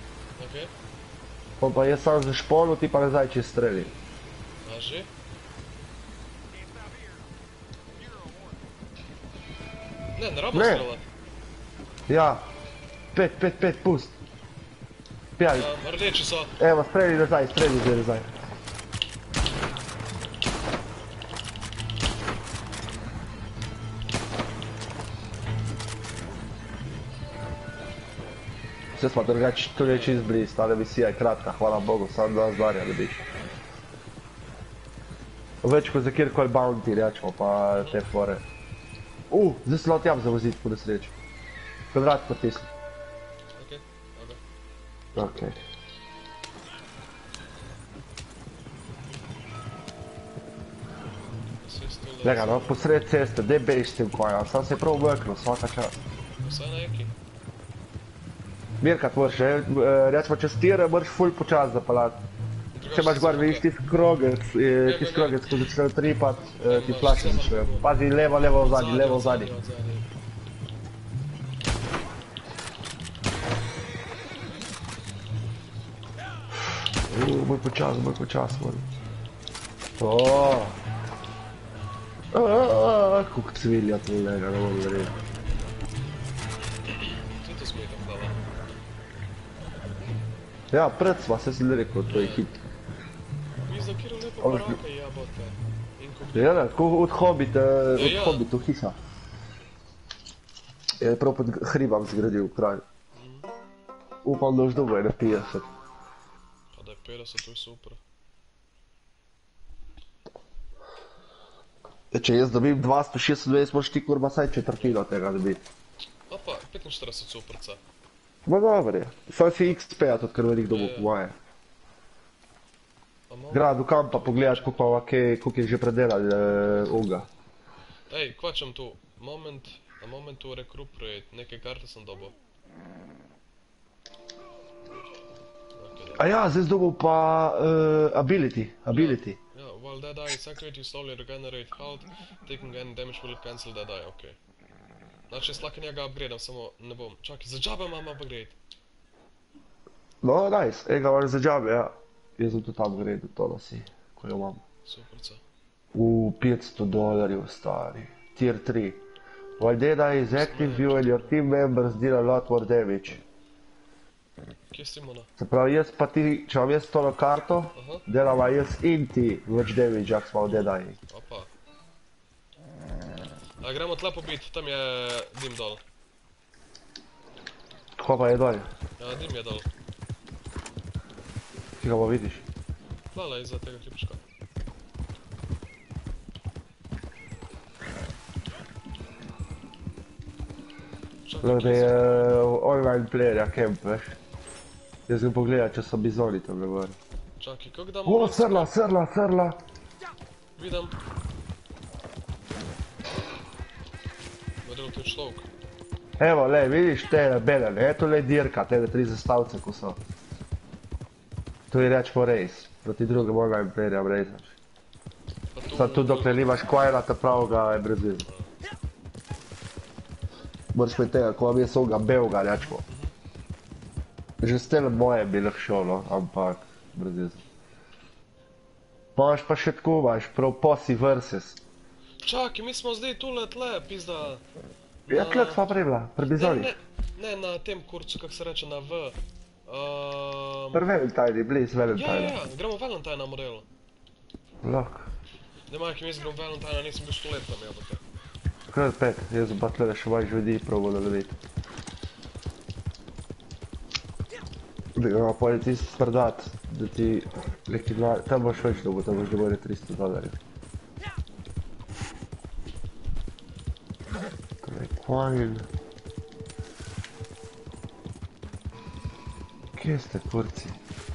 Pa jaz sam zašponu, ti pa nazaj čez streli. Važi? Ne rabo strelat. Ja. 5, pust. Pjavi. Rdeči so. Evo, streli nazaj. Vse smo drugače, to je čist bliz, ta misija je kratka, hvala Bogu, sam 2 zdarja dobiš. Več kot za kjerkoli bounty, rečemo, pa te fore. Zdaj se lahko tjam zavoziti po nesreči. Kvadrat potisni. Okej, dobro. Okej. Lega, no, posred ceste, dej bejš s tem koja, sam se je prav vekno, svaka čast. Vsaj na eki. Mirkat moraš, rečemo čez tire, moraš ful počas zapeljati. Če imaš gor, vidiš tisti krogec, ko začne tripat, ti flaše začnejo. Pazi, levo, levo, vzadi, levo, vzadi. Bolj počas, moram. Kako cvilja to lega, ne bom verjel. Tudi to smo itak dala. Ja, pred sva se si rekel, to je hit. Pizda, kjer lepo baraka jabote. Ja, ne, tako od Hobbita hiša. Je prav pod hribam zgradil kraj. Upam, da už dobo je na 50. Pa da je 50, to je super. Če jaz dobim 226, moraš ti kurba saj četrtino tega dobiti. Opa, 45 superca. Ma dobro je. Sam si XP-a tudi kar velik dobu po moje. Grad v kampa pogledaš, koliko je že predelali oga. Ej, kvačam tu. A moment to recuperate, neke karte sem dobil. A ja, zdaj dobil pa ability. Ja, while that eye is activated, you slowly regenerate health, taking any damage will cancel that eye, okej. Znači, jaz lahko njega upgradam, samo ne bom. Čakaj, za džabe imam upgrade. No, nice, ega imaš za džabe, ja. Jaz sem tudi upgradil tole si, ko jo imam. Superca. $500, stari. Tier 3. While that eye is active, you and your team members deal a lot more damage. Kje si mona? Se pravi, jaz pa ti, če imam jaz tolo karto, delava jaz in ti več damage, jak smo v Dead Eye. Opa. A gremo tle pobit, tam je dim dol. Ko pa je dol? Ja, dim je dol. Ti ga pa vidiš? Lala, iza tega klipčka. Lahko da je online playerja camp, veš. Jaz ga pogledam, če so bizoni tam ne gori. Čakaj, kako damo... O, srla! Vidim. Vedel, to je človek. Evo, le, vidiš tele bele, ne, to le dirka, tele 3 zastavce, ko so. To je rečemo race, proti drugem online playerjam racaš. Sad tudi dokler nimaš coina, ta pravega je brez veze. Moraš med tega, ko vam je soga belga, rečemo. Že s tele moje bi lahko šel, no, ampak brez veze. Imaš pa še tako, imaš prav posi versus. Čakaj, mi smo zdaj tule tle, pizda... Ja, tle sva prebila, pri bizoni. Ne, na tem kurcu, kak se reče, na V. Pri Valentine, bliz Valentine. Ja, gremo Valentina modelu. Lahko. Ne, majke, mi gremo Valentina, nisem bil 100 let tam, jabote. Krat 5, jaz sem pa tle še vaš ljudi probal narediti. Da ga pa je tisti spredat, da ti neki dva, tam boš več dobil, tam boš dobil $300. Torej, coin. Kje ste, kurci?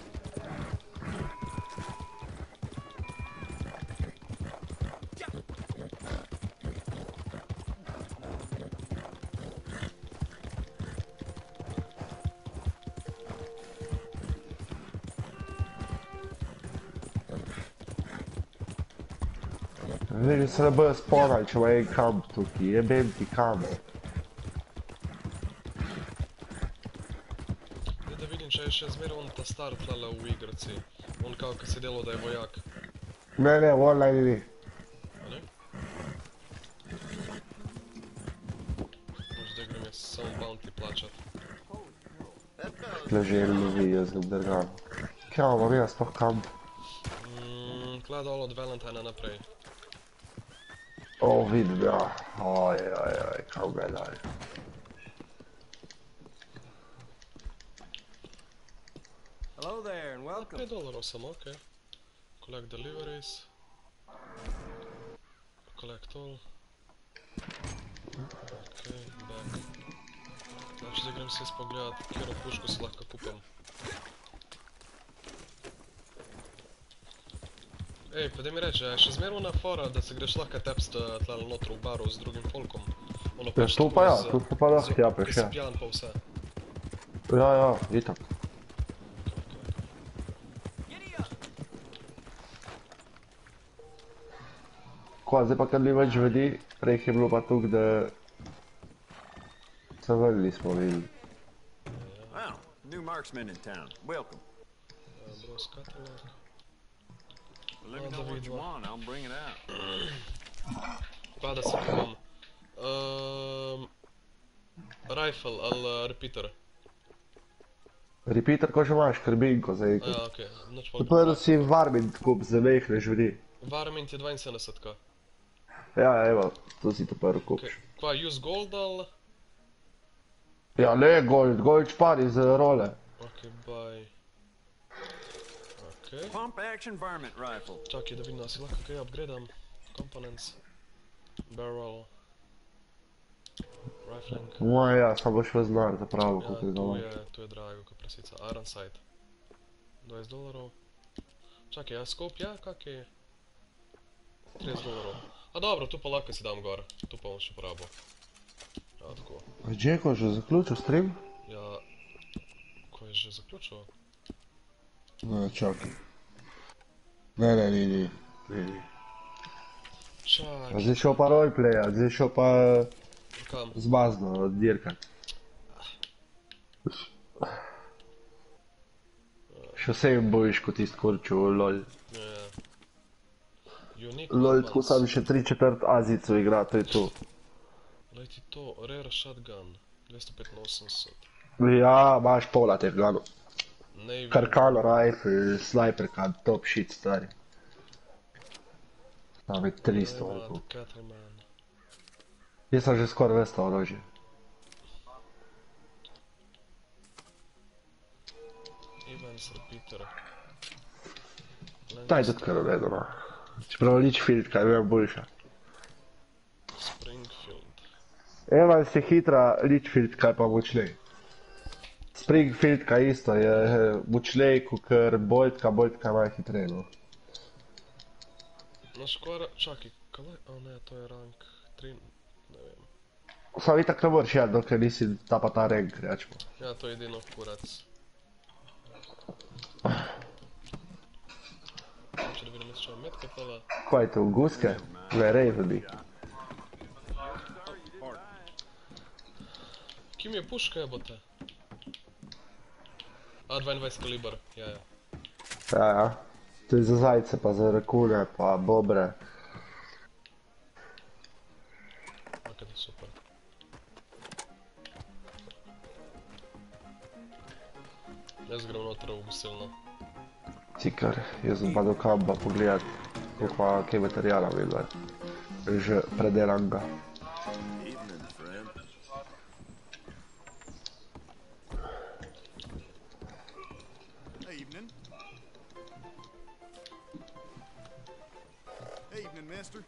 Vidim, se ne bojo spomnali, če ima en kamp tukaj, jebem ti kamp. Da vidim, če je še zmeraj on ta star tlele v igraci. On kao, kad se delo da je vojak. Ne, v online ni. A ne? Možda grem jaz samo bounty plačat. Tle željno vi, jaz ga obdrgam. Kaj imam jaz sploh kamp? Tle dol od Valentina naprej. O, vidim, ja. Oj, kao ga je dalje. Hello there and welcome. $5 samo, okej. Collect deliveries. Collect all. Okej, back. Znači da grem se spogledat, kjero pušku se lahko kupam. Ej, pa da mi reče, še zmer ona fora, da se greš lahko tepst tlele notro v baru z drugim folkom? Ono pač Tu pa ja, tu se pa lahko japeš, Ki si ja. pijan pa vse. Ja, itak. Ko, zdaj pa kad ni več vedi, prej je bilo pa tuk, da se vrli smo videli. Wow, new marksman in town. Welcome. Bros katalog. Let me know what you want, I'll bring it out. Pa da se kupam. Rifle ali repeater. Repeater, ko že imaš, karbinko za eko. Ja, okej, noč pa... Prvo si varmint kup za mehne žvedi. Varmint je 72 ka. Ja, evo, to si to prvo kupiš. Kva, use gold ali? Ja, ne gold špari za role. Okej, bye. Okej. Pump action varmint rifle. Čakaj, da vidim, da si lahko kaj upgradam. Components. Barrel. Rifling. Moja, ja, sam boš vas znar zapravo, kako je doma. Ja, tu je drago, ko prasica. Iron sight. $20. Čakaj, ja, scope, ja, kak je? $30. A dobro, tu pa lahko si dam gor. Tu pa bom še porabo. Ja, tako. A Džeko, že zaključil stream? Ja... Ko je že zaključil? Ne, čakaj. Ne, ni. Čakaj. A zdaj šel pa roleplaya, zdaj šel pa... Kam? Zmazno, dirkat. Še vsem bojiš kot tist kurču, lol. Ja. Lol, tako sam še 3/4 Azicu igra, to je to. Daj ti to, rare shotgun. 285. Ja, imaš pola teh ganov. Navy. Karkano rifle, sniperka, top shit, stari. Tam je 300 volkov. Cattleman. Jaz sem že skoraj vesta orožje. Evans repeater. Ta je tudi kar uredu, no. Čeprav Litchfield, kaj je boljša. Springfield. Evans je hitra, Litchfield, kaj pa močnej. Springfield, kaj isto, je močnej, kakor Boltka ima hitrej, no. No skoraj, čakaj, kaj? A ne, to je rank 3, ne vem. Sam itak ne moreš jati, dokaj nisi ta pa ta rank, rečemo. Ja, to je edino kurac. Če da vidim, jaz čujem metke tole. Kaj je to, guske? Ne, raveni. Kim je puška jebote? A, 22 kaliber, ja. Ja. To je za zajce, pa za rakune, pa bobre. Ok, da super. Jaz grem noter v gusilno. Cikar, jaz sem pa do kamba pogledat, koliko pa kaj materijala videl. Že predelan ga. Evening, mister.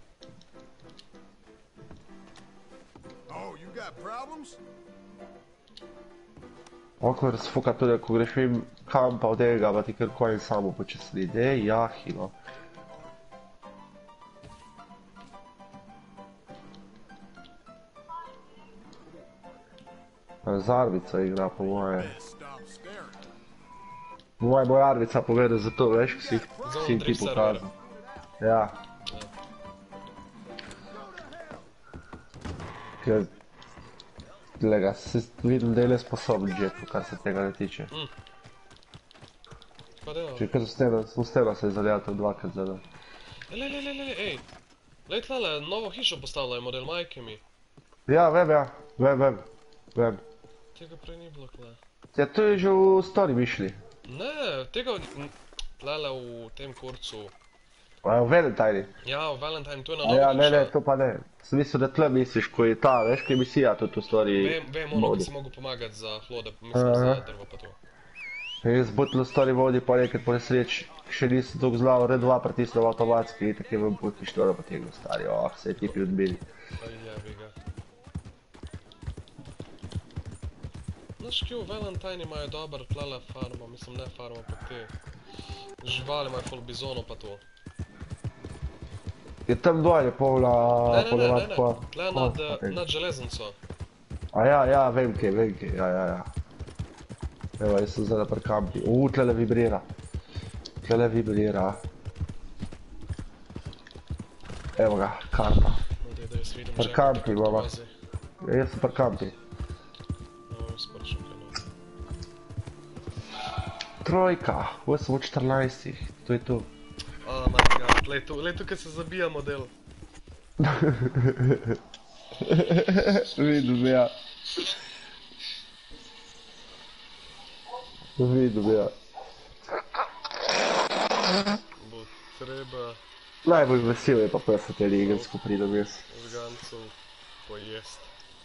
Oh, you got problems? Okvar se fuka tudi, ko greš vim kampa od tega, pa ti kar coin samo počasni. Dej, jahi, no. Z Arvico igra, po moje. Po moje bo Arvica povedal za to, veš, ko si jim ti pokazal. Ja. Ker... Glega, vidim, da je le sposoben Jetu, kar se tega ne tiče. Če kar v steno se je zaljatil dvakrat zadal. Ej! Lej tlele, novo hišo postavljajo, model majke mi. Ja, vem. Tega prej ni bilo tle. Ja, to je že v story mišli. Ne, tega tlele v tem kurcu. A v Valentine? Ja, v Valentine, to je na novo Ja, hiša. ne, to pa ne. Sem mislil, da tle misliš, ko je ta, veš, kaj misija tudi v story Vem ono, ki si mogu pomagati za hlode, mislim za drvo pa to. Jaz butlo story vodi, pa nekaj po nesreč, še nisem toliko zlal, RedDead2 pritisnil avtomatski, tako je v buti štoro potegnil stari, se je tipi odbili. Ali jebi ga. Znaš, ki v Valentine imajo dober tlele farmo, mislim ne farmo, pa te živali imajo full bizonov pa to. Je tam dol je polna... Ne, tle nad železnico. A ja, vem kje, ja. Evo, jaz sem zdaj pri kampi. Tlele vibrira. Evo ga, karta. Pri kampi, mama. Jaz sem pri kampi. Trojka, ovo sem v 14-ih, to je to. Oh my god, lej tu, kad se zabija model. Vidim, ja. Bo treba... Najbolj vesel je pa pesati ligensko pridem jaz. Zgancov pojest.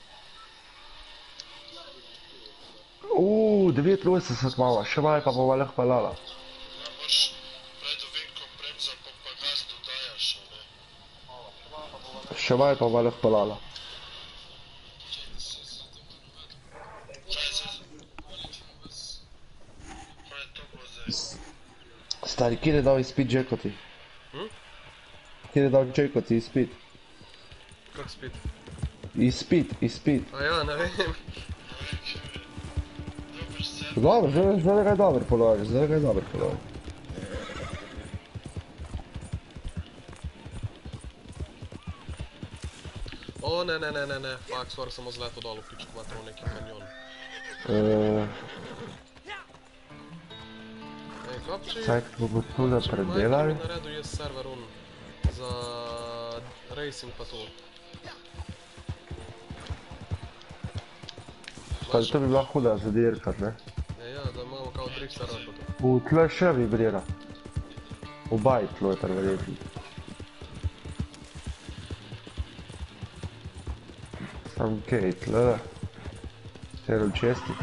89 mala, še malo pa bova lahko pelala. Ja, moš pred ovinkom bremza pa gas dodajaš, a ne? Še malo pa bova lahko pelala. Stari, kjer je dal izpit Džekoti? Kjer je dal Džekoti izpit? Kak spit? Izpit. A ja, ne vem. Dobro, zdaj ga je dober položaj, O, ne, fuck, skoraj sem ozletel dol v pičku matrov neki kanjon. Ej, kopči, Cajt bomo tule predelali. Majka mi naredil jaz server za racing pa to. Kaj, to bi bila huda zadirkat, ne? Ja, da imamo kao drift server pa to. Tle še vibrira. Obaj tlo je preverjetni. Sam kaj, tle. Terom česti.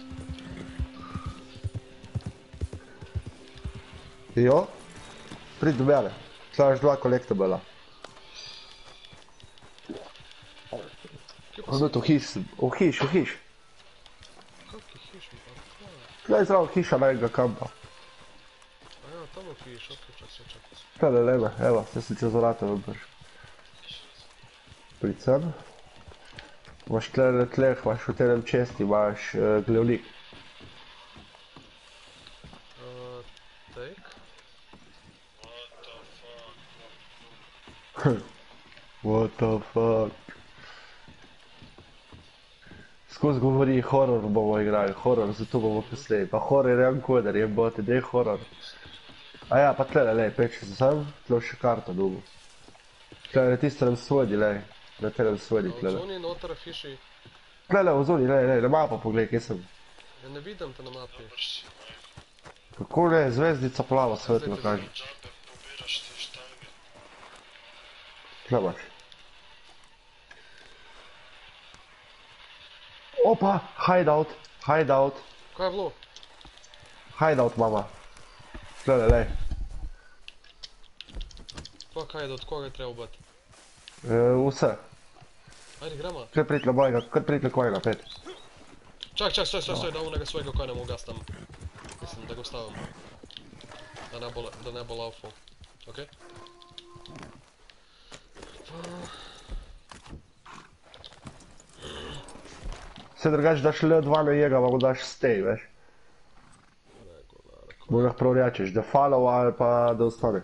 Jo? Prid do mene. Tle imaš 2 kolektabela. Ono to v hiš. Tle je zdravo hiša najega kampa. A ja, tam v hiš, ok, čak. Tle leme, evo, se si čez vrata vam prišel. Prid sem. Imaš tle na tleh, imaš v tenem česti, imaš glevnik. Take? What the fuck? Skozi govori horror bomo igrali, horror, zato bomo poslej. Pa horror je encoder, jebote, dej horror. A ja, pa tlele, lej, peči se sam, tle še karta dugo. Tle je tiste nam svodi, lej, na tenem svodi, tlele. Ozoni noter hiši. Tlele, ozoni, lej, na mapo pogledaj, kje sem. Ja ne vidim te na mapi. Kako ne, zvezdica plava svetlo kaže. Tle imaš. Opa, hideout. Kaj je bilo? Hideout, mama. Tlele, lej. Fuck hideout, koga je treba ubati? Vse. Ajde, gremo. Kar pritle mojega, pet. Čak, da unega svojega koja ne mogu gas tam. Mislim, da ga ostavim. Da ne bo laufo. Ok? Se drugače daš le 2 na njega, pa mu daš stay, veš? Mu lahko prav rečeš, da follow ali pa da ostane.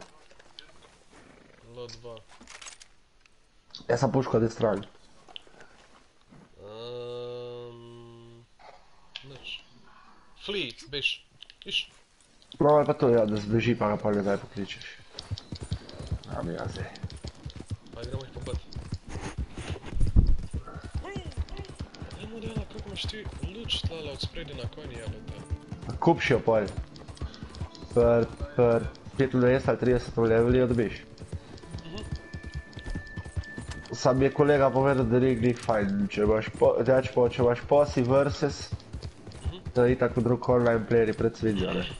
L2. Jaz sam puško na strani. Nič. Flee, bež. Iš. No, je pa to, ja, da zbeži, pa ga pa ne daj pokličeš. Am ja zdaj. Ajde, gremo ih pobati. Ajmo dela, kako imaš ti luč tlala od spredi na konji, jebate. Kupši jo pol. Per 25 ali 30 leveli jo dobiš. Sam mi je kolega povedal, da ni glih fajn, če imaš posi versus, da je itak drug online playeri pred sviđa, ne?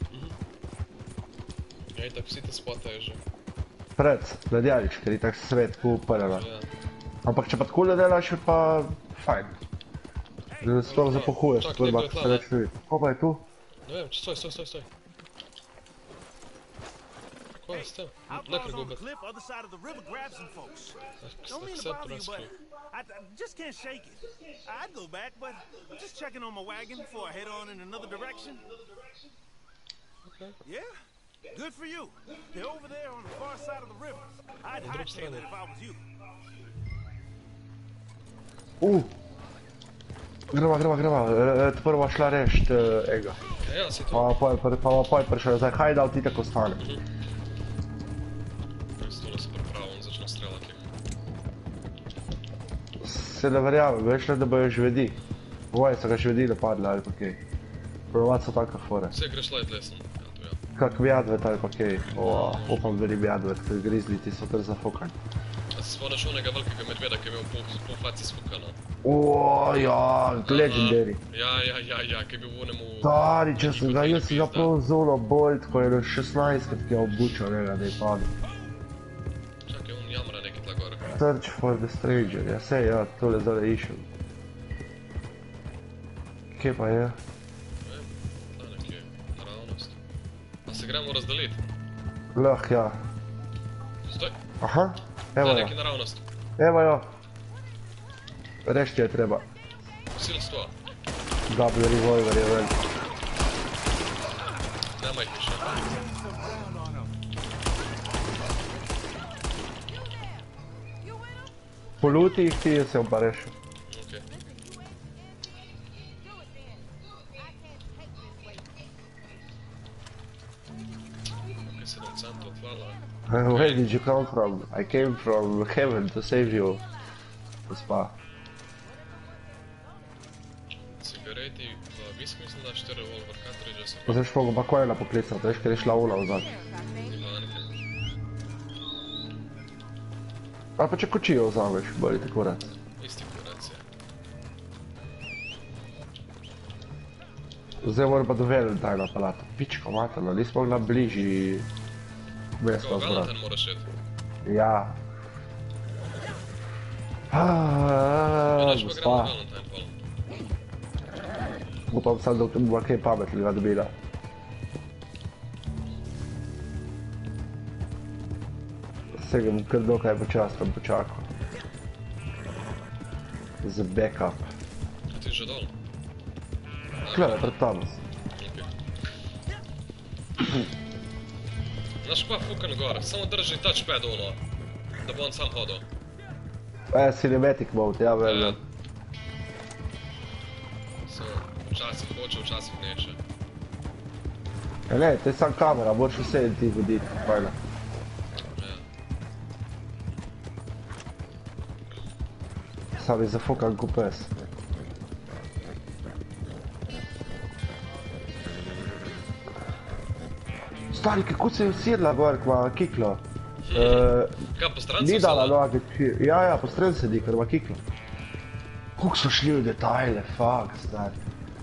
Ja, itak vsi te spotajo že. Pred, nadjališ, ker itak svet kupala. Ampak če pa tako ne delaš, je pa fajn. Da se sploh zapohuješ, Čak, prva, nekdo ko je se tla, več ne vidi. Ko pa je tu? Ne vem, stoj. Ko je s tem? Nekaj gubet. Don't mean to bother you, but I just can't shake it. I'd go back, but just checking on my wagon before I head on in another direction. Okay. Yeah? Good for you. They're over there on the far side of the river. I'd hightail it if I was you. Greva, prvo šla rešt Ega. Ja, si tu. Pa poj prišel nazaj, hajde, da ti tako stane. Stole se pripravim, začnem streljati. Se ne verjamem, veš le, da bojo žvedi. Boje so ga žvedi napadli ali pa kaj. Provat so taka fore. Vse greš light lesson. Kak mjadvet ali pa kaj. Upam, da ni mjadvet, ker grizli ti so kar zafukani. A se spomniš onega velikega medveda, ki je imel pol faci sfukana? Ja, legendary. Ja, ki je bil v onemu... Stari, če sem ga, jaz si ga prav zelo bolt, ko je 16-krat, ki je obučal njega, da je padel. Čakaj, on jamra neki tla gore. Search for the stranger, ja sej, ja, tole zdaj išem. Kje pa je? Ne vem, tla nekje, naravnost. A se gremo razdeliti? Lah, ja. Stoj. Aha, evo Tla jo. neki naravnost. Evo jo. Rešti je treba. Posilstvo. Double revolver je velik. Nema jih više. Poluti jih ti, jaz se bom pa rešil. Okej. Okej, 7 centov, hvala. Where did you come from? I came from heaven to save you. Gospa. Cigareti, pa visk mislim, da 4 revolver cartridge so. Zdaj špogo pa kojena poklicati, veš, ker je šla ula vzad. Ali pa če kočijo vzameš, bolj ti kurac. Isti kurac je. Zdaj moram pa do Valentine pelati. Pičko matano, nismo na bližji mesta Ko zbrat. Valentine moraš jeti. Ja. Inač pa gremo na Gospa. Valentine pol. Upam sam, da bomo kaj pametnega dobila. Vsega bom kar dokaj počasno počakal. Za backup. A ti že dol? Klede, pred tamo si. Znaš kva fukan gor, samo drži touchpad ono, da bo on sam hodil. Cinematic mode, ja vem. Včasih hoče, včasih neče. Ne, to je sam kamera, moraš vse ti voditi, fajna. Sam je zafukan ko pes. Stari, kako se je usedla gor, kva kiklo. Kaj, po stran so Ni dala vzela? noge, ja, po stran sedi, ker ima kiklo. Kako so šli v detajle, fuck, stari.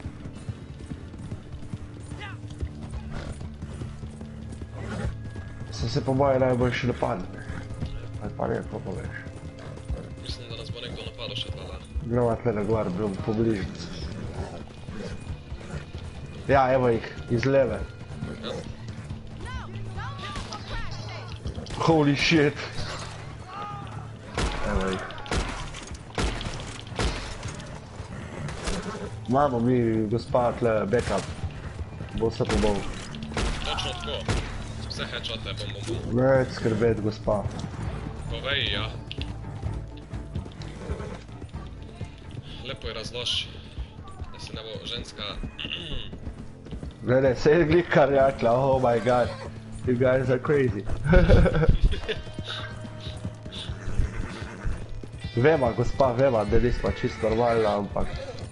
Sem se po moje najboljši napadl. Ali pa ne, kako pa veš. Mislim, da nas bo nekdo napadal še tlala. Gremo tle gor, po bližnici. Ja, evo jih, iz leve. Holy shit. Evo jih. Imamo mi, gospa, tle backup. Bo vse pobol. Točno tako. Vse headshote bom. Ne skrbeti, gospa. Povej, ja. Lepo je razlož, da se ne bo ženska... Ne, se je glih kar rekla, oh my god. You guys are crazy. Vema, gospa, vema, da nismo čisto normalna, ampak...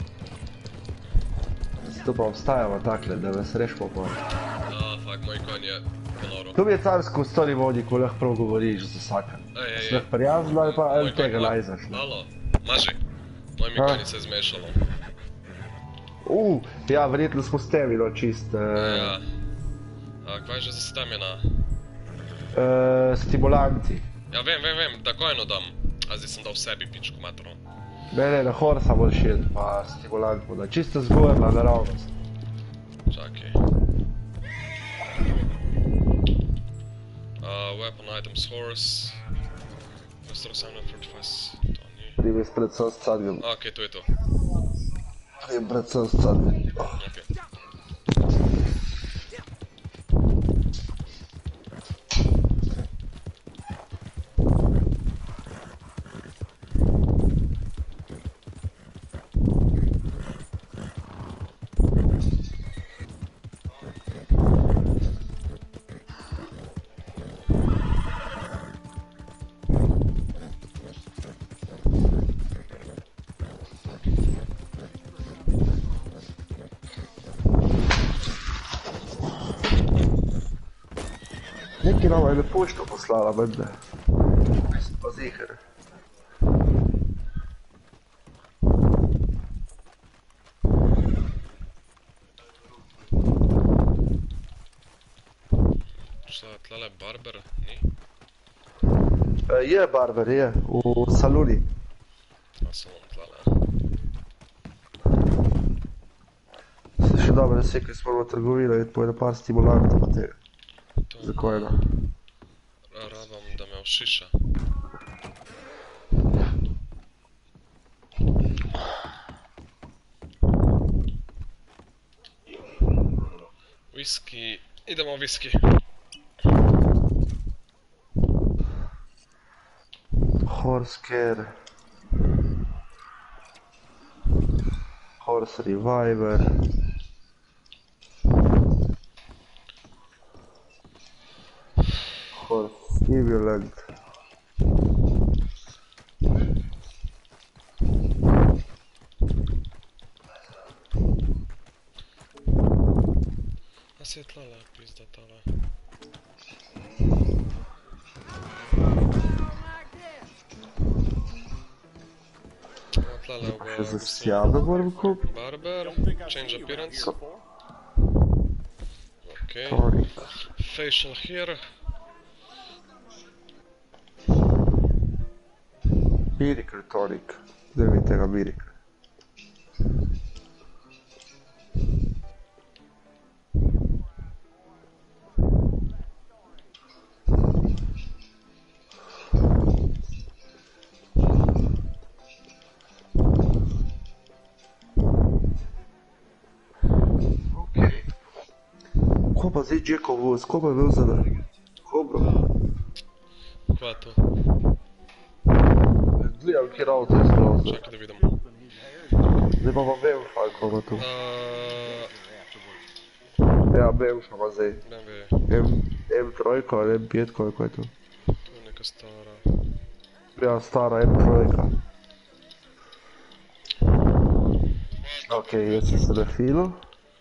Zato pa obstajamo takle, da vas rešimo po. Fuck, moj konj je ponoril. To mi je carsko v stvari vodi, ko lahko prav govoriš za vsaka. Smeh prijazno ali pa ali tega najzaš. Alo, Mazi, moj mikrofonji se je zmešalo. Ja, verjetno smo s tebi, no, čist... Ja. Kva je že za stamina? Stimulanti. Ja, vem, takoj eno dam. A zdaj sem dal sebi pičku matro. Ne, na horsa moraš jeti, pa stimulant mu da. Čisto zgorna naravnost. Čakaj. Weapon items horse. Restore 745, to ni. Prime spred sam s cadgom. Okej, to je to. Prime pred sam s cadgom. Okej. Neki nama je na pošto poslala, mende. Mislim pa zihar. Šta, tlele barber? Ni? Je barber, je. U saluni. A salon tlele. Se še dobro sekaj smo v trgovino in pojede par stimulantov pa tega. Za kojega? Rabam da me ošiša. Whisky, idemo whisky. Horse care. Horse reviver. Horse stimulant. A se je tlele pizda tale. Tlele Še za sjado moram kupiti. barber, change appearance. Okej. Tonic. Facial hair. Miracle tonic. Zdaj mi tega Miracle. Ko pa zdaj Jackov voz, ko pa je bil zdaj? Kobro. Kva je to? Gledam, kjer avto je spravil. Čakaj da vidim. Zdaj pa vem, ko bo tu. Ja, BMW ima zdaj. M3 ali M5, koliko je to? To je neka stara. Ja, stara M3. Okej, jaz sem se refilil.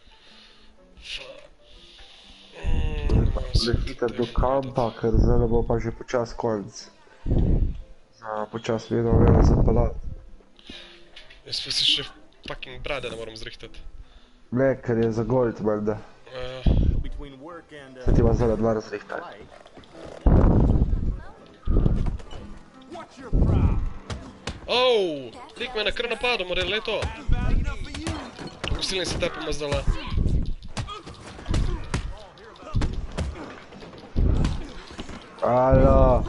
Hiter do kampa, ker zdaj bo pa že počas konc. Počas vedno zapeljati. Jaz pa si še fucking brade ne moram zrihtati. Ne, ker je za gold, menda. Se ti ima zdaj dva razrihtati. Ouu, lik me je na kar napadel, mora je to. Gosilni se tepamo zdala. Alo.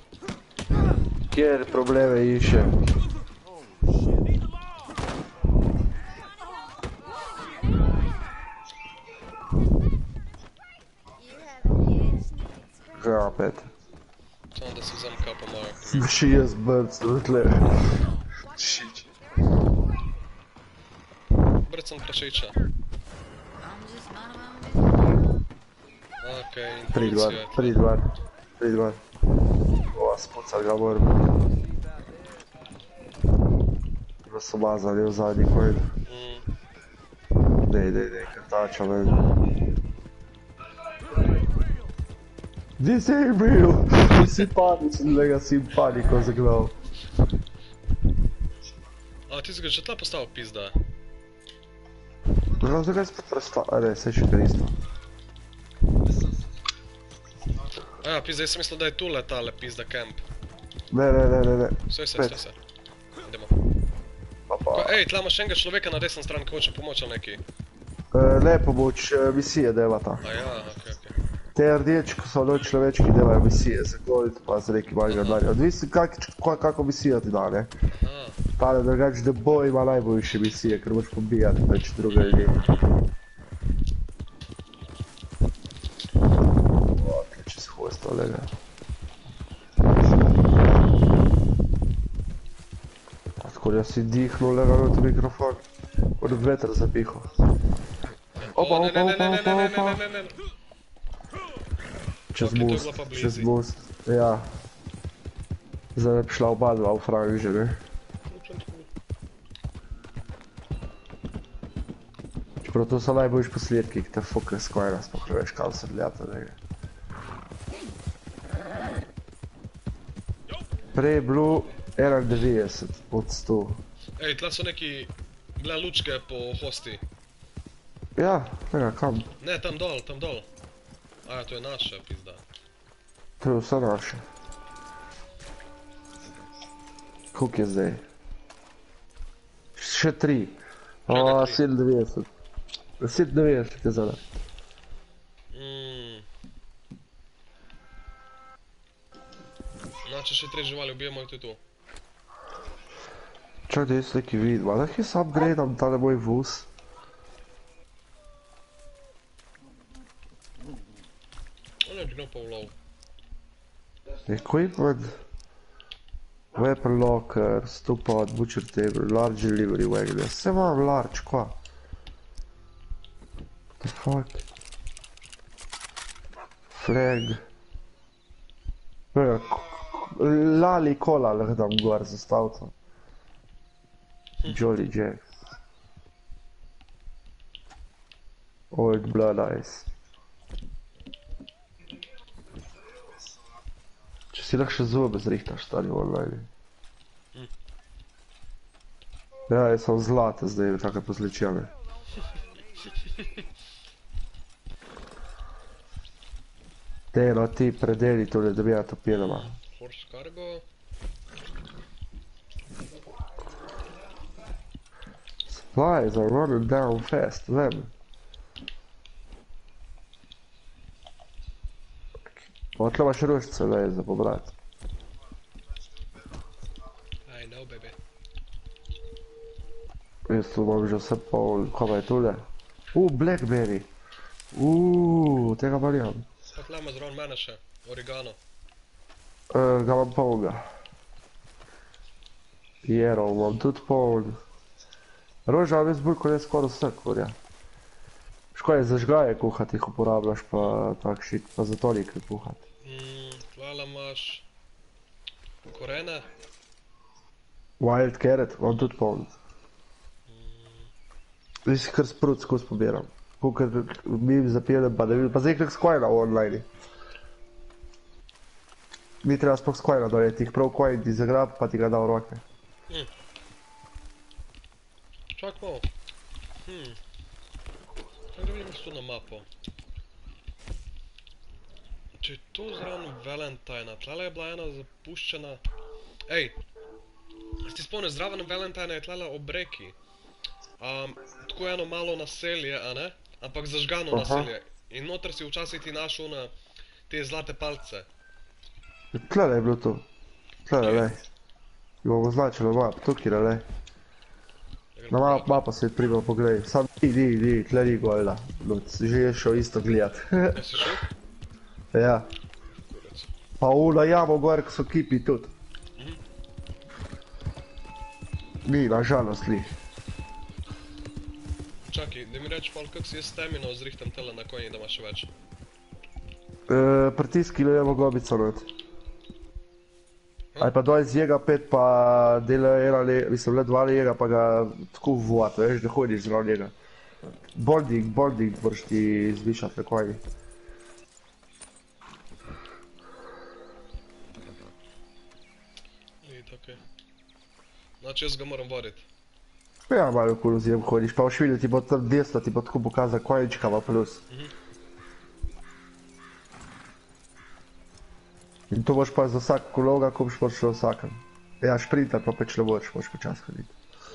Kjer probleme išče? Že opet. Samo da si vzem kapo mojo. Še jaz brcnu tle. Šič. Brcam prašiča. Okej, Pridvar. Ova spucar ga moram. Ima so mazali v zadnji kojn. Dej, krtača meni. Gdje si bil? Si paničen, da ga si paniko zagnal. A ti si ga že tle postavil pizda? No, zakaj si pa prestavil? Ne, se še kristo. A ja, pizda, jaz sem mislil da je tule tale pizda camp. Ne. Sve. Idemo. Pa. Ej, tla imaš enega človeka na desni strani, ki hoče pomoč ali neki? Ne pomoč, misije delata. A ja, okej. Te rdeči, ko so noč človečki, delajo misije za gold, pa za neki malega denarja. Odvisno kako misija ti da, ne? Tale drugač, da bo ima najboljše misije, ker moč pobijati več druge ljudi. O, tle čez hvost tolega. Tako da si dihnul lega na to mikrofon, od vetra zapihal. Opa. Čez most, ja. Zdaj bi šla oba dva v frag že, ne? Čeprav to so najboljši posledki, ki te fuka skojna, sploh ne veš kam se gledata, ne? Prej je bilo 91 od 100. Ej, tla so neki bile lučke po hosti. Ja, tega, kam? Ne, tam dol. Aja, to je naše, pizda. To je vse naše. Koliko je zdaj? Še 3. O, 97. 97 je zdaj. Znači še 3 živali ubijemo in to je to. Čak da jaz neki vidim, ali jaz upgradam tale moj vuz? On je gnil pa v lov. Equipment, weapon locker, stupod, butcher table, large delivery wagon. Jaz se imam large, kva? What the fuck? Flag. Lali kola lahko dam gor za stavco. Jolly Jack. Old Blood Ice. Če si lahko še zobe zrihtaš stari online. Ja, jaz sem zlate zdaj, take pozličjane. Dej, no ti predeli tole, da bi ja to pjedama. Horse cargo. Supplies are running down fast, them. Otle imaš rušce, da je za pobrat. I know, baby. Jaz tu imam že vse pol, kova je tule? Blackberry. Tega pa nimam. Pa tle ima zraven mene še, origano. Ga imam polga. Jerov imam tudi poln. Roža imam jaz bolj kot je skoraj vse, kurja. Škoda je zažgaje kuhati, jih uporabljaš pa tak shit, pa za toliko kuhati. Tvala imaš korene. Wild carrot, imam tudi poln. Zdaj si kar sprut skozi pobiram. Kukor mi zapjelem pa da vidim, pa zdaj kak skojna v online. Mi treba sploh skojna dojeti, jih prav coin ti zagrab pa ti ga da v roke. Čak malo. Kaj da vidim isto na mapo. Če je to zraven Valentina, tlele je bila ena zapuščena... Ej, ti spomne, zraven Valentina je tlele ob reki. Tako eno malo naselje, a ne? Ampak zažgano naselje. In noter si včasih ti našel na te zlate palce. Tlele je bilo to. Tlele, lej. Imamo označeno map, tukaj, lej. Na mapa se prima pogledaj. Sam di, tle ni golda. Že je šel isto gledat. Ja si šel? Ja. Pa na jamo gor, ko so kipi tudi. Ni, nažalost ni. Čakaj, da mi reči pol, kako si jaz stamino zrihtam tele na konji, da imaš še več. Pritiski levo gobico not. Ali pa doj z jega 5 pa dela mislim le 2 jega pa ga tako vvat, veš, da hodiš zraven njega. Bonding moraš ti zvišati na konji. Znači jaz ga moram voditi. Ja, malo okolo zjem hodiš, pa boš videl, ti bo tam desno, ti bo tako pokazal konjičkama plus. In to boš pa za vsak kologa, ko boš počel vsakem. Ja, šprintar pa pač ne boš počas hoditi.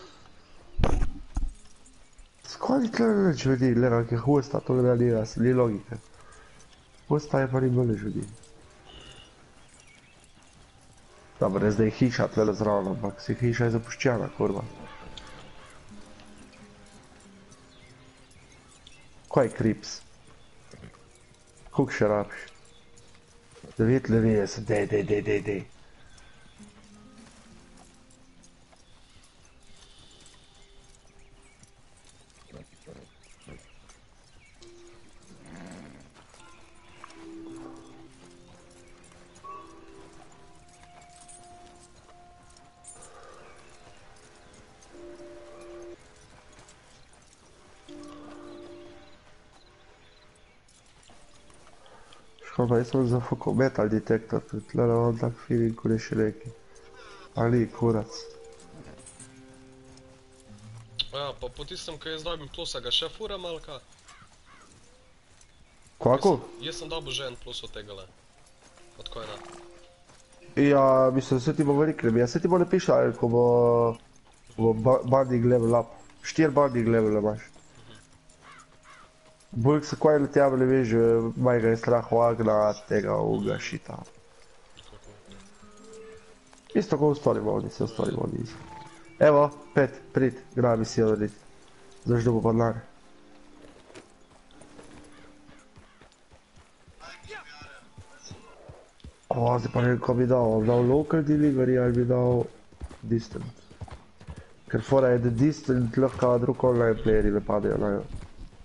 Skoli tle neč ljudi, gledam, ki hosta, to gleda ni logike. Hosta je pa ni bolj ljudi. Dobre, zdaj je hiša tle zravno, ampak si hiša je zapuščena, kurva. Kaj je krips? Koliko še rabiš? 9,90, dej. Pa jaz sem zafukal metal detektor, tle on tak feeling, ko ne še neki. Ali kurac. Ja, pa po tistem, ko jaz dobim plusa, ga še furam ali ka? Kako? Jaz sem dobil že en plus od tegale. Od kojena. Ja, mislim, se ti bo veliko ne bi. Ja, se ti bo ne piše, ko bo banding level up. 4 banding level imaš. Bolj se kaj letjava ne veš, majega je strah vagna tega uga šita. Isto ko ostali vodi, vse ostali vodi isto. Evo, 5, prid, gra misijo narediti. Zašto bo padlane. O, zdaj pa ne vem, ko bi dal local delivery ali bi dal distant. Ker fora je, da distant lahko drug online playeri ne padejo na jo.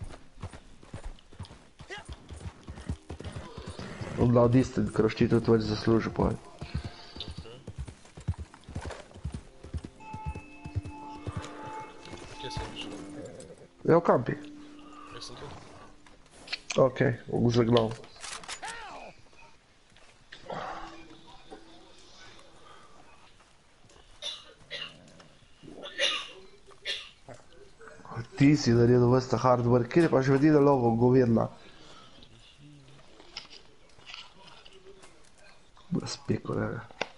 On dal distant, ker oštito to več zasluži pojem. Kje si prišel? Ja, v kampi. Jaz sem tudi. Okej, zagnal. Ti si naredil vsta hardware, kjer je pa že vedina lovo govirna. Speko, ne.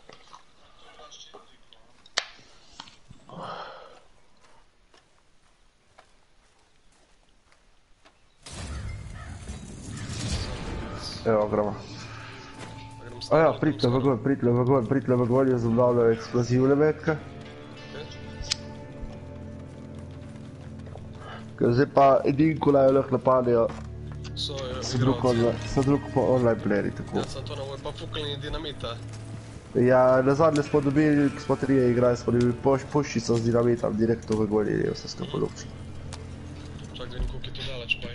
Evo, gremo. Aja, pridite v gol, jaz obdavljam eksplozivne metke. Ker zdaj pa edinko naj lahko napadejo. So drug po online playeri, tako. Ja, sem to na moj pa fukljeni dinamita. Ja, nazadnje smo dobili, ko smo 3 igrali, smo dobili puščico z dinamitom, direktno v goli je vse skupaj lupčilo. Čak da vidim, koliko je to daleč, paj.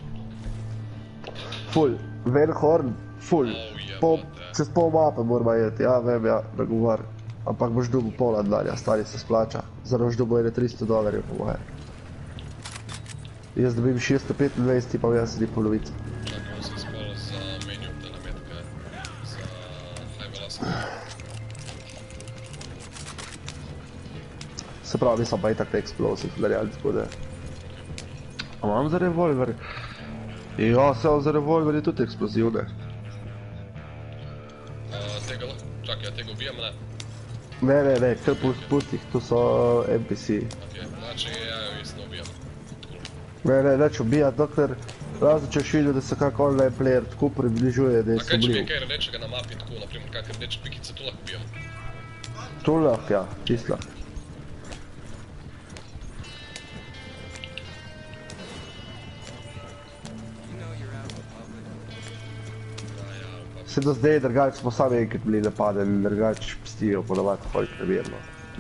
Full, Van Horn, full. Čez pol mape moramo jeti, ja, vem, ja, nagovar. Ampak boš dobil pola denarja, stari se splača. Zdaj boš dobil $300, po moje. Jaz dobim 625, ti pa jaz sedi polovico. Čakaj, sem spal za menu dinametka, za high velocity. Se pravi, nisem pa itak explosive naredil, tako da... A imam za revolver? Ja, sem za revolver je tudi eksplozivne. Tega lahko, čakaj, ja tega ubijam, ne? Ne, kar pustih, to so NPC. Ok, znači ja jo isto ubijam. Ne, neč ubijat, dokler različeš videl, da se kak online player tako približuje, da je A kaj če mi sobljiv. je kaj rdečega na mapi tako, naprimer kak rdeče pikice, to lahko ubijam? To lahko, ja, čist lahko. Se do zdaj drugač smo sami enkrat bili napadeni, drugač pstijo ponavadi folk nemirno.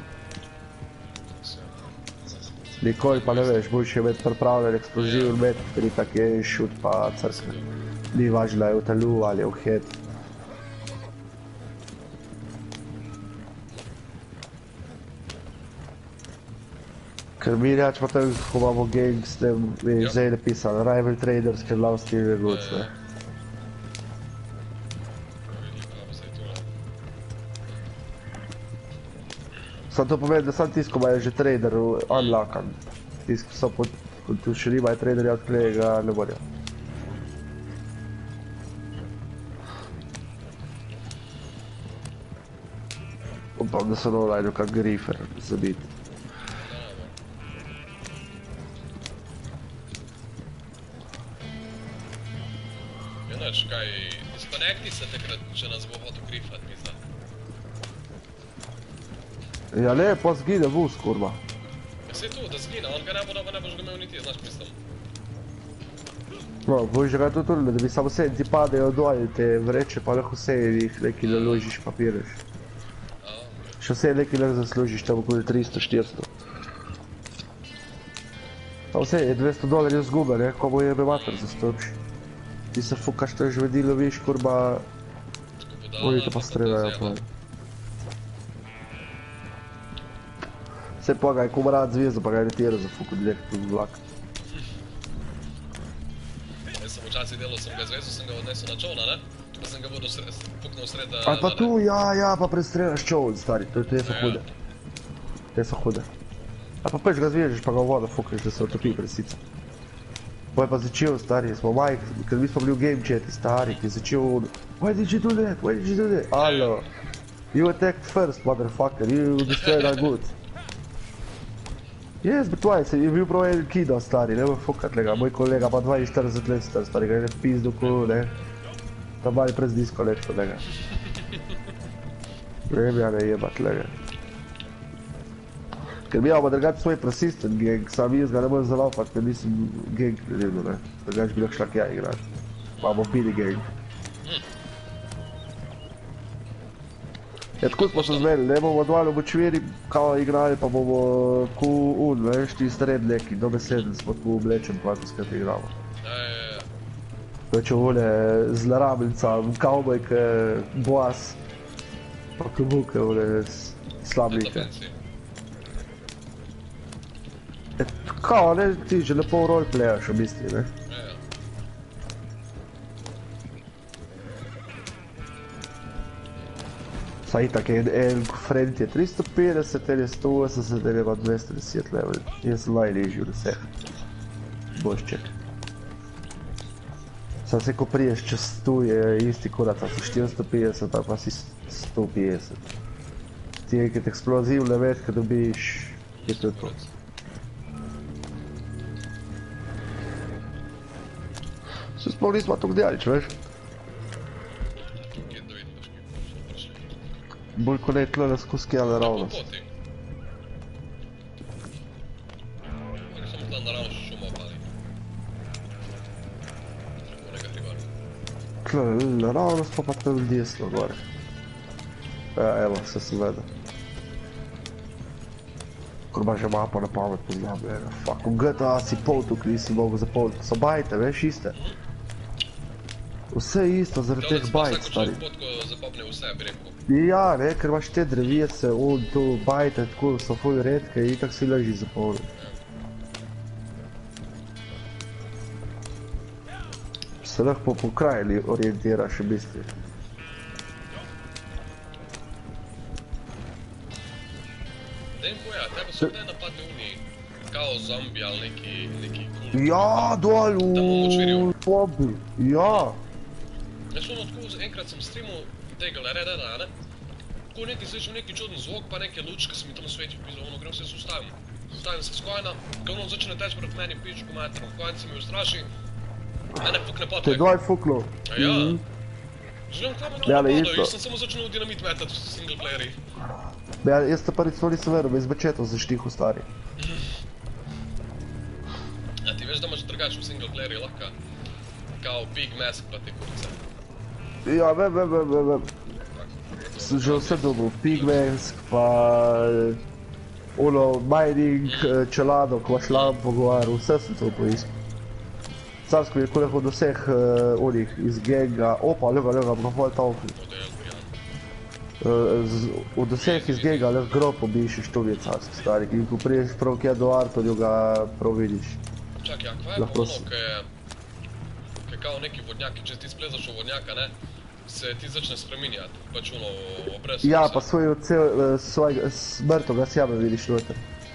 Nikoli pa ne veš, boš še imeti pripravljen eksploziv met, ker itak je šut pa crkve. Ni važno, je v talu ali je v head. Ker mi reč pa tam, ko imamo gang s tem, je zdaj napisano, rival traders can love steal your goods, ne. Sam to pomeni, da sam tisk, ko imajo že trader unlockan. Tisk, so pod, ko tu še nimajo traderja odkleje, ga ne morajo. Upam, da se ono najdu kak grifer za biti. Znaš, kaj, diskonekti se takrat, če nas bo hotel grifat, pizda. Ja ne, pa zgine bus, kurva. Ja se tu, da zgine, on ga ne boš ga imel niti, znaš, mislim. No, boš ga to turne, da bi samo se ti padejo dol te vreče, pa lahko vse jih neki naložiš papiraš. Še vse neki lahko zaslužiš tam okoli 300-400. Pa vse je $200 zgube, ne, ko bo jebe mater zastopiš. Ti se fukaš, to je žvedi loviš, kurba... Oni te pa streljajo, pa. Vse pa ga je komrad zvezdo, pa ga je retira za fuku direkt v vlak. Včasih delal sem ga zvezu, sem ga odnesel na čovna, ne? Pa sem ga vodo puknil sred... A pa tu, ja, pa prestrelaš čovn, stari, to so hude. Te so hude. A pa peš ga zvežeš, pa ga v vodo fukaš, da se otopi presica. Pa je pa začel, stari, smo majk, ker mi smo bili v game chati, stari, ki je začel... Why did you do that? Why did you do that? Alo. You attacked first, motherfucker, you destroyed our goods. Yes, but why? Je bil prav en kido, stari, ne bo fukat lega, moj kolega pa 42 let star, stari, ga je pizdu ko, ne. Tam mali prez disko letko, lega. Ne bi ja ne jebat, lega. Ker mi imamo drugač svoj persistent gang, sam jaz ga ne morem zalaupat, ker nisem gang naredil, ne. Drugač bi lahko šla kja igrat. Imamo pili gang. Ja, tako smo se zmeli, ne bomo dvali obočveri kao igrali, pa bomo ku veš, tisti redneki, dobeseden smo ku oblečen, pa tako skrati igramo. Več ovole zlarabljica, kavbojke, boas, pa klubuke, ovole slabljike. Kao, ne, ti že lepo roleplayaš v bistvu, ne? Saj itak, en friend je 350, en je 180, en je pa 210 level. Jaz sem najnižji od vseh. Bošček. Sam se ko priješ čez 100 je isti kurat, a si 450, a pa si 150. Ti enkrat eksplozivne metke dobiš, je to to. Se sploh nismo tok djalič, veš? Bolj ko ne je tle skozi skjale ravnost. Oni samo tam naravno šuma opali. Tako nekatri gor. Tle naravnost pa tle desno gore. Evo, vse sem vedel. Kurba že mapa na pamet poznam, fuck. V GTA si poltuk nisi mogel zapolniti. So bajte, veš, iste. Vse isto zaradi teh bajt, stari. Vsako potko zapopne vse, bi rekel. Ja, ne, ker imaš te drevese, tu bajte, tako so ful redke in itak si leži zapolniti. Se lahko po krajini orientiraš v bistvu. Dej mi poja, tebe so kdaj napadli uni, kao zombi ali neki kul. Ja, dol v fobi, ja. Jaz ono tako, enkrat sem streamal tega RedDead2, ne? Tako neki slišal neki čudni zvok, pa neke lučke se mi tam svetijo, pizda, ono grem se ustavim. Ustavim se skojna, ko ono začne teč pred meni pičku materno, kojn se mi ustraši, mene fukne pot. Te dvaj fuklo. Ja. Želim kamo to napadal, jaz sem samo začel dinamit metati v single playeri. Ja, jaz te prvi stvari sem veril, bez bečetov za štihu stari. Ja, ti veš da imaš drugače v single playeri lahko, kao big mask pa te kurice. Ja, vem. Sem že vse dobil, pigmensk, pa... Ono, mining, čelado, ko imaš lampo govar, vse sem to poiskal. Carsko je koliko od vseh onih iz ganga, opa, lega, pa hvala tavkli. Od vseh iz ganga, le grob obišiš, to je carski stari, in ko priješ prav kje do Artorju, ga prav vidiš. Čakaj, a kva je pa ono, kaj je kao neki vodnjaki, če ti splezaš v vodnjaka, ne? Se ti začne spreminjati, pač ono obraz. Ja, pa svojega smrtoga sjame vidiš noter.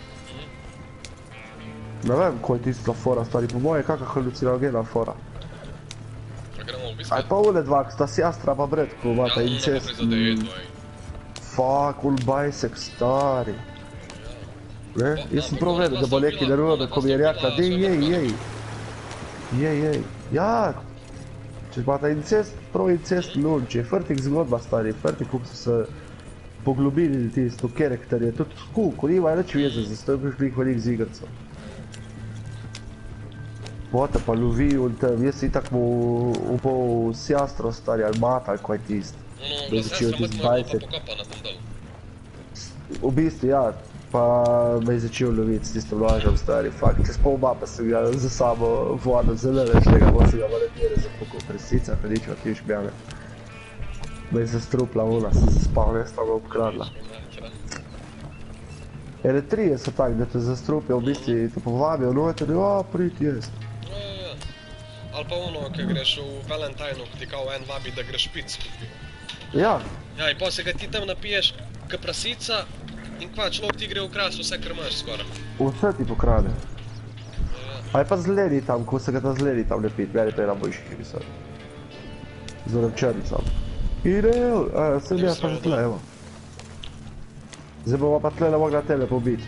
Ne vem, ko je tista fora, stari, po moje kakva halucinogena fora. Gremo obiskat? Aj pa one dva, sta sjastra pa bretko, mata incest. Fuck, ul bajsek stari. Ne, jaz sem prav vedel, da bo nekaj narobe, ko mi je rekla, dej, jej. Jej. Ja, če pa ta incest, prav incest nul, če je frtik zgodba stari, frtik, kako so se poglobili tisto karakterje, tudi ko nima reč veze, zato je prišli velik z igrcov. Bote pa lovi in tam, jaz si tako upal sjastro stari, ali mata, ali kaj tist. No, sestra mati pa pokopa na tem dol. V bistvu, ja, pa me je začel loviti s tistim lažem stari, fakt. Čez pol mapa sem ga za sabo vodil, zelo večnega, bo se ga valetire zapukal, presica, predičeva, ti špijane. Me je zastrupla ona, sem se spal, jaz tam obkradla. Ene trije so tak, da te zastrupijo, v bistvu te povabijo, noter, priti jaz. Ja. Ali pa ono, ko greš v Valentinu, ko ti kao en vabi, da greš pic kupi. Ja. Ja, in potem se ga ti tam napiješ, ka prasica, in kva, človek ti gre v kras vse, kar imaš skoraj. Vse ti pokrade. Aj pa zledi tam, ko se ga ta zledi tam ne pit, meni pa je na boljših episod. Zaradi črnicam. Ideal! Sem jaz pa že tle, evo. Zdaj bomo pa tle ne mogla tebe pobiti.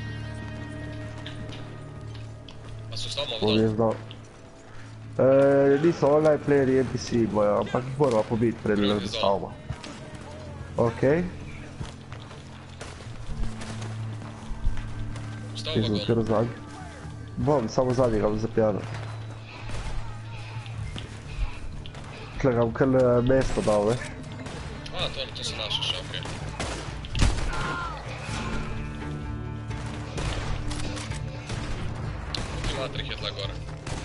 Pa so s tamo vdol? Niso online playeri NPC bojo, ampak jih moramo pobiti, preden lahko dostavimo. Okej. Vstav v kar zadnji. Bom, samo zadnji ga bom zapijano. Tle ga bom kar mesto dal, veš. To se naša še, okej. Kilometrih je tle gore.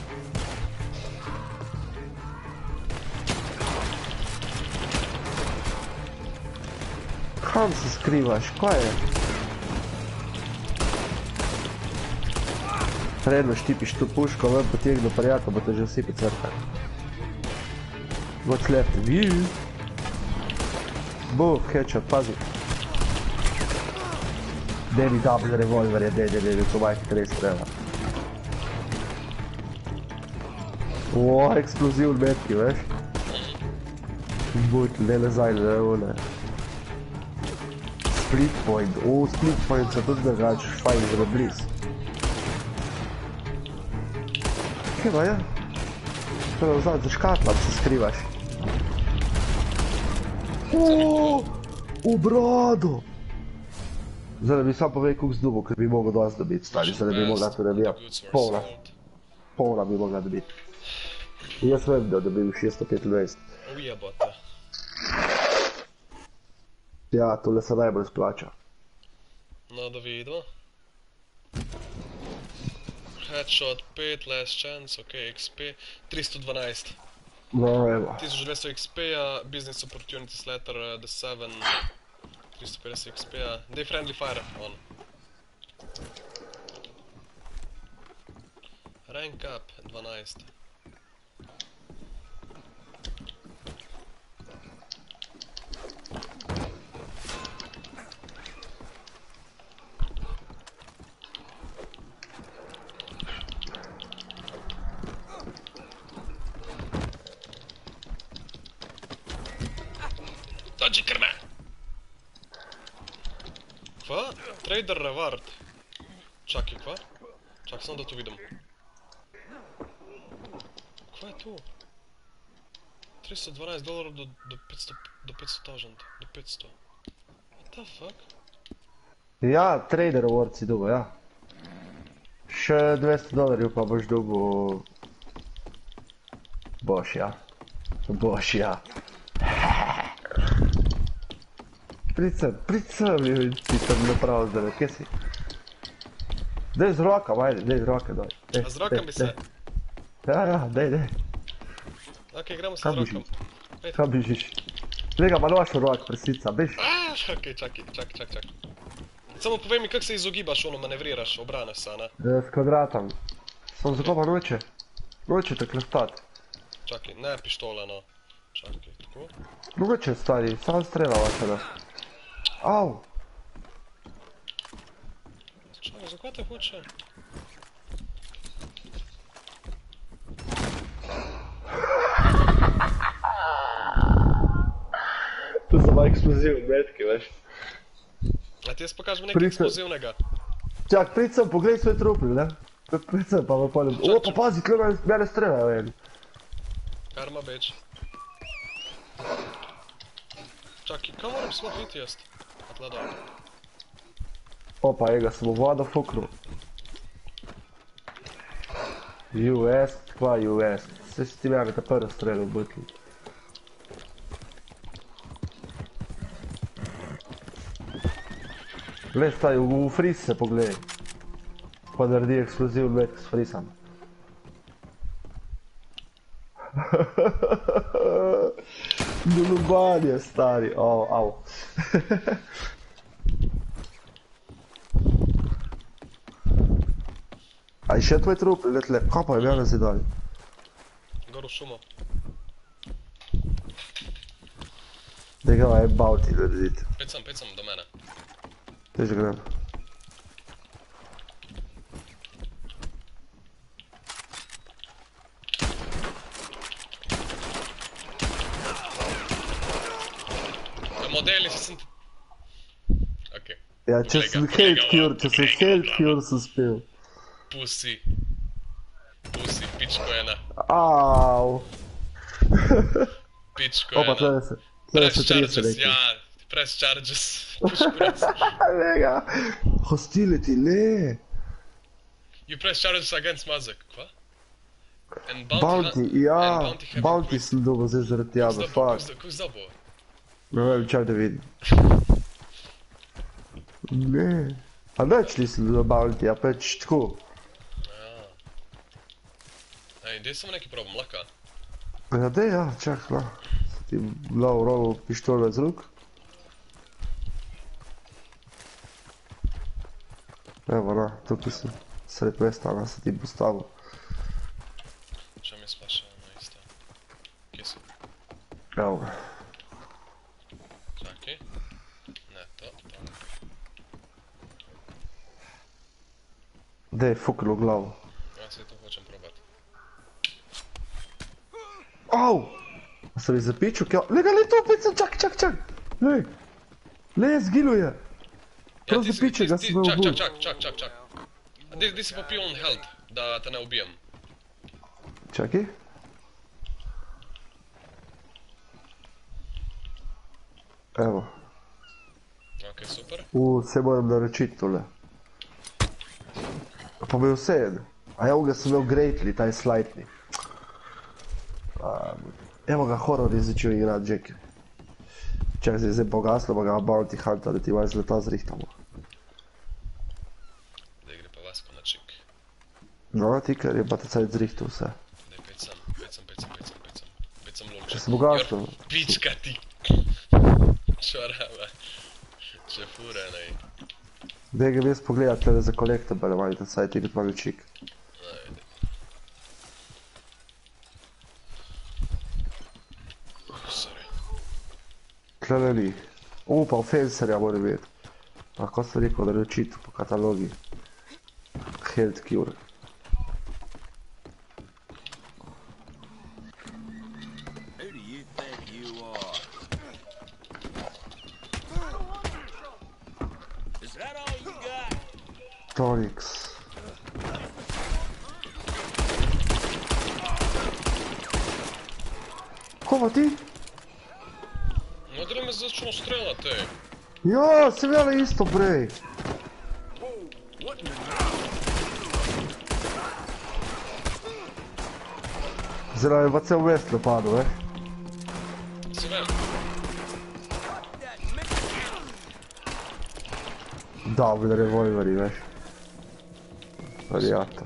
Kam se skrivaš, kaj je? Predno štipiš tu puško, ven potegnu prijatelj, bo te že vsi pocrkali. What's left of you? Bo, headshot, pazi. Dej mi double revolver, dej, to majke 3 strela. Eksplozivni metki, veš? Bud, ne nazaj, ne one. Split point, split point se tudi drugače, fajn zelo bliz. Kaj pa je? To je za škatlam se skrivaš. V brado! Zdaj da bi sam povej koliko zdubo, ker bi mogel dosti dobiti, stari, zdaj da bi mogla to dobiti. Polna bi mogla dobiti. Jaz vem, da dobim 625. Ujebote. Ja, tole se najbolj splača. No, da vidimo. Headshot 5, last chance, ok, XP, 312. No, evo. 1200 XP-ja, business opportunities letter, the 7, 350 XP-ja, dej friendly fire, on. Rank up, 12. Dođi krme! Kva? Trader reward. Čakaj, kva? Čak, samo da to vidim. Kva je to? $312 do 500,000, do 500. What the fuck? Ja, trader reward si dobil, ja. Še $200 pa boš dobil... Boš, ja. Boš, ja. Prid sem, ti sem napravil zdaj, kje si? Dej z rokam, ajde, dej z roke, doj. A z rokom bi se? Ja, dej. Ok, gremo se z rokom. Kam bižiš? Dej ga pa noš v rok, presica, biš? Ok, čakaj. Samo povej mi, kak se izogibaš, ono manevriraš, obranaš se, ne? S kvadratom. Sam zato pa noče. Noče te kleftat. Čakaj, ne pištole, no. Čakaj, tako. Noče, stari, sam strelava se da. Au! Čakaj, zakaj te hoče? To so pa eksplozivni metki, veš? ti jaz pokažem nekaj eksplozivnega. Čak, prid sem, poglej svoj trupli, ne? Prid sem, pa me polim. O, pa pazi, tle mene streljajo, eni. Karma, beč. Čakaj, kam moram sploh iti jaz? Atle dol. Opa, ega, sem v vodo fuknul. US, kva US. Sve si ti mene ta prvo strelil v butli. Glej, staj, v fris se pogledaj. Pa naredi eksploziv med s frisom. Doluban je, stari, au. A je še tvoj trup, letle, kaj pa je mene zidali? Gor v šumo. Daj ga je bounty narediti. Pet sem do mene. Tež grem. Modeli sem... Okej. Ja, če sem hate cure, sem spil. Pusi, pičko ena. Au. Pičko Opa, ena. Press charges, ja. Press charges. Lega. Hostility, ne. You press charges against Mazi, kva? Bounty, ja. Bounty sem dobil zdaj zaradi tjaba, fuck. Ko zdabo? Ne vem, čak da vidim. Ne. A več nisem dobil bounty, a peč tako. Ej, dej samo nekaj probam, laka. Ja, dej, ja, čak, la. Se ti glav roval pištole z ruk. Evo, na, tukaj sem sred mesta, na se ti postavil. Če mi spaša na isto. Kje si? Evo. Čakaj. Ne, to. Dej, fuknil v glavo. Ja, se to hočem probati. Au! A sem mi zapičil, kja... Lega, le to, opet sem, čak! Lej! Lej, zgiluje! Prav zapičil ga sem me ubil. Čak. Di si popil on health, da te ne ubijem. Čakaj. Evo. Ok, super. Se moram naročiti tole. Pa me vse jede. A evo ga sem imel greatly, taj slightly. Evo ga horror je začel igrati, Jackie. Čak, zdaj pogaslo, pa ga bounty hunter, da ti vas leta zrihtamo. Daj gre pa Vasko na čik. No, ti kar je pa te cajt zrihtal vse. Daj, pet sem lonče. Če se bogaslo. Pička ti. Čorava. Če fura, nej. Daj ga jaz pogledat tle za collectible, manj te cajt igrat malo čik. Tle ni. Pa ofenserja mora biti. Lahko sem rekel, da naročiti po katalogi. Health cure. Trics. Ko pa ti? Odre me začelo streljati, ej. Ja, sem jale isto prej. Zdaj je pa cel vest napadil, Se vem. Double revolveri, veš. Variata.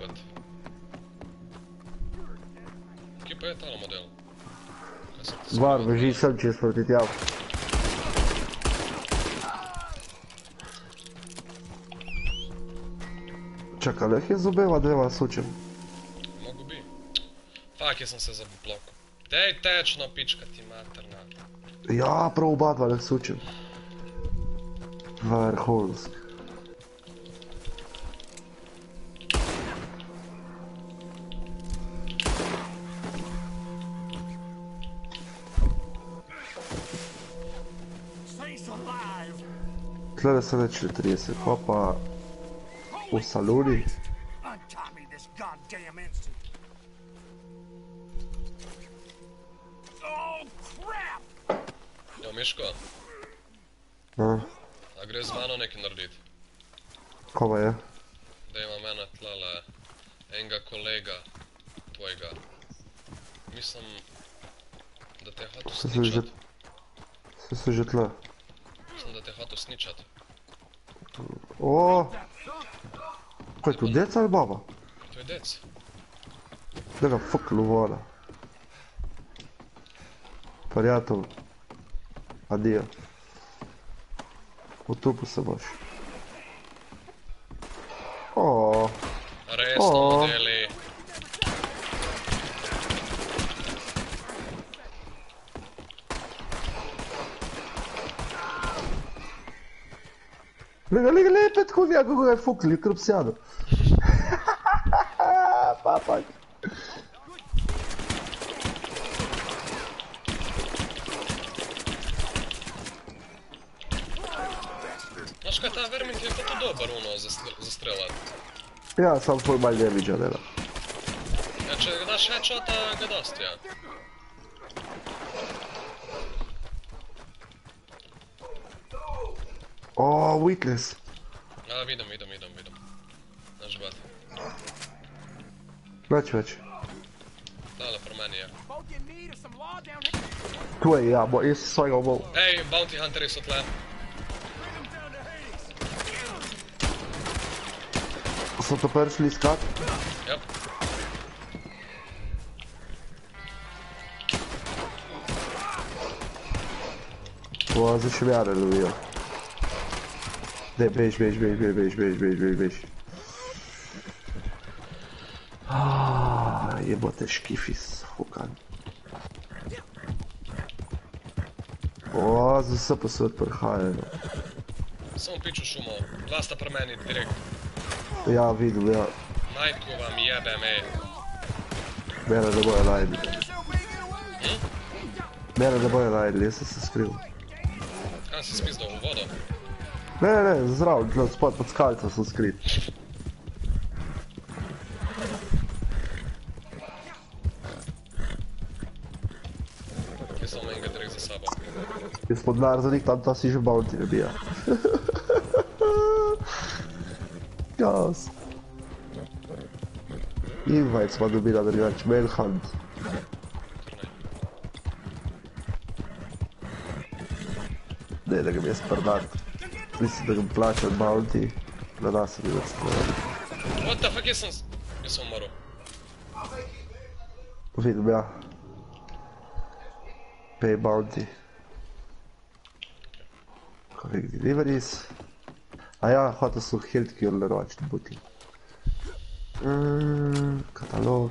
Kje pa je tale model? Gvar, beži sem čez proti tjav. Čakaj, leh je zobeva dvema sučem. Mogu bi. Fak, jaz sem se zablokal. Dej tečno, pička ti materna. Ja, prav oba dva leh sučem. Vrhunsk. tlele se neče 30, ko pa v saluni. Untie me this goddamn instant. Oh, crap! Jo, Miško, No, a gre z mano nekaj narediti? ko pa je? Da imam ena tlele enega kolega tvojega. Mislim, da te je hotel sničat. Se že tle. Mislim, da te je hotel sničat. O, ko je tu dec ali baba? To je dec. Da ga fukl v voda. Prijatelj, adijo. Utupu se boš. O, Resno modeli. lega, lepet kovija, kako ga je fukli, krp sjadu. Papak. Znaš kaj, ta vermin ti je to dobar za strelat. Ja, sam tvoj malj damage-a dela. Ja, če ga daš headshota, ga dost, ja. O, weakness. A, vidim. Znaš bat. Več. Dale, pro meni je. Tu je, ja, jaz sem svojega obol. Ej, bounty hunteri so tle. So to prišli iskat? Jep. O, zdaj še mjare lovijo. Dej, bež. Jebote škifis, fukan. O, zdaj se pa svet prhajajo. Samo piču šumo, dva sta pri meni direkt. Ja, vidim, ja. Majku vam jebem, ej. Mene ne bojo najdli. Mene ne bojo najdli, jaz sem se skril. Kam si spizdal, v vodo? Ne, zrav, spod pod skalca sem skrit. Kje samo enega direkt za sabo. Jaz pod narzanik, tam ta si že bounty ne bija. Gas. Invite smo dobila drugač, Manhunt. Ne, da ga mi je sprdat. Mislim, da ga plačal bounty, da nas je bilo stvari. What the fuck, jaz sem umrl. Vidim, ja. Pay bounty. Correct deliveries. A ja, hotel sem healthcare leročiti buti. Katalog.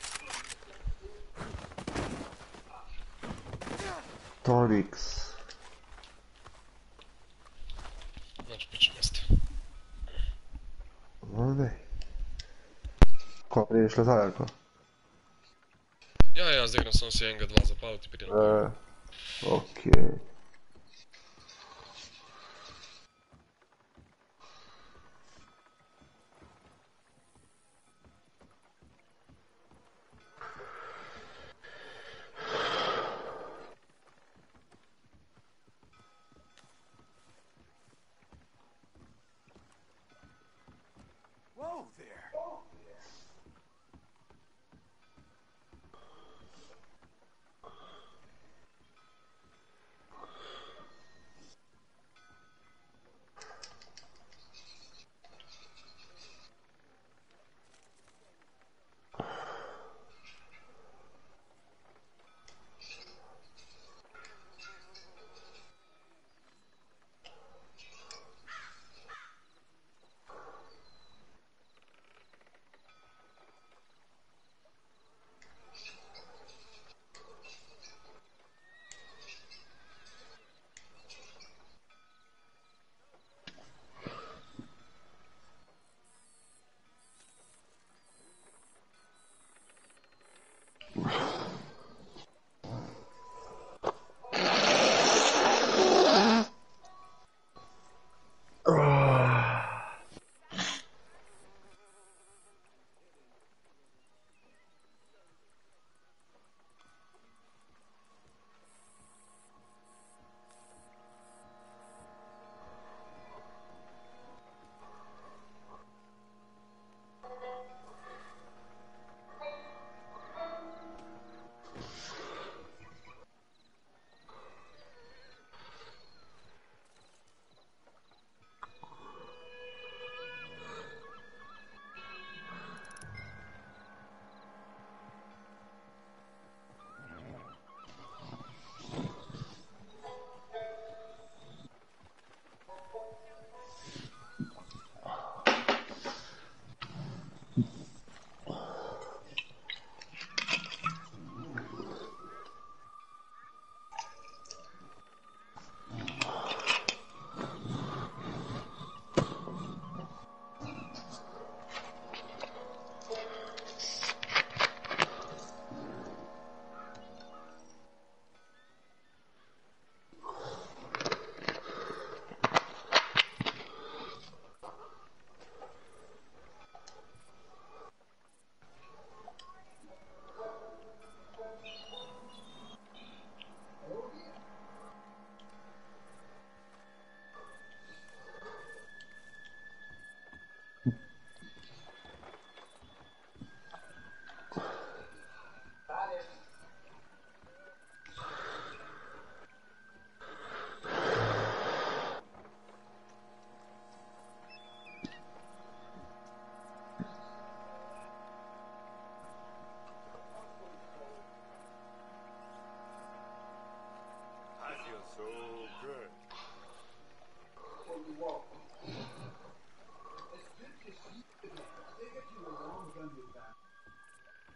Trics. Znači, piče mjesto. Ovdje. Ko, priješ nazaj, ako? Ja, zdigram sam si enega dva zapaviti, prije na Okej. Whoa there.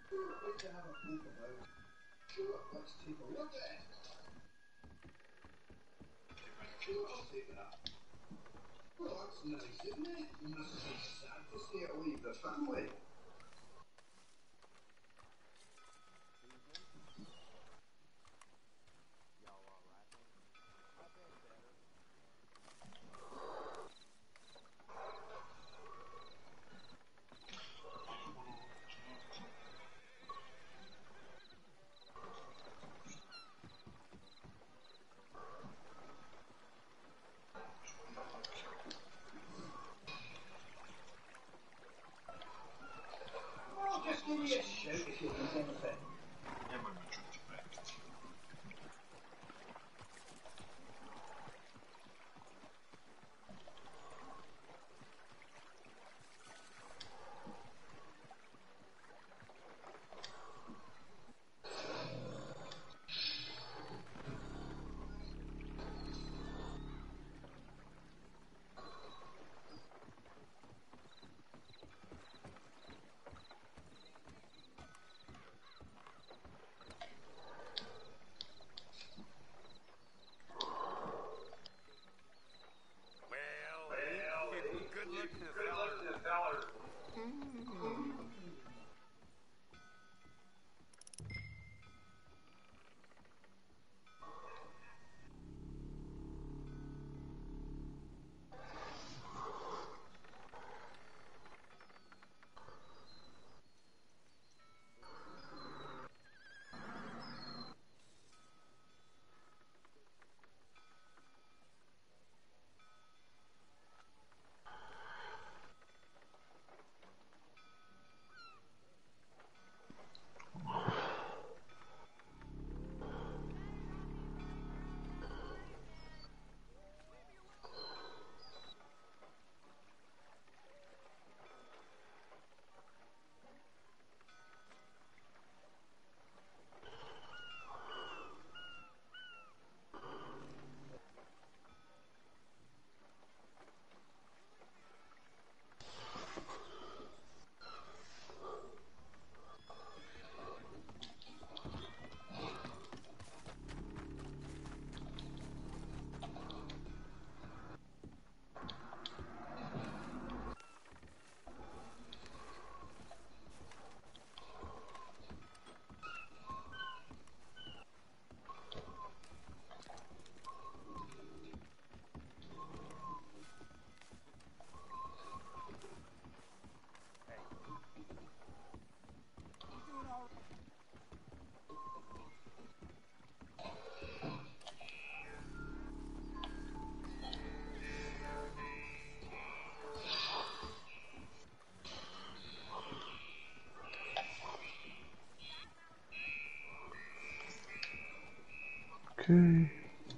Okay.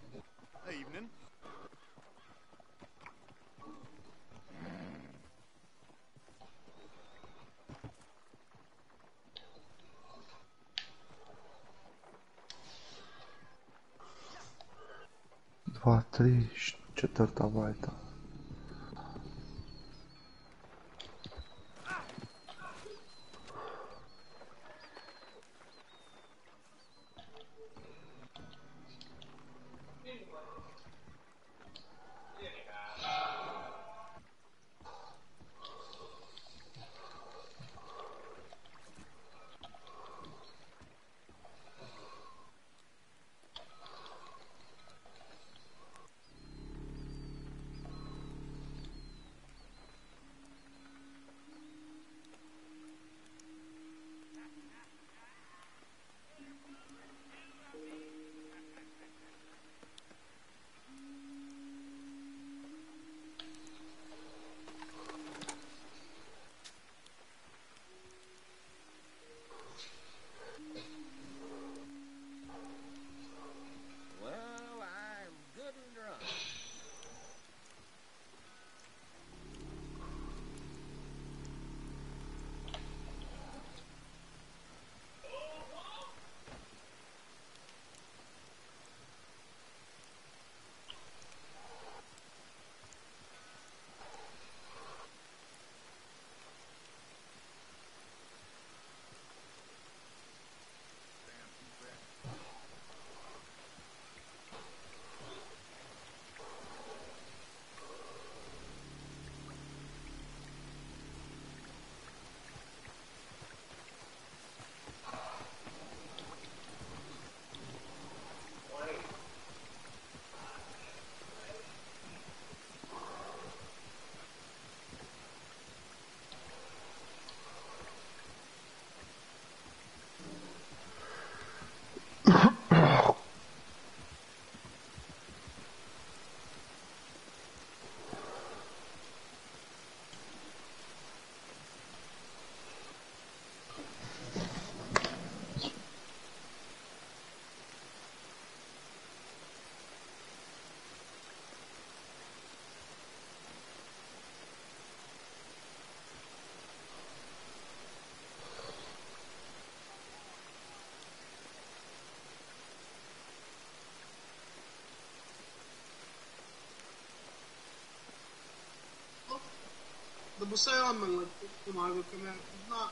Evening. Dwa, tri, četvrta bajta. bo saj on me pomagal, ker me zna.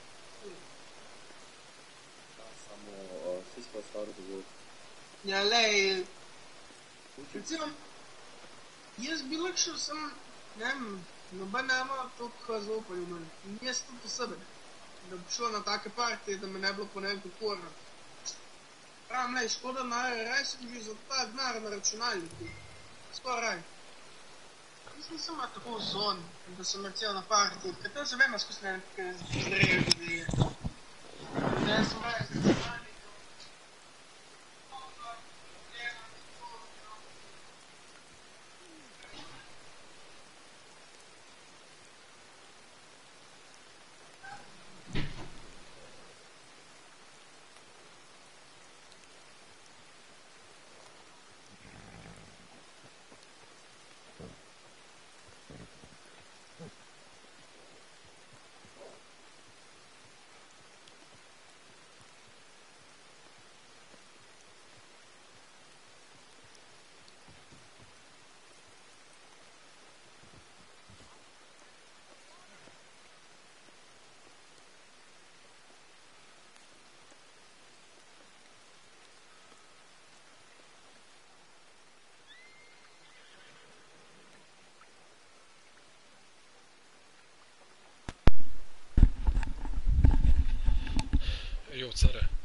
Samo vsi smo stvari dovolj. Ja, lej, recimo, jaz bi lakšel sem, ne vem, noben nema toliko zaupanja v mene. In jaz tudi po sebe, da bi šlo na take partije, da me ne bilo po ne vem kako porno. Pravim, lej, škoda raj sem že za ta denar na računalniku. Skoraj. Jaz nisem imel tako zon, da sem recimo na partiji, ker tam se vem, skozi ne vem, zdrejo ljudi. Jaz sem raj z računalnikom. Jo, care.